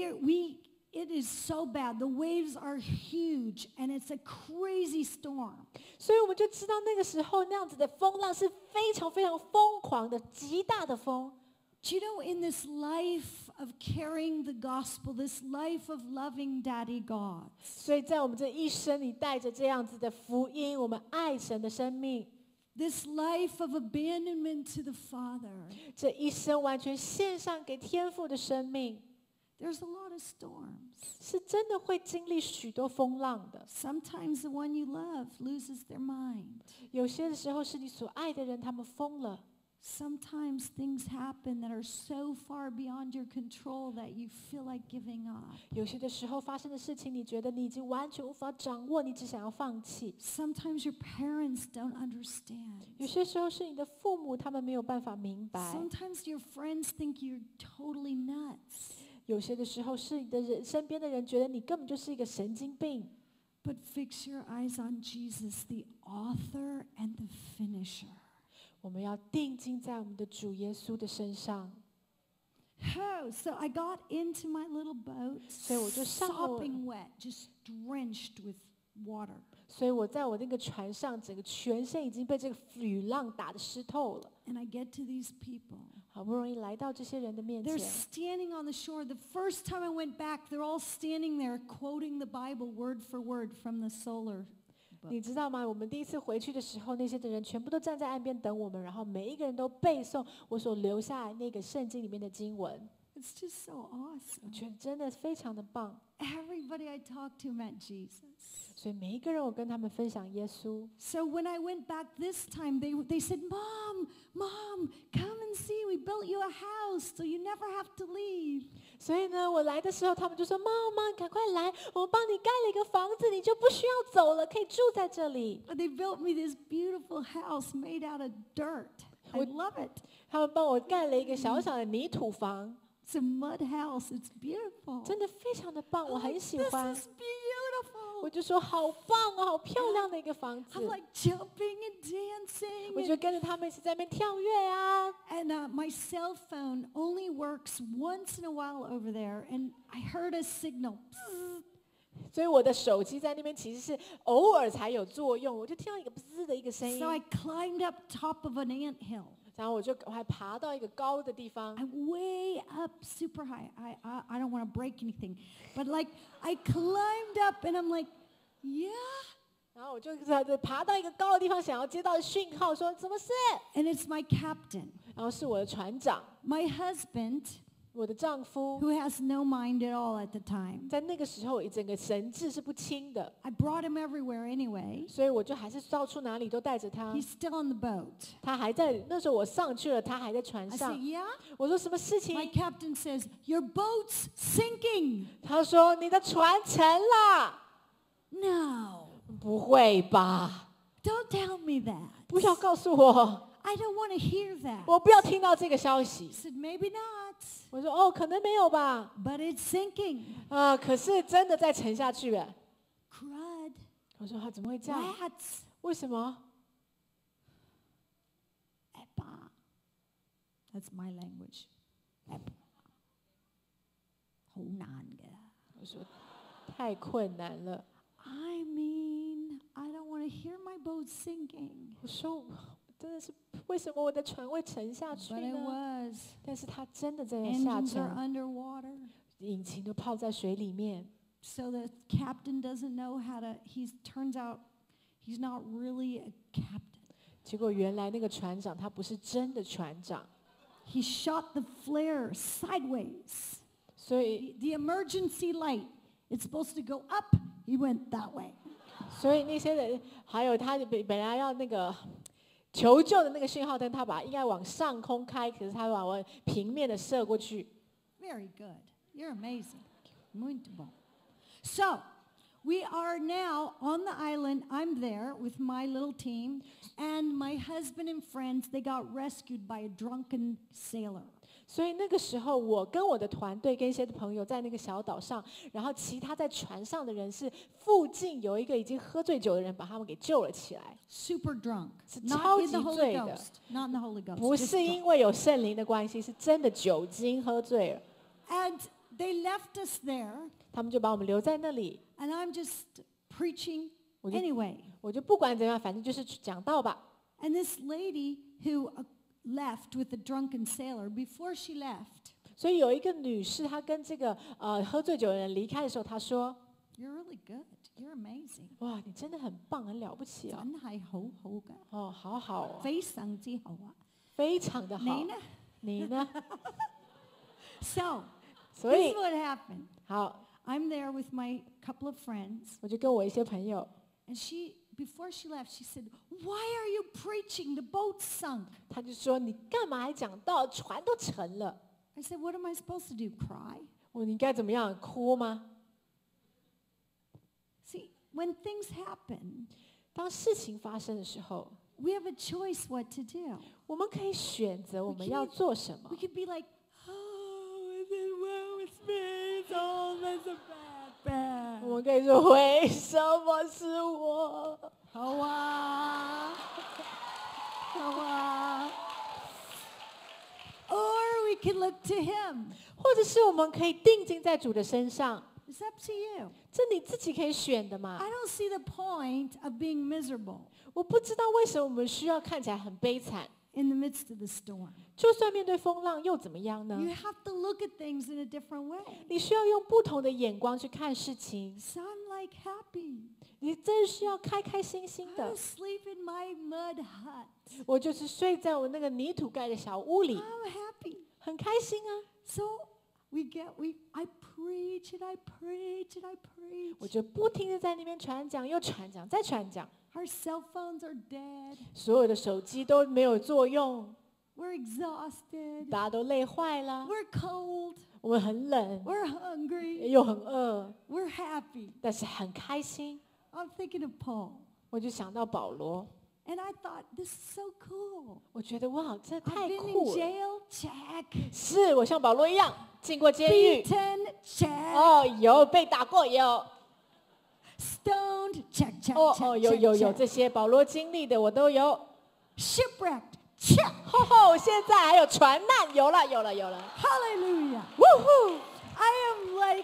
it is so bad. The waves are huge, and it's a crazy storm. 所以我们就知道那个时候那样子的风浪是非常非常疯狂的，极大的风。 Do you know, in this life of carrying the gospel, this life of loving Daddy God, 所以在我们这一生里带着这样子的福音，我们爱神的生命， this life of abandonment to the Father, 这一生完全献上给天父的生命， there's a lot of storms. 是真的会经历许多风浪的。 Sometimes the one you love loses their mind. 有些时候是你所爱的人，他们疯了。 Sometimes things happen that are so far beyond your control that you feel like giving up. 有些的时候发生的事情，你觉得你已经完全无法掌握，你只想要放弃。 Sometimes your parents don't understand. 有些时候是你的父母，他们没有办法明白。 Sometimes your friends think you're totally nuts. 有些的时候是你的人身边的人觉得你根本就是一个神经病。 But fix your eyes on Jesus, the author and the finisher. 我们要定睛在我们的主耶稣的身上。 Oh, so I got into my little boat, 所以我就上了我 sopping wet, just drenched with water. 所以我在我那个船上，整个全身已经被这个雨浪打得湿透了。 And I get to these people. 好不容易来到这些人的面 They're 前， standing on the shore. The first time I went back, they're all standing there quoting the Bible word for word from the solar. 你知道吗？我们第一次回去的时候，那些的人全部都站在岸边等我们，然后每一个人都背诵我所留下来那个圣经里面的经文。 It's just so 我 awesome. 觉得真的非常的棒。 Everybody I talked to met Jesus. 所以每一个人，我跟他们分享耶稣。 So when I went back this time, they said, Mom, come and see. We built you a house, so you never have to leave. 所以呢，我来的时候，他们就说：“妈妈，赶快来，我们帮你盖了一个房子，你就不需要走了，可以住在这里。” They built me this beautiful house made out of dirt. I love it. 他们帮我盖了一个小小的泥土房。 It's a mud house. It's beautiful. 真的非常的棒，我很喜欢。 This is beautiful. 我就说好棒哦，好漂亮的一个房子。 I'm like jumping and dancing. 我就跟着他们一起在那边跳跃啊。 And my cell phone only works once in a while over there, and I heard a signal. 所以我的手机在那边其实是偶尔才有作用，我就听到一个滋的一个声音。 So I climbed up top of an ant hill. 然后我还爬到一个高的地方。 I'm way up, super high. I don't want to break anything, but like I climbed up and I'm like, yeah. 然后我就爬到一个高的地方，想要接到讯号，说什么事？ And it's my captain. 然后是我的船长， My husband, 我的丈夫， who has no mind at all at the time. 在那个时候，整个神志是不清的， I brought him everywhere anyway. 所以我就还是到处哪里都带着他。 He's still on the boat. 他还在那时候我上去了，他还在船 I 上 said,。yeah? 我说什么事 My 情？ captain says, your boat's sinking. 他说你的船沉了。 No, 不会吧？ don't tell me that. 不要告诉我， I don't want to hear that. 我不要听到这个消息 I。said, maybe not, 我说哦，可能没有吧。 but it's sinking. 可是真的在沉下去了。 Crud. 我说他怎么会这样？ Rats. 为什么？ Epa. That's my language. Epa. 好難嘅。 我说太困难了。 I mean, I don't want to hear my boat sinking. 我说真的是为什么我的船会沉下去 But it 呢？ was. 但是它真的在下 Engines are 沉， underwater. 引擎都泡在水里面。 So the captain doesn't know how to, turns out he's not really a captain. 结果原来那个船长他不是真的船长， He shot the flare sideways. 所以 The emergency light, it's supposed to go up, he went that way. 所以那些人还有他本来要那个求救的那个讯号灯，他应该往上空开，可是他往平面的射过去。 Very good. You're amazing. Muito bom. So, we are now on the island. I'm there with my little team, and my husband and friends, they got rescued by a drunken sailor. 所以那个时候，我跟我的团队跟一些朋友在那个小岛上，然后其他在船上的人是附近有一个已经喝醉酒的人把他们给救了起来， Super drunk. 是 Not 超 in 级 the Holy 醉的， Ghost. Not in the Holy Ghost. 不 just 是 drunk. 因为有圣灵的关系，是真的酒精喝醉了。 And they left us there, 他们就把我们留在那里， and I'm just preaching 我就 anyway. 我就不管怎样，反正就是讲道吧。 And this lady who left with the drunken sailor, before she left, 所以有一个女士，她跟这个喝醉酒的人离开的时候，她说 you're really good. You're amazing.：“ 哇，你真的很棒，很了不起哦！ 真係好好㗎， 哦，好好哦， 非常之好啊。 非常的好。 你呢？ 你呢？ So 所 This 以 is what happened. 好， I'm there with my couple of friends, 我就跟我一些朋友， and before she left, she said, "Why are you preaching? The boat sunk." 他就说你干嘛还讲道？船都沉了。 I said, "What am I supposed to do? Cry?" 你该怎么样？哭吗？ See, when things happen, 当事情发生的时候， we have a choice what to do. 我们可以选择我们要做什么 We。could be like, "Oh, is it well with me? It's all that's a bad, 我 bad." 们可以说为什么是我？ 好啊，好啊。Or we can look to Him. 或者是我们可以定睛在主的身上， It's up to you. 这你自己可以选的嘛 I。don't see the point of being miserable 我不知道为什么我们需要看起来很悲惨， in the midst of the storm. 就算面对风浪又怎么样呢？ You have to look at things in a different way. 你需要用不同的眼光去看事情， So I'm like happy. 你真是要开开心心 I 的。 sleep in my mud hut. 我就是睡在我那个泥土盖的小屋里， I'm happy. 很开心啊。 So I preach and I preach and I preach. 我就不停的在那边传讲，又传讲，再传讲。 Our cell phones are dead. 所有的手机都没有作用， We're exhausted. 大家都累坏了。 We're cold. 我们很冷， We're hungry. 又很饿， We're happy. 但是很开心。 I'm thinking of Paul. 我就想到保罗， And I thought, this is so cool. 我觉得哇，这 I've 太 been in 酷了。 jail, check. 是我像保罗一样进过监狱， Beaten, check. 哦，有被打过，有， Stoned, check, check, 哦 check, 哦，有 check, 有有 check. 这些保罗经历的我都有。 Shipwrecked, check. 吼吼，现在还有船难，有了有了有了， Hallelujah. 呜呼！ I am like,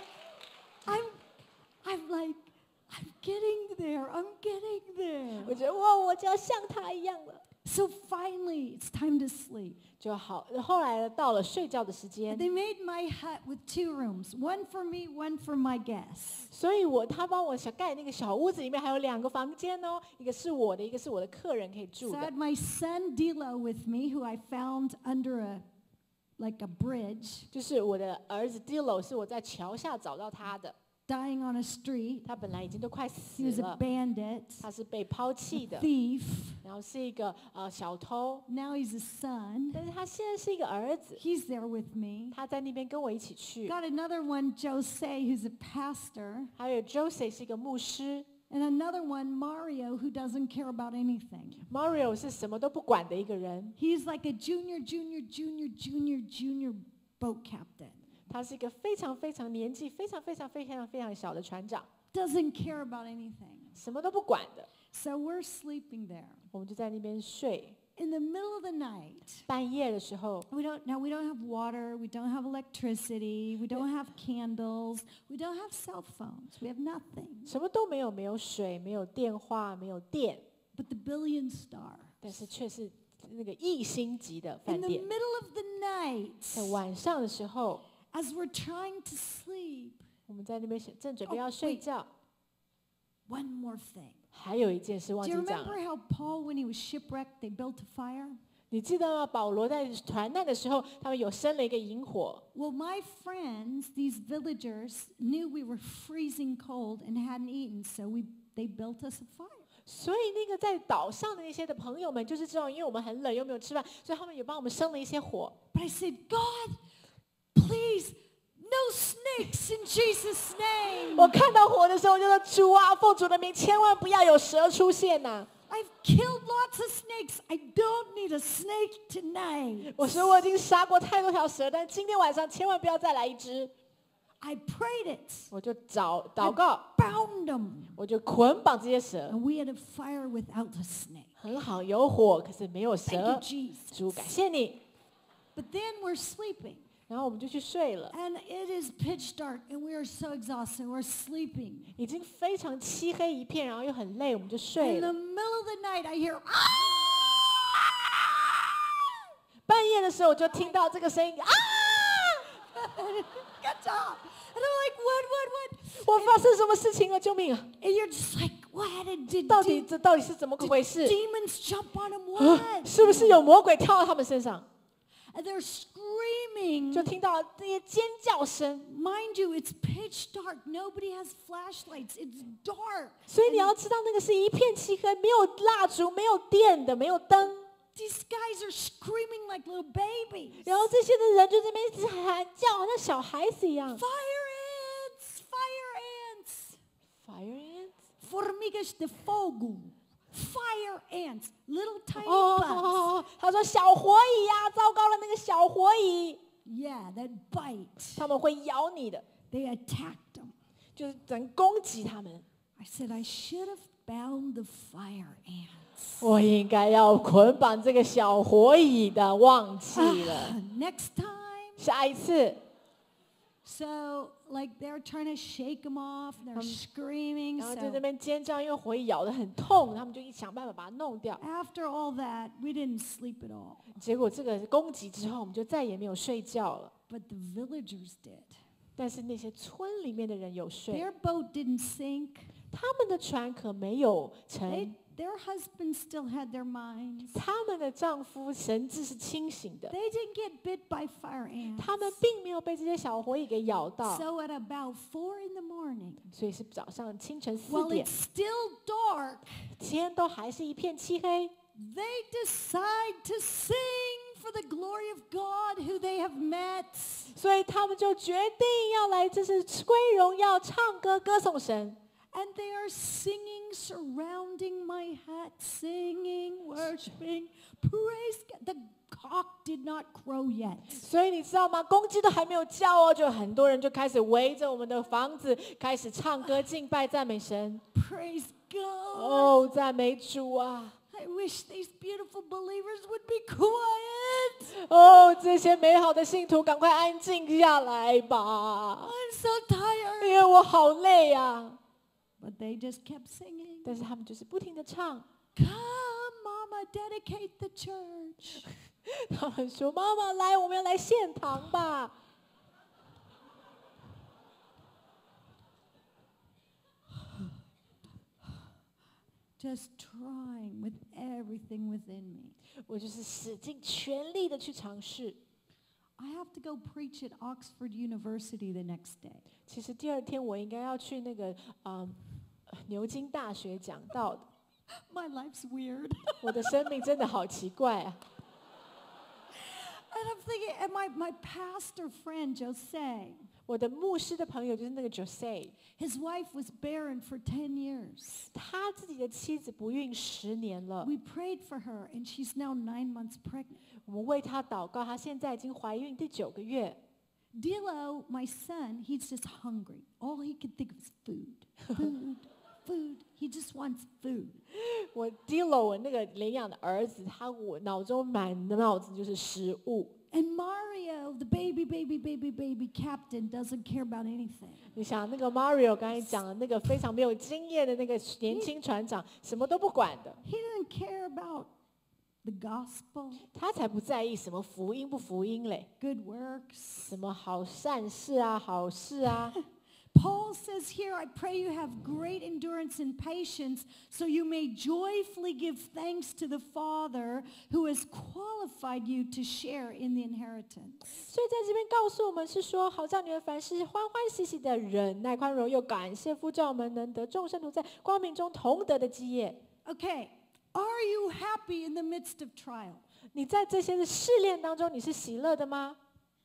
I'm like, I'm getting there. I'm getting 我 there. 觉得哇，我就要像他一样了， So finally, it's time to sleep. 就好。后来到了睡觉的时间， They made my hut with 2 rooms, one for me, one for my guests. 所以他帮我盖那个小屋子，里面还有2个房间哦，一个是我的，一个是我的客人可以住 So I 的 had。my son Dilo with me, who I found under like a bridge, 就是我的儿子 Dilo 是我在桥下找到他的， dying on a street. 他本来已经都快 He 死 was a 了， bandit, 他是被抛弃的， thief. 然后是一个小偷， Now he's a son. 但是他现在是一个儿子， He's there with me. 他在那边跟我一起去。 Got another one, Jose, who's a pastor. 还有 Jose 是一个牧师 And another one, Mario, who doesn't care about anything. ，Mario 是什么都不管的一个人， He's like a junior boat captain. 他是一个非常非常年纪非常小的船长， Doesn't care about anything. 什么都不管的。 So we're sleeping there. 我们就在那边睡。 In the middle of the night, 半夜的时候， we don't have water, we don't have electricity, we don't have candles, we don't have cell phones, we have nothing. 什么都没有，没有水，没有电话，没有电， But the billion star. 但是却是那个1星级的 In 饭 the 店。 middle of the 在 night, 晚上的时候， as we're trying to sleep, 我们在那边正准备要睡觉。 one more thing. 还有一件事忘 Do 记 you 讲 remember 了， how Paul, when he was shipwrecked, they built a fire? 你记得吗？保罗在船难的时候，他们有生了一个营火。 Well, my friends, these villagers, knew we were freezing cold and hadn't eaten, so they built us a fire. 所以那个在岛上的那些的朋友们，就是知道，因为我们很冷又没有吃饭，所以他们也帮我们生了一些火。 But I said, God, please, no snakes in Jesus' name. 我看到火的时候，我就说：“主啊，奉主的名，千万不要有蛇出现呐、 I've killed lots of snakes. I don't need a snake tonight. 我说我已经杀过太多条蛇，但今天晚上千万不要再来一只。 I prayed it. 我就祷告， Bound them. 我就捆绑这些蛇。 And we had a fire without a snake. 很好，有火，可是没有 Thank you, 蛇。 Jesus. 主，感谢你。 But then we're sleeping. 然后我们就去睡了， And it is pitch dark, and we are so exhausted. We're sleeping. 已经非常漆黑一片，然后又很累，我们就睡 In the 了。 middle of the night, I hear, 半夜的时候，我就听到这个声音啊！ get up. And I'm like, what? 我发生什么事情了？救命啊！ And you're just like, what? Did 这到底是怎么个回事？ demons jump on him? 啊 What? 是不是有魔鬼跳到他们身上？ And they're screaming screaming. 就听到这些尖叫声。 Mind you, it's pitch dark. Nobody has flashlights. It's dark. 所以你要知道，那个是一片漆黑，没有蜡烛，没有电的，没有灯。 These guys are screaming like little babies. 然后这些的人就在那边一直喊叫，好像小孩子一样。 Fire ants! Fire ants! Fire ants. Formigas de fogo. Fire ants. Little tiny 哦， bugs. 他说小火蚁呀，糟糕了，那个小火蚁， Yeah, that bite. 他们会咬你的， They attacked them. 就是整攻击他们。 I said, I should have bound the fire ants. 我应该要捆绑这个小火蚁的，忘记了。 Next time. 下一次， So, like, they're trying to shake them off. They're screaming. 然后在那 So, 边尖叫，因为火蚁咬得很痛，他们就一想办法把它弄掉。 after all that, we didn't sleep at all. 结果这个攻击之后，我们就再也没有睡觉了。 But the villagers did. 但是那些村里面的人有睡， Their boat didn't sink. 他们的船可没有沉， Their husbands still had their minds. 他们的丈夫神志是清醒的， They didn't get bit by fire ants. 他们并没有被这些小火蚁给咬到， So at about 4 in the morning, 所以是早上清晨4 while 点， it's still dark, 天都还是一片漆黑， they decide to sing for the glory of God who they have met. 所以他们就决定要来，这是归荣耀，唱歌歌颂神。 And they are singing, surrounding my hut, singing, worshiping, praise God. The cock did not crow yet. 所以你知道吗？公鸡都还没有叫哦，就很多人就开始围着我们的房子，开始唱歌敬拜赞美神。 Praise God. 哦，赞美主啊！ I wish these beautiful believers would be quiet. 哦，这些美好的信徒，赶快安静下来吧， I'm so tired. 因为我好累啊。 But they just kept singing. 但是他们就是不停的唱， Come, Mama, dedicate the church. 他们说：“妈妈来，我们要来献堂吧。” Just trying with everything within me. 我就是使尽全力的去尝试。 I have to go preach at Oxford University the next day. 其实第二天我应该要去那个牛津大学讲道的。 My life's weird. 我的生命真的好奇怪啊！ And I'm thinking, and my pastor friend, Jose, 我的牧师的朋友就是那个 Jose， his wife was barren for 10 years. 他自己的妻子不孕10年了。 We prayed for her, and she's now 9 months pregnant. 我们为她祷告，她现在已经怀孕第9个月。 Dilo, my son, he's just hungry. All he could think of is food, food, food. He just wants food. 我 Dilo 我那个领养的儿子，我脑中满的脑子就是食物。 And Mario, the baby captain, doesn't care about anything. 你想那个 Mario 刚才讲的那个非常没有经验的那个年轻船长，什么都不管的， He didn't care about the gospel, 他才不在意什么福音不福音嘞， good works. 什么好善事啊、好事啊。 Paul says here, I pray you have great endurance and patience, so you may joyfully give thanks to the Father who has qualified you to share in the inheritance. 所以在这边告诉我们是说，好叫你们凡事欢欢喜喜的忍耐宽容，又感谢父，叫我们能得众圣徒在光明中同得的基业。 Okay, are you happy in the midst of trial? 你在这些的试炼当中，你是喜乐的吗？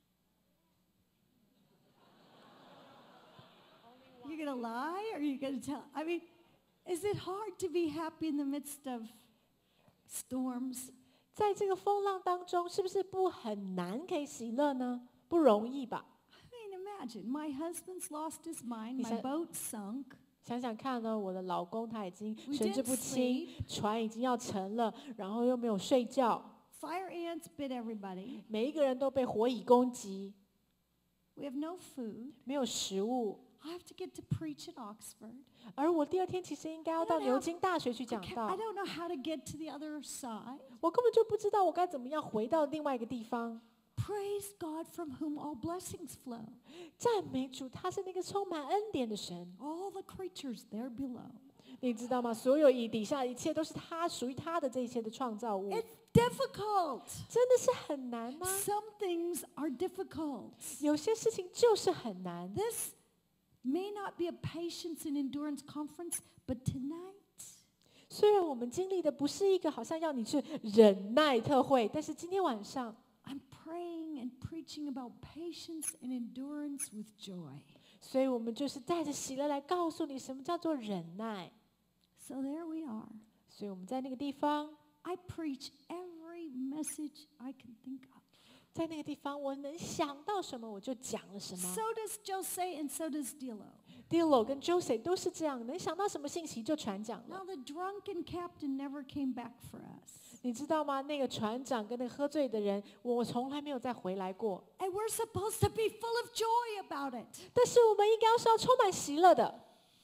You're going to lie or are you going to tell? I mean, is it hard to be happy in the midst of storms? 在这个风浪当中，是不是很难可以喜乐呢？不容易吧？ I mean, imagine, my husband's lost his mind, 你 my 想- boat sunk. 想想看呢，我的老公他已经 We 神志 didn't 不清，船已经要沉了，然后又没有睡觉， Fire ants bit everybody. 每一个人都被火蚁攻击， We have no food. 没有食物。 I have to get to preach at Oxford. 而我第二天其实应该要到牛津大学去讲 I 道， don't know how to get to the other side. 我根本就不知道我该怎么样回到另外一个地方。 Praise God from whom all blessings flow. 赞美主，他是那个充满恩典的神。 All the creatures there below. 你知道吗？所有底下一切都是他属于他的这一切的创造物， It's difficult. 真的是很难吗？ Some things are difficult. 有些事情就是很难。 This may not be a patience and endurance conference, but tonight, 虽然我们经历的不是一个好像要你去忍耐特会，但是今天晚上 I'm praying and preaching about patience and endurance with joy. 所以我们就是带着喜乐来告诉你什么叫做忍耐。 So there we are. 所以我们在那个地方， I preach every message I can think of. 在那个地方我能想到什么我就讲了什么。 So does Jose and so does Dilo 跟 Jose 都是这样，能想到什么信息就传讲了。 Now the drunken captain never came back for us. 你知道吗？那个船长跟那个喝醉的人，我从来没有再回来过。 And we're supposed to be full of joy about it. 但是我们应该是要充满喜乐的。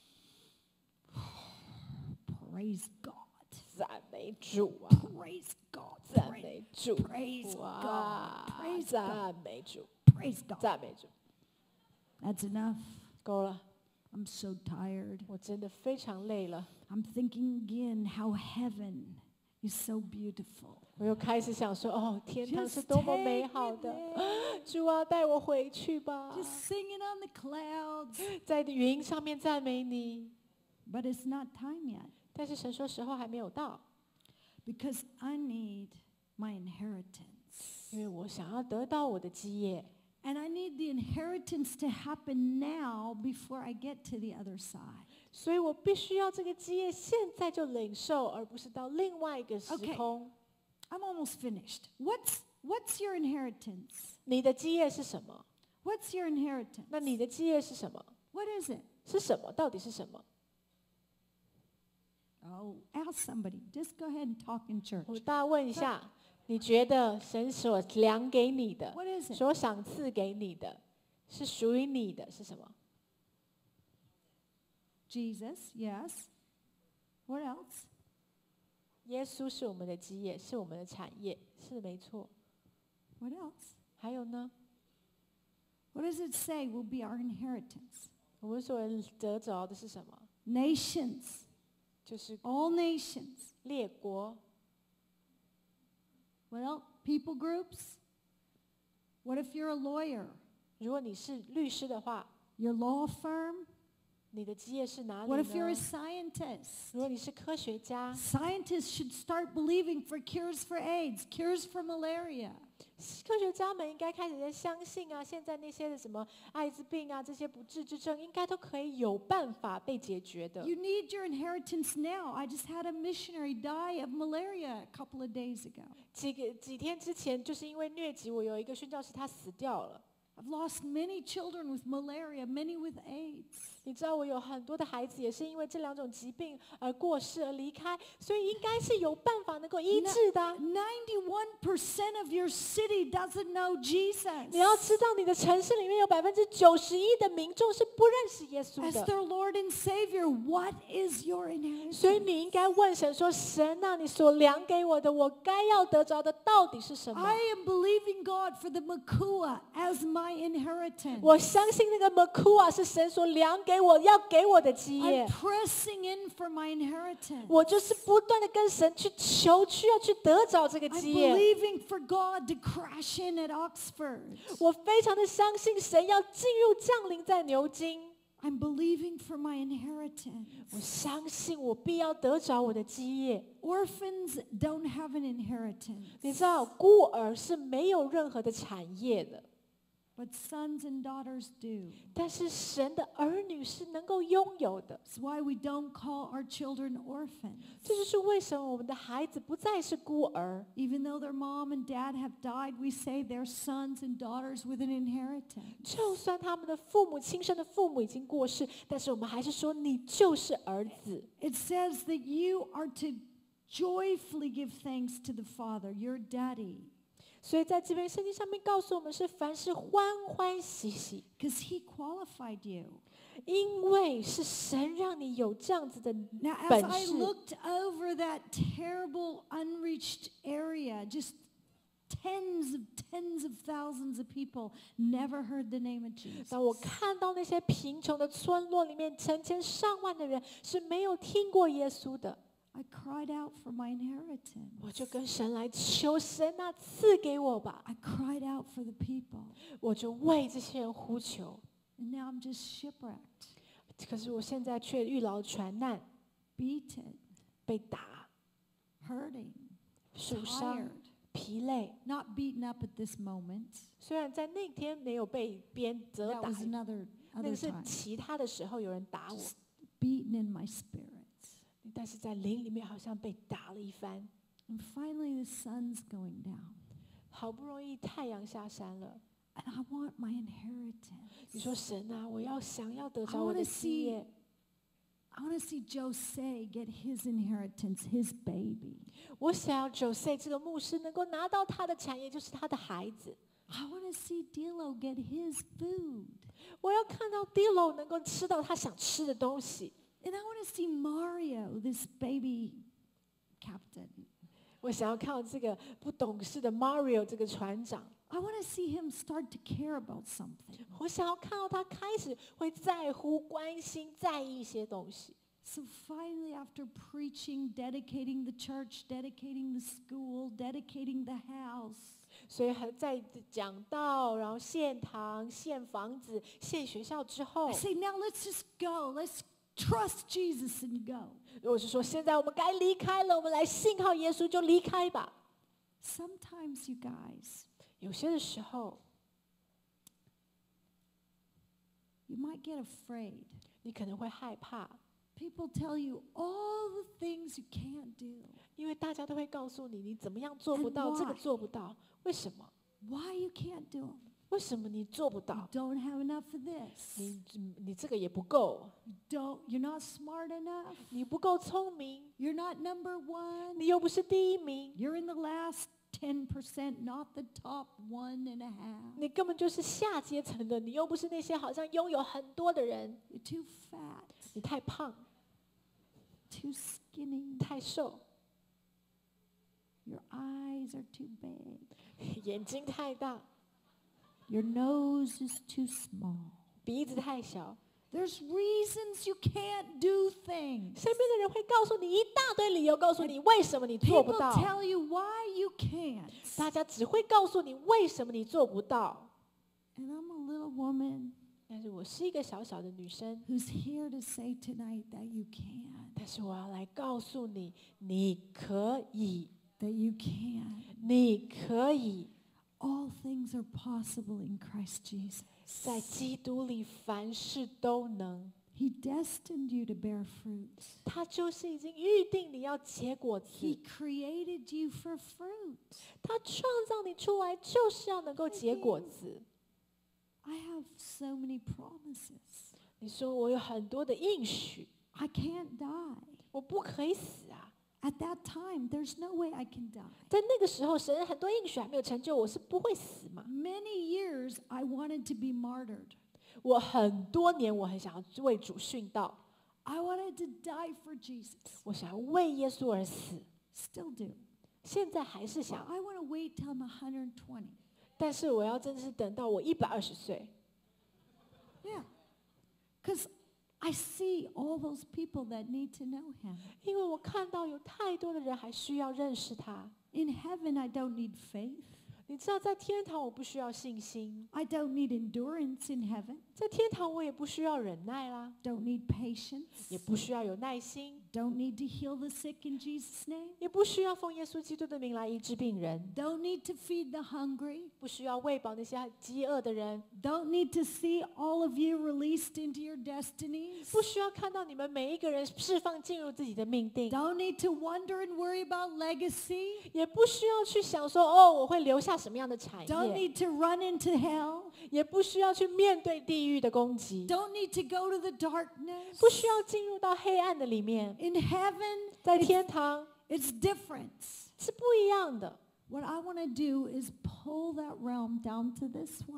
Praise God. 赞美主啊！ Praise God. 赞美主！ Praise 哇 God. Praise 赞 God. 美主！ Praise God. 赞美主！ That's enough. 够了， I'm so tired. 我真的非常累了。 I'm thinking again how heaven is so beautiful. 我又开始想说，哦，天堂是多么美好的！主啊，带我回去吧， Just singing on the clouds. 在云上面赞美你。 But it's not time yet 但是神说时候还没有到， because I need my inheritance. 因为我想要得到我的基业。 And I need the inheritance to happen now before I get to the other side. 所以我必须要这个基业现在就领受，而不是到另外一个时空。 I'm almost finished. What's your inheritance? 你的基业是什么？ What's your inheritance? 那你的基业是什么？ What is it? 是什么？到底是什么？ Oh, ask somebody. Just go ahead and talk in church. 我大家问一下，你觉得神所量给你的， What is it? 所赏赐给你的，是属于你的是什么？ Jesus, yes. What else? 耶稣是我们的基业，是我们的产业，是没错。 What else? 还有呢？ What does it say will be our inheritance? 我们所得着的是什么？ Nations, 就是 all nations. 列国。 Well, people groups. What if you're a lawyer? 如果你是律师的话， Your law firm? 你的基业是哪里 What if you're a 呢？ scientist? 如果你是科学家， Scientists should start believing for cures for AIDS, cures for malaria. 科学家们应该开始在相信啊，现在那些的什么艾滋病啊，这些不治之症，应该都可以有办法被解决的。 You need your inheritance now. I just had a missionary die of malaria a couple of days ago. 几天之前，就是因为疟疾，我有一个宣教士他死掉了。 I've lost many children with malaria, many with AIDS. 你知道我有很多的孩子也是因为这两种疾病而过世而离开，所以应该是有办法能够医治的。 91% of your city doesn't know Jesus 你要知道，你的城市里面有91%的民众是不认识耶稣 as 的， their Lord and Savior. What is your inheritance? 所以你应该问神说：“神啊，你所量给我的，我该要得着的到底是什么 I am believing God for the Makua as my inheritance. 我相信那个 Makua 是神所量给我要给我的基业 I'm。pressing in for my inheritance. 我就是不断的跟神去求，需要去得着这个 I'm 基业。 believing for God to crash in at Oxford. 我非常的相信神要进入降临在牛津。 I'm believing for my inheritance. 我相信我必要得着我的基业。 Orphans don't have an inheritance, 你知道，孤儿是没有任何的产业的， but sons and daughters do. 但是神的儿女是能够拥有的。 That's why we don't call our children orphans. 这就是为什么我们的孩子不再是孤儿。 Even though their mom and dad have died, we say they're sons and daughters with an inheritance. 就算他们的父母亲生的父母已经过世，但是我们还是说你就是儿子。 It says that you are to joyfully give thanks to the Father, your daddy, 所以在这边圣经上面告诉我们是凡事欢欢喜喜， because he qualified you. 因为是神让你有这样子的 Now, as 本 I 事。 looked over that terrible unreached area, just tens of thousands of people never heard the name of Jesus. 当我看到那些贫穷的村落里面成千上万的人是没有听过耶稣的， I cried out for my inheritance. 我就跟神来求神啊，赐给我吧。 I cried out for the people. 我就为这些人呼求。 And now I'm just shipwrecked, 可是我现在却遇到船难， beaten, 被打、 hurting, 受伤、 tired. 疲累。 Not beaten up at this moment. 虽然在那天没有被鞭责 That 打， was another 那个是 time. 其他的时候有人打我， Just beaten in my spirit. 但是在灵里面好像被打了一番。 And finally the sun's going down. 好不容易太阳下山了， And I want my inheritance. 你说神啊，我想要得 I 着我 want 的 to 基业。 I want to see Jose get his inheritance, his baby. 我想要Jose这个牧师能够拿到他的产业，就是他的孩子。 I want to see Dilo get his food. 我要看到 Dilo 能够吃到他想吃的东西。 And I want to see Mario, this baby captain. 我想要看到这个不懂事的 Mario 这个船长。 I want to see him start to care about something. 我想要看到他开始会在乎、关心、在意一些东西。 So finally, after preaching, dedicating the church, dedicating the school, dedicating the house, 所以在讲道，然后献堂、献房子、献学校之后 I，say, now let's just go. Let's trust Jesus and go. 我是说，现在我们该离开了，我们来信靠耶稣，就离开吧。 Sometimes, you guys, 有些的时候， you might get afraid. 你可能会害怕， People tell you all the things you can't do. 因为大家都会告诉你，你怎么样做不到， And 这个 why？ 做不到，为什么？ Why you can't do them? 为什么你做不 You 到？ don't have enough of this. 你这个也不够， You're not smart enough. 你不够聪明， You're not number one. 你又不是第一名， You're in the last 10%, not the top 1.5. 你根本就是下阶层的，你又不是那些好像拥有很多的人， You're too fat, 你太胖， too skinny. 太瘦， Your eyes are too big. 眼睛太大， Your nose is too small. 鼻子太小。 There's reasons you can't do things. 身边的人会告诉你一大堆理由，告诉你为什么你做不 People 到。 tell you why you can't. 大家只会告诉你为什么你做不到。 And I'm a little woman 但是我是一个小小的女生， who's here to say tonight that you can. 但是我要来告诉你，你可以， That you can. 你可以， All things are possible in Christ Jesus. 在基督里凡事都能。 He destined you to bear fruit. 他就是已经预定你要结果 He 子， created you for fruit. 他创造你出来就是要能够结果子。 I have so many promises. 你说我有很多的应许， I can't die. 我不可以死啊！ At that time, there's no way I can die. 在那个时候，神很多应许还没有成就，我是不会死嘛。 Many years I wanted to be martyred. 我很多年我很想要为主殉道， I wanted to die for Jesus. 我想要为耶稣而死， Still do. 现在还是 But 想， I want to wait till I'm 120. 但是我要真的是等到我120岁， Yeah. Because I see all those people that need to know him. 因为我看到有太多的人还需要认识他。 In heaven, I don't need faith. 你知道，在天堂我不需要信心， I don't need endurance in heaven. 在天堂我也不需要忍耐啦， Don't need patience. 也不需要有耐心， Don't need to heal the sick in Jesus' name. 也不需要奉耶稣基督的名来医治病人， Don't need to feed the hungry. 不需要喂饱那些饥饿的人， Don't need to see all of you released into your destinies. 不需要看到你们每一个人释放进入自己的命定， Don't need to wonder and worry about legacy. 也不需要去想说哦我会留下什么样的产 Don't 业， need to run into hell. 也不需要去面对地狱的攻击， Don't need to go to the darkness. 不需要进入到黑暗的里面。 In heaven, 在天堂 it's different. 是不一样的。 What I want to do is pull that realm down to this one.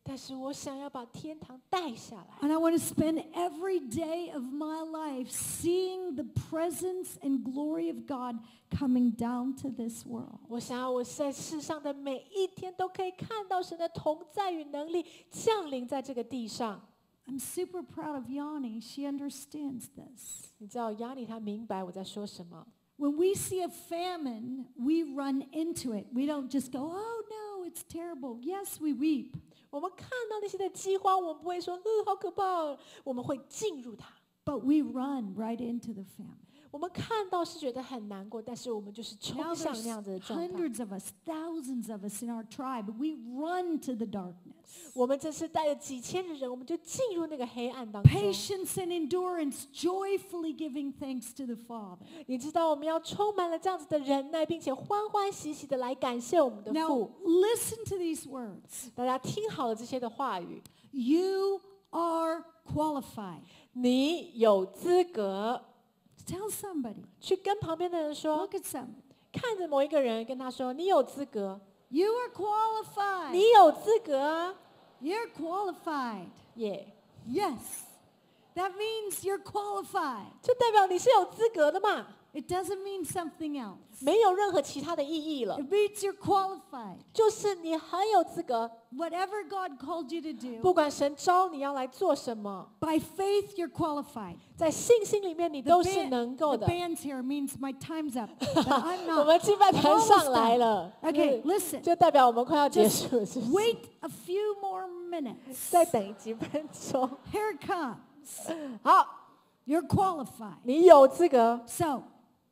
但是我想要把天堂带下来。 And I want to spend every day of my life seeing the presence and glory of God coming down to this world. 我想要我在世上的每一天都可以看到神的同在与能力降临在这个地上。 I'm super proud of Yanni. She understands this. 你知道亚里他明白我在说什么。 When we see a famine, we run into it. We don't just go, oh no, it's terrible. Yes, we weep. 我们看到那些的饥荒，我们不会说好可怕哦，我们会进入它。 But we run right into the famine. 我们看到是觉得很难过，但是我们就是冲 Now 向 there's 那样子的状态。 hundreds of us, thousands of us in our tribe. We run to the darkness. 我们这次带着几千的人，我们就进入那个黑暗当中。 Patience and endurance, joyfully giving thanks to the Father. 你知道我们要充满了这样子的忍耐，并且欢欢喜喜的来感谢我们的 Now 父。 listen to these words. 大家听好了这些的话语， You are qualified. 你有资格。 Tell somebody. 去跟旁边的人说， Look at somebody. 看着某一个人，跟他说：“你有资格， You are qualified. 你有资格啊！” You're qualified. 耶， Yes. That means you're qualified. 就代表你是有资格的嘛， It doesn't mean something else. 没有任何其他的意义了， It means you're qualified. 就是你很有资格。 Whatever God called you to do, 不管神招你要来做什么， by faith you're qualified. 在信心里面你都是能够 The 的。 band's here means my time's up. But I'm 我 not. 们敬拜团上来了 Okay, 就是 listen. 就代表我们快要结束了，是不是？ Wait a few more minutes. 再等几分钟。 Here it comes. 好， You're qualified. 你有资格。 So,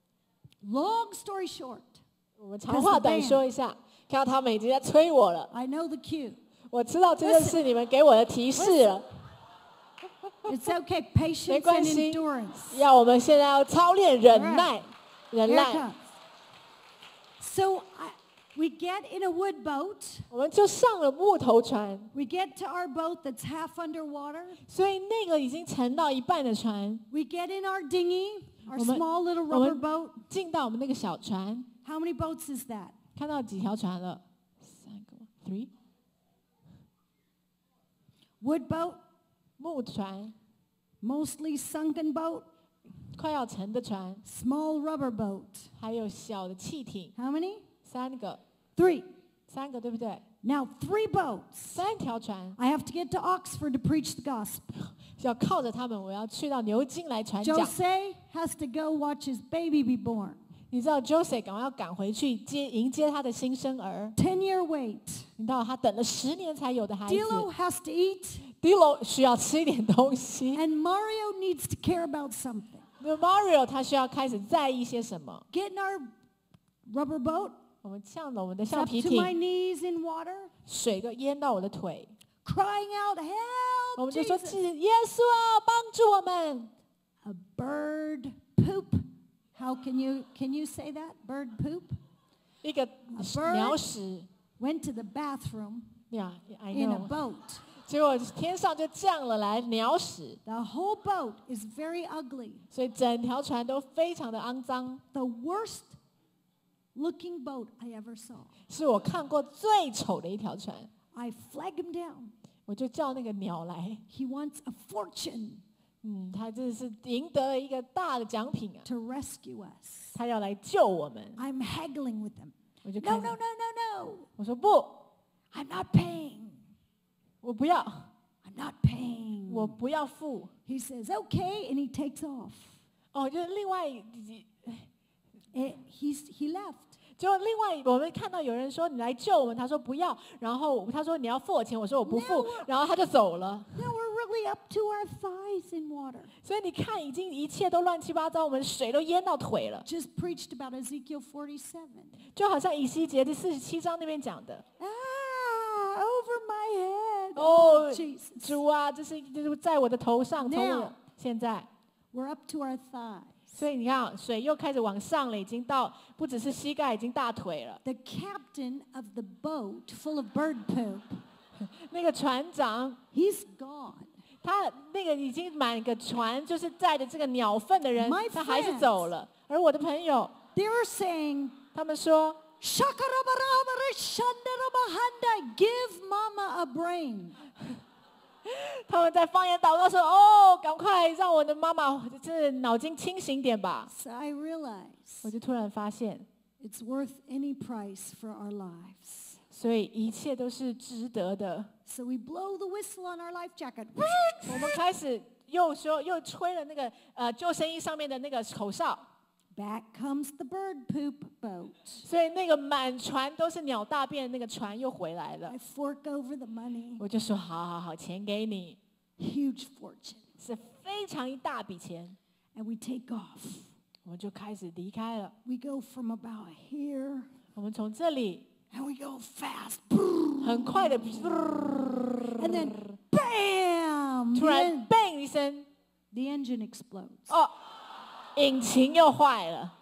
long story short, 我们长话短说一下，看到他们已经在催我了。 I know the cue. 我知道这件事你们给我的提示了， It's okay. 没 Patience 关 and 系 endurance. 要我们现在要操练忍耐，忍 Here it 耐。 comes. So we get in a wood boat. 我们就上了木头船， We get to our boat that's half underwater. 所以那个已经沉到一半的船， We get in our dinghy, our 我们- small little 我们- rubber boat. 进到我们那个小船， How many boats is that? 看到几条船了？3个，3， Wood boat, 木船， mostly sunken boat, 快要沉的船， small rubber boat. 还有小的汽艇， How many? 3个， 3. 3个对不对 Now, 3 boats. ？3条船， I have to get to Oxford to preach the gospel. 要靠着他们，我要去到牛津来传讲。 Jose has to go watch his baby be born. 你知道 Jose 赶快要赶回去迎接他的新生儿， 10-year wait. 你知道他等了10年才有的孩子。 Dilo has to eat, Dilo 需要吃一点东西， and Mario needs to care about something. 那 Mario 他需要开始在意些什么？ Get in our rubber boat, 我们上了我们的 it's 橡 up 皮 to my 艇， knees in water, 水都淹到我的腿， crying out, 我 help, 们就说 Jesus. 耶稣啊，帮助我们！ A bird poop. How can you say that? Bird poop? 一个 bird 鸟屎 went to the bathroom 呀，I in a know， boat. 结果天上就降了来鸟屎， The whole boat is very ugly. 所以整条船都非常的肮脏， The worst looking boat I ever saw. 是我看过最丑的一条船。 I flag him down. 我就叫那个鸟来， He wants a fortune 他真的是赢得了一个大的奖品啊！ to rescue us. 他要来救我们， I'm haggling with him. 我就 No, 看 no, 着 no, no, no. 我说不， I'm not paying. 我不要， I'm not paying. 我不要付。 He says, okay, and he takes off. 哦，就是另外， He left. 就另外我们看到有人说你来救我们，他说不要，然后他说你要付我钱，我说我不付，然后他就走了。 Now we're really up to our thighs in water. 所以你看，已经一切都乱七八糟，我们水都淹到腿了， Just preached about Ezekiel 47. 就好像以西结第47章那边讲的。 Over my head. 哦， Jesus. 主啊，这是在我的头上，从 Now 我现在。 We're up to our thighs. 所以你看，水又开始往上了，已经到不只是膝盖，已经大腿了。 The captain of the boat full of bird poop, 那个船长， he's gone. 他那个已经满个船，就是载着这个鸟粪的人 My， 他还是 friends 走了。而我的朋友， They're saying, 他们说， Give mama a brain. 他们在方言祷告说：“哦，赶快让我的妈妈这脑筋清醒点吧。” So I realize 我就突然发现， it's worth any price for our lives. 所以一切都是值得的。 So we blow the whistle on our life jacket. 我们开始又吹了那个救生衣上面的那个口哨。 Back comes the bird poop boat. 所以那个满船都是鸟大便的那个船又回来了。 I fork over the money. 我就说好，钱给你， Huge fortune. 是非常一大笔钱。 And we take off. 我们就开始离开了。 We go from about here. 我们从这里 And we go fast. 很快的， And then bam! 突然 bang 一声， The engine explodes. 哦，引擎又坏了。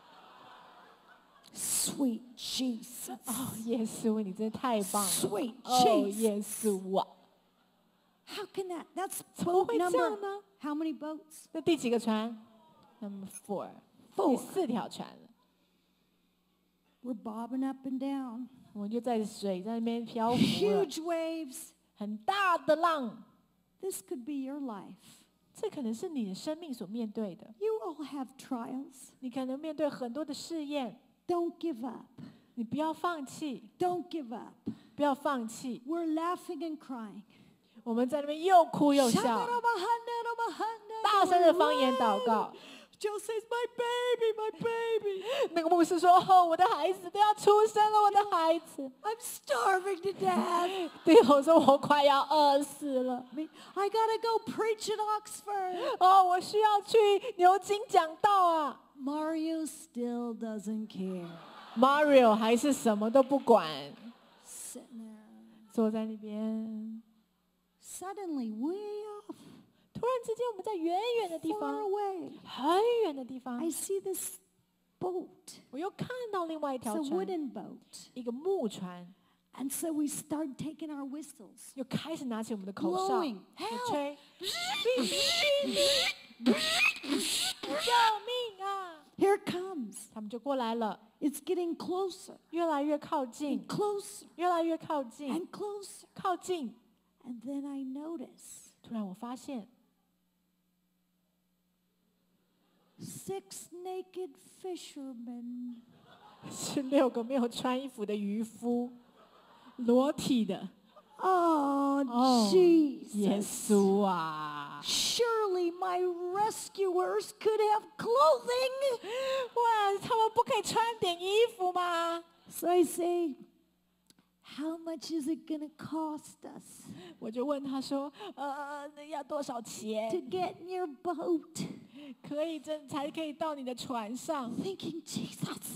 Sweet Jesus. 哦，耶稣，你真的太棒了。 Sweet 哦， Jesus. 耶稣啊！ How can that? That's 怎么 boat 会这样 number. 呢？ How many boats? 那第几个船？Number 4， 第4条船了。 We're bobbing up and down. 我们就在水在那边漂浮了， Huge waves. 很大的浪。 This could be your life. 这可能是你的生命所面对的。 You all have trials. 你可能面对很多的试验， Don't give up. 你不要放弃， Don't give up. 不要放弃。 We're laughing and crying. 我们在那边又哭又笑，大声的方言祷告。 Joe says, "My baby, my baby." 那个牧师说：“哦，我的孩子都要出生了，我的孩子。 I'm starving to death. 弟兄说：“我快要饿死了。 I gotta go preach in Oxford. 哦，我需要去牛津讲道啊。 Mario still doesn't care. Mario 还是什么都不管， Sitting there. 坐在那边。 Suddenly, way off, 突然之间，我们在远远的地 far 方， away, 很远的地方 I，see this boat. 我又看到另外一 It's 条 a 船， wooden boat. 一个木船， And so we start taking our whistles, 又开始拿起我们的口哨， blowing. 就 Help! 吹，救命啊！ Here it comes. 他们就过来了， It's getting closer, 越来越靠近， closer, 越来越靠近， and closer. 靠近。 And then I notice 突然我发现， 6 naked fishermen. 是6个没有穿衣服的渔夫，裸体的。 Oh, 哦，耶 Jesus. 稣啊！ Surely my rescuers could have clothing. 哇，他们不可以穿点衣服吗？ So I say, how much is it going to cost us 我就问他说：“要多少 to 钱 get in your boat? 可以才可以到你的船上 Thinking, Jesus,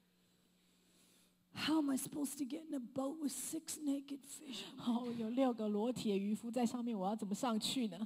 how am I supposed to get in a boat with 6 naked fishermen?？” 哦，有6个裸体的渔夫在上面，我要怎么上去呢？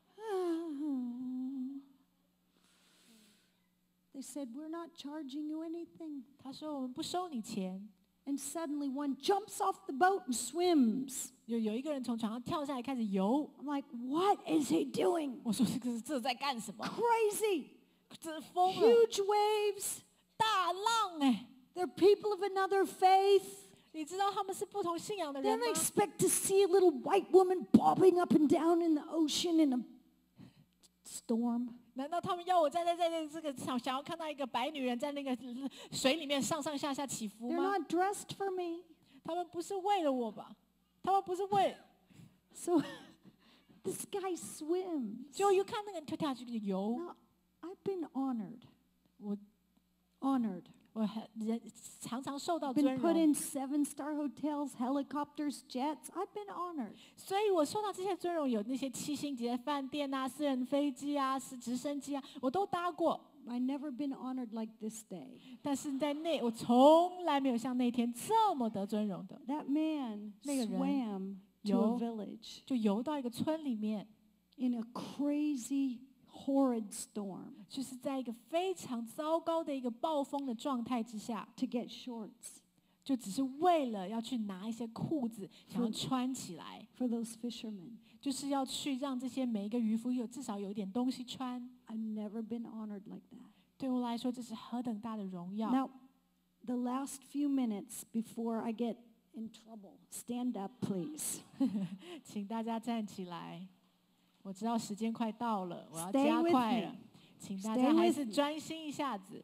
They said, we're not charging you anything. 他说：“我们不收你钱。 And suddenly one jumps off the boat and swims. ” 有一个人从船上跳下来开始游。 I'm like, what is he doing? 我说：“这在干什么？ Crazy. 这疯了！ Huge waves. 大浪哎！ They're people of another faith. 你知道他们是不同信仰的 They 人吗 don't？ expect to see a little white woman bobbing up and down in the ocean in a storm. 难道他们要我在这个想要看到一个白女人在那个水里面上上下下起伏 They're 吗？ not dressed for me. 他们不是为了我吧？他们不是为…… So this guy swims. 结果又看那个人跳下去就游。 Now, I've been honored. 我 Honored. 我常常受到 Been 尊 put 荣， in 7-star hotels, helicopters, jets. I've been honored. 所以我受到这些尊荣，有那些7星级的饭店啊、私人飞机啊、直升机啊，我都搭过。 I never been honored like this day. 但是我从来没有像那天这么得尊荣的， That man 那个人 swam to a 游 village 就游到一个村里面， in a crazy, horrid storm 就是在一个非常糟糕的一个暴风的状态之下， to get shorts 就只是为了要去拿一些裤子，想要穿起来， for those fishermen. 就是要去让这些每一个渔夫至少有一点东西穿。 I've never been honored like that. 对我来说，这是何等大的荣耀！ Now, the last few minutes before I get in trouble. Stand up, please. 请大家站起来。我知道时间快到了，我要 Stay 加 with 快 me. 了，请大 Stay 家还 with 是 me. 专心一下子。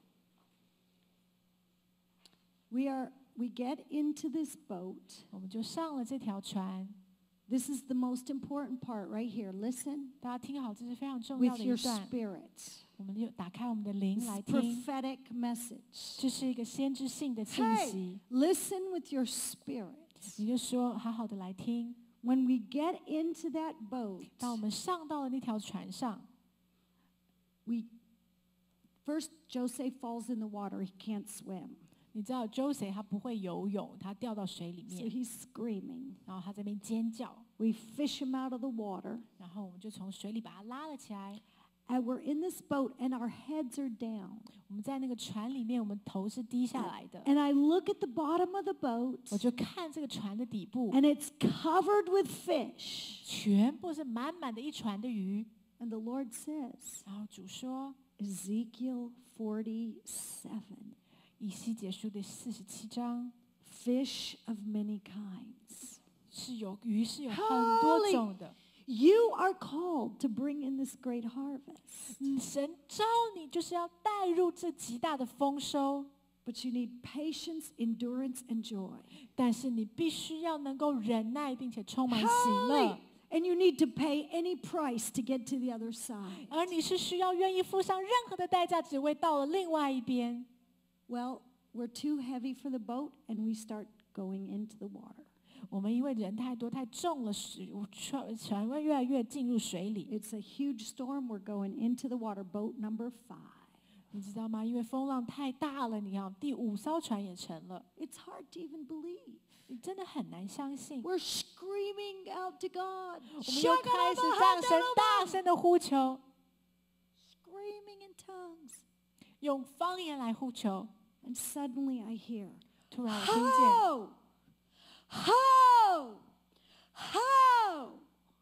We get into this boat. 我们就上了这条船。 This is the most important part right here. Listen. 大家听好，这是非常重要 With 的 your 一段。 spirit. 我们就打开我们的灵 This 来 is 听， prophetic message. 这是一个先知性的信 Hey, 息。 listen with your spirit. 你就说好好的来听。 When we get into that boat, 当我们上到了那条船上， first Joseph falls in the water. He can't swim. 你知道 Jose 他不会游泳，他掉到水里 So 面， he's screaming. 然后他在那边尖叫， We fish him out of the water. 然后我们就从水里把他拉了起来。 And we're in this boat and our heads are down. 我们在那个船里面，我们头是低下来的。 And I look at the bottom of the boat 我就看这个船的底部， and it's covered with fish. 全部是满满的一船的鱼。 And the Lord says, 然后主说， Ezekiel 47, 以西结书的47章 fish of many kinds. 是有鱼是有很多种的。 You are called to bring in this great harvest. 神召你就是要带入这极大的丰收， But you need patience, endurance, and joy. 但是你必须要能够忍耐，并且充满喜 Holy! 乐。 And you need to pay any price to get to the other side. 而你是需要愿意付上任何的代价，只为到了另外一边。 Well, we're too heavy for the boat, and we start going into the water. 我们因为人太多太重了，船会越来越进入水里。 It's a huge storm. We're going into the water. Boat number 5. 你知道吗？因为风浪太大了，你看第5艘船也沉了， It's hard to even believe. 你真的很难相信。 We're screaming out to God. 我们又开始向神大声的呼求， Screaming in tongues. 用方言来呼求。 And suddenly I hear, 突然我听见， Ho! Ho! Ho!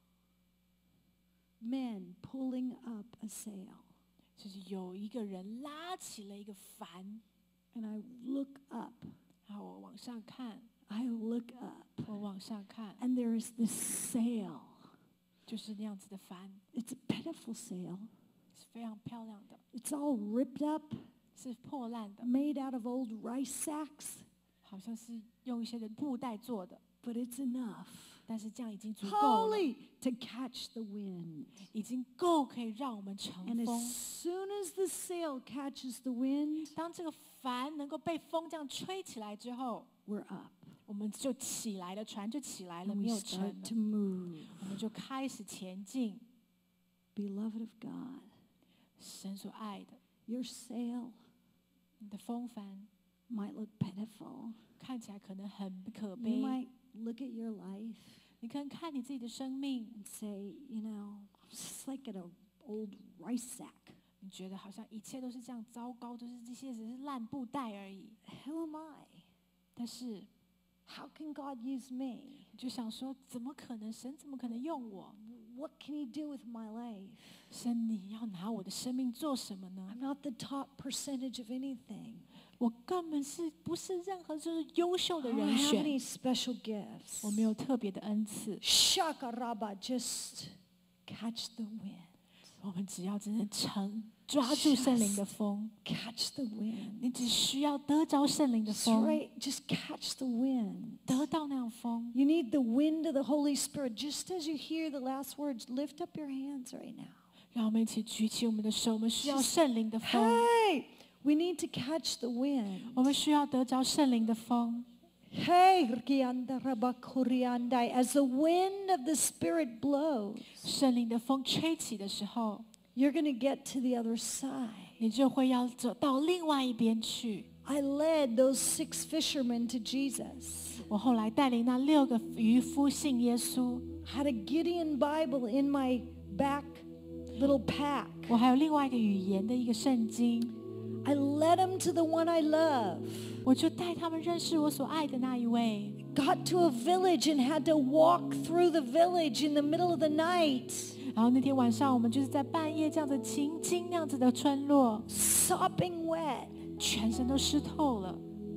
Men pulling up a sail. 就是有一个人拉起了一个帆， And I look up. 然后我往上看， I look up. 我往上看， And there is this sail. 就是那样子的帆， It's a pitiful sail. 是非常漂亮的， It's all ripped up, 是破烂的， made out of old rice sacks. 好像是用一些的布袋做的， But it's enough. 但是这样已经足够了， Holy to catch the wind. 已经够可以让我们乘 And 风。 as soon as the sail catches the wind, 当这个帆能够被风这样吹起来之后， we're up. 我们就起来了，船就起来了， And 没 we 有沉 start 了 to，move. 我们就开始前进。 Beloved of God, 神所爱的， your sail 你的风帆 might look pitiful. 看起来可能很可 You 悲， might look at your life 你可能看你自己的生命， and say, I'm just like an old rice sack. 你觉得好像一切都是这样糟糕，都是这些只是烂布袋而已。 Who am I? 但是 How can God use me? 你就想说，怎么可能？神怎么可能用我？ What can He do with my life? 神，你要拿我的生命做什么呢 I'm？not the top percentage of anything. 我根本不是任何就是优秀 I 的 don't 人 have 选， any special gifts. 我没有特别的恩赐， Shakaraba, just catch the wind. 我们只要真的抓住圣灵的风， Catch the wind. 你只需要得着圣灵的风， Just catch the wind. 得到那样风。 You need the wind of the Holy Spirit. Just as you hear the last words, lift up your hands right now. 让我们一起举起我们的手，我们需要圣灵的风， Hey, we need to catch the wind. 我们需要得着圣灵的风。 Hey, as the wind of the Spirit blows, 圣灵的风吹起的时候， you're going to get to the other side. 你就会要走到另外一边去。 I led those 6 fishermen to Jesus. 我后来带领那6个渔夫信耶稣， Had a Gideon Bible in my back little pack. 我还有另外一个语言的一个圣经， I led them to the one I love. 我就带他们认识我所爱的那一位。 Got to a village and had to walk through the village in the middle of the night. 然后那天晚上，我们就是在半夜这样子行经那样子的村落， Sopping wet. 全身都湿透了，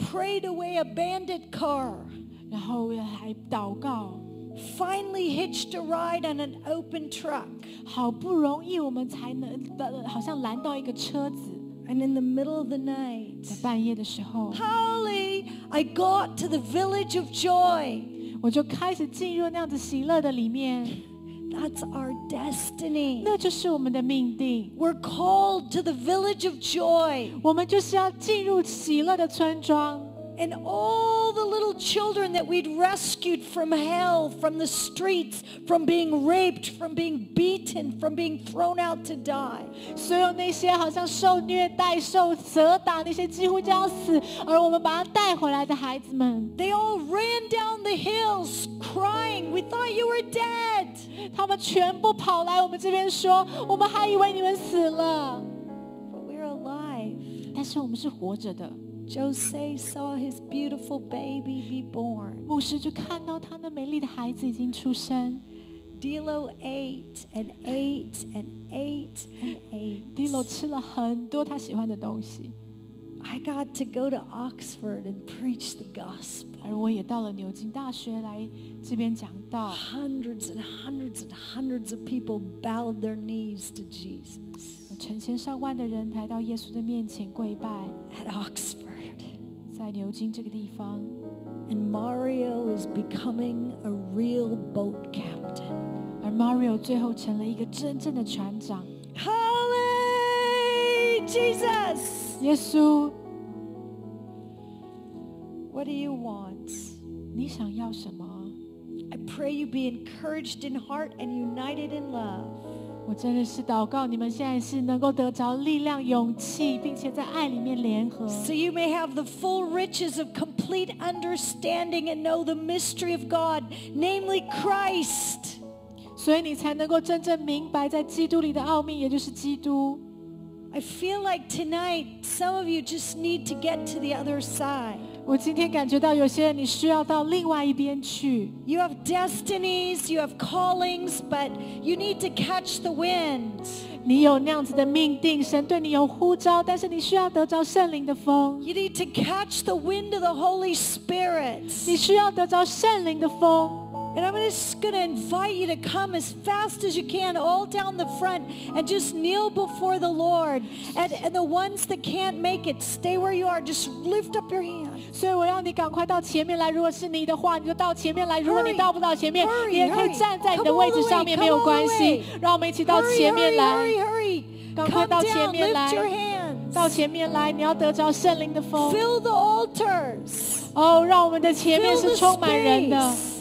prayed away a bandit car. 然后还祷告， Finally hitched a ride on an open truck. 好不容易我们才能好像拦到一个车子， And in the middle of the night, 在半夜的时候， Holly, I got to the village of joy. 我就开始进入那样子喜乐的里面。 That's our destiny. 那就是我们的命定， We're called to the village of joy. 我们就是要进入喜乐的村庄。 And all the little children that we'd rescued from hell, from the streets, from being raped, from being beaten, from being thrown out to die. 所有那些好像受虐待、受责打那些几乎就要死，而我们把他带回来的孩子们， They all ran down the hills crying, "We thought you were dead." 他们全部跑来我们这边说，我们还以为你们死了， But we're alive. 但是我们是活着的。 Jose saw his beautiful baby be born. 牧师就看到他那美丽的孩子已经出生。 Dilo ate and ate and ate and ate. Dilo 吃了很多他喜欢的东西， I got to go to Oxford and preach the gospel. 而我也到了牛津大学来这边讲道。 Hundreds and hundreds and hundreds of people bowed their knees to Jesus 成千上万的人来到耶稣的面前跪拜， at Oxford. 在牛津这个地方。 And Mario is becoming a real boat captain. 而 Mario 最后成了一个真正的船长。 Holly, Jesus, 耶稣， what do you want? 你想要什么？ I pray you be encouraged in heart and united in love. 我真的是祷告，你们现在是能够得着力量、勇气，并且在爱里面联合。 So you may have the full riches of complete understanding and know the mystery of God, namely Christ. 所以你才能够真正明白在基督里的奥秘，也就是基督。 I feel like tonight some of you just need to get to the other side. 我今天感觉到有些人你需要到另外一边去。 You have destinies, you have callings, but you need to catch the wind. 你有那样子的命定，神对你有呼召，但是你需要得着圣灵的风。 You need to catch the wind of the Holy Spirit. 你需要得着圣灵的风。 And I'm just going to invite you to come as fast as you can, all down the front, and just kneel before the Lord. And the ones that can't make it, stay where you are. Just lift up your hand. 所以我要你赶快到前面来。如果是你的话，你就到前面来；如果你到不到前面， Hurry, 你也可以站在你的位置上面，没有关系。让我们一起到前面来， Hurry. 赶快 Come 到前 down, 面 lift 来 your，hands. 到前面来。你要得着圣灵的风。 Fill the altars. 哦，让我们的前面 Fill 是 the 充满人的。 space.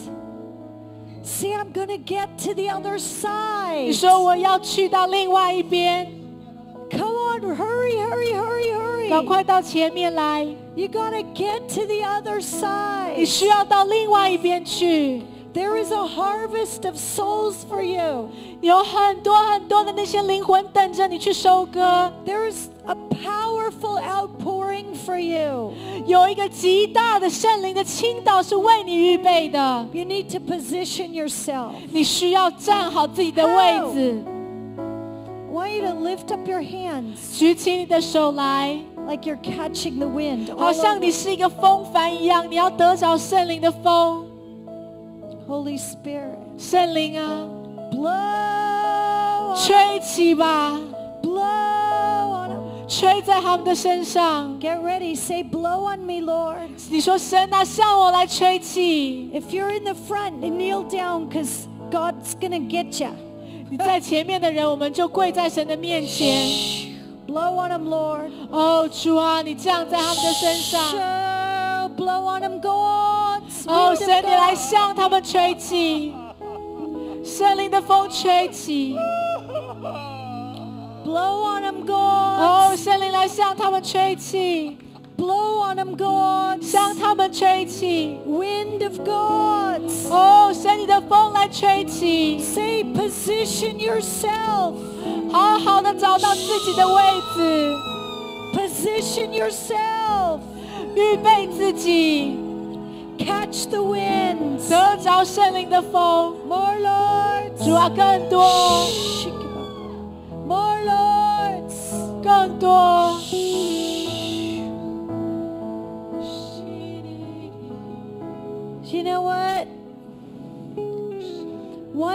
See, I'm going to get to the other 你 side. 说我要去到另外一边， Come on, hurry, hurry, hurry, 赶 hurry. 快到前面来。 You got to get to the other 你 side. 需要到另外一边去。 There is a harvest of souls for you. 有很多很多的那些灵魂等着你去收割， There is a powerful outpouring for you. 有一个极大的圣灵的倾倒是为你预备的。 You need to position yourself. 你需要站好自己的位置， I want you to lift up your hands 举起你的手来， like you're catching the wind. 好 all 像 over. 你是一个风帆一样，你要得着圣灵的风。 Holy Spirit, 圣灵啊， blow on, 吹起吧， blow on 'em. 吹在他们的身上。 Get ready. Say, blow on me, Lord. 你说神啊，向我来吹气。 If you're in the front, kneel down because God's going to get you. 你在前面的人，我们就跪在神的面前。 Blow on them, Lord. 哦，主啊，你降在他们的身上。 Blow on them, God. 哦，神，你来向他们吹气，圣灵的风吹起。 Blow on them, God. 哦，圣灵来向他们吹气， Blow on them, God. 向他们吹气。 Wind of God. 哦，神，你的风来吹起。 Say, position yourself. 好好的找到自己的位置， Position yourself. 预备自己， Catch the winds. 得着圣灵的风。 More lords. 主啊，更多， More lords. 更多。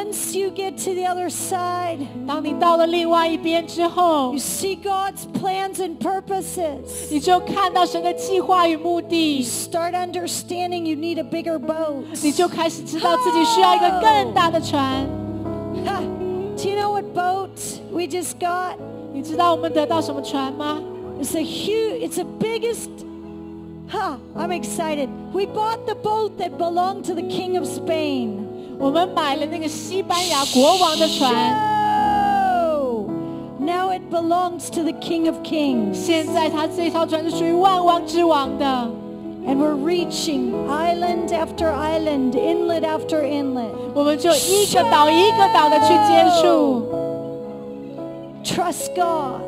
once you get to the other side, 当你到了另外一边之后 you， see God's plans and purposes. 你就看到神的计划与目 You 的， start understanding you need a bigger boat. 你就开始知道自己需要一个更大的船。 Ha! Do you know what boat we just got? 你知道我们得到什么船吗？ It's the biggest. Ha! I'm excited. We bought the boat that belonged to the King of Spain. 我们买了那个西班牙国王的船， Oh! Now it belongs to the King of Kings. 现在他这艘船是属于万王之王的。 And we're reaching island after island, inlet after inlet. 我们就一个岛一个岛的去接触。 Trust God.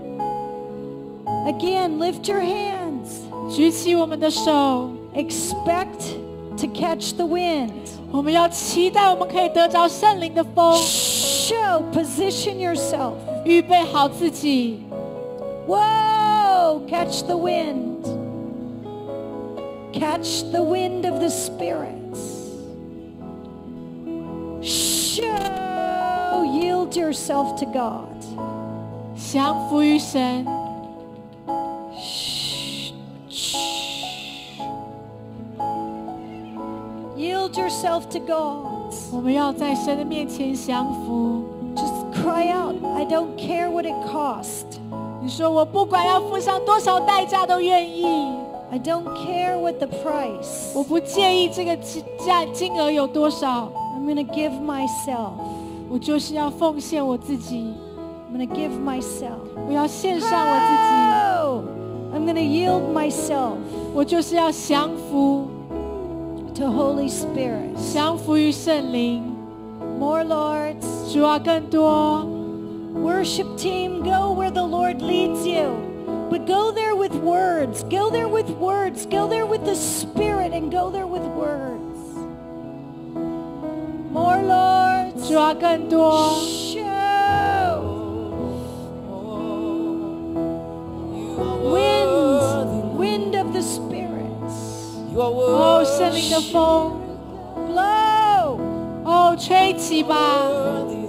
Again, lift your hands. 举起我们的手， Expect to catch the wind. 我们要期待我们可以得着圣灵的风， Show, position yourself. 预备好自己。 Whoa! Catch the wind. Catch the wind of the spirits. Show, yield yourself to God. 降服于神， Yield yourself to God. 我们要在神的面前降服。 Just cry out, I don't care what it cost. 你说我不管要付上多少代价都愿意， I don't care what the price. 我不介意这个金额有多少， I'm going to give myself. 我就是要奉献我自己， I'm going to give myself. 我要献上我 Oh! I'm going to yield myself 自己，我就是要降服， to Holy Spirit. 降服于圣灵。 More lords. 主啊，更多。 Worship team, go where the Lord leads you. But go there with words. Go there with words. Go there with the Spirit and go there with words. More lords. 主啊，更多。 Show. Wind. Wind of the spirits. 哦，圣灵的风， Blow. 哦，吹起吧。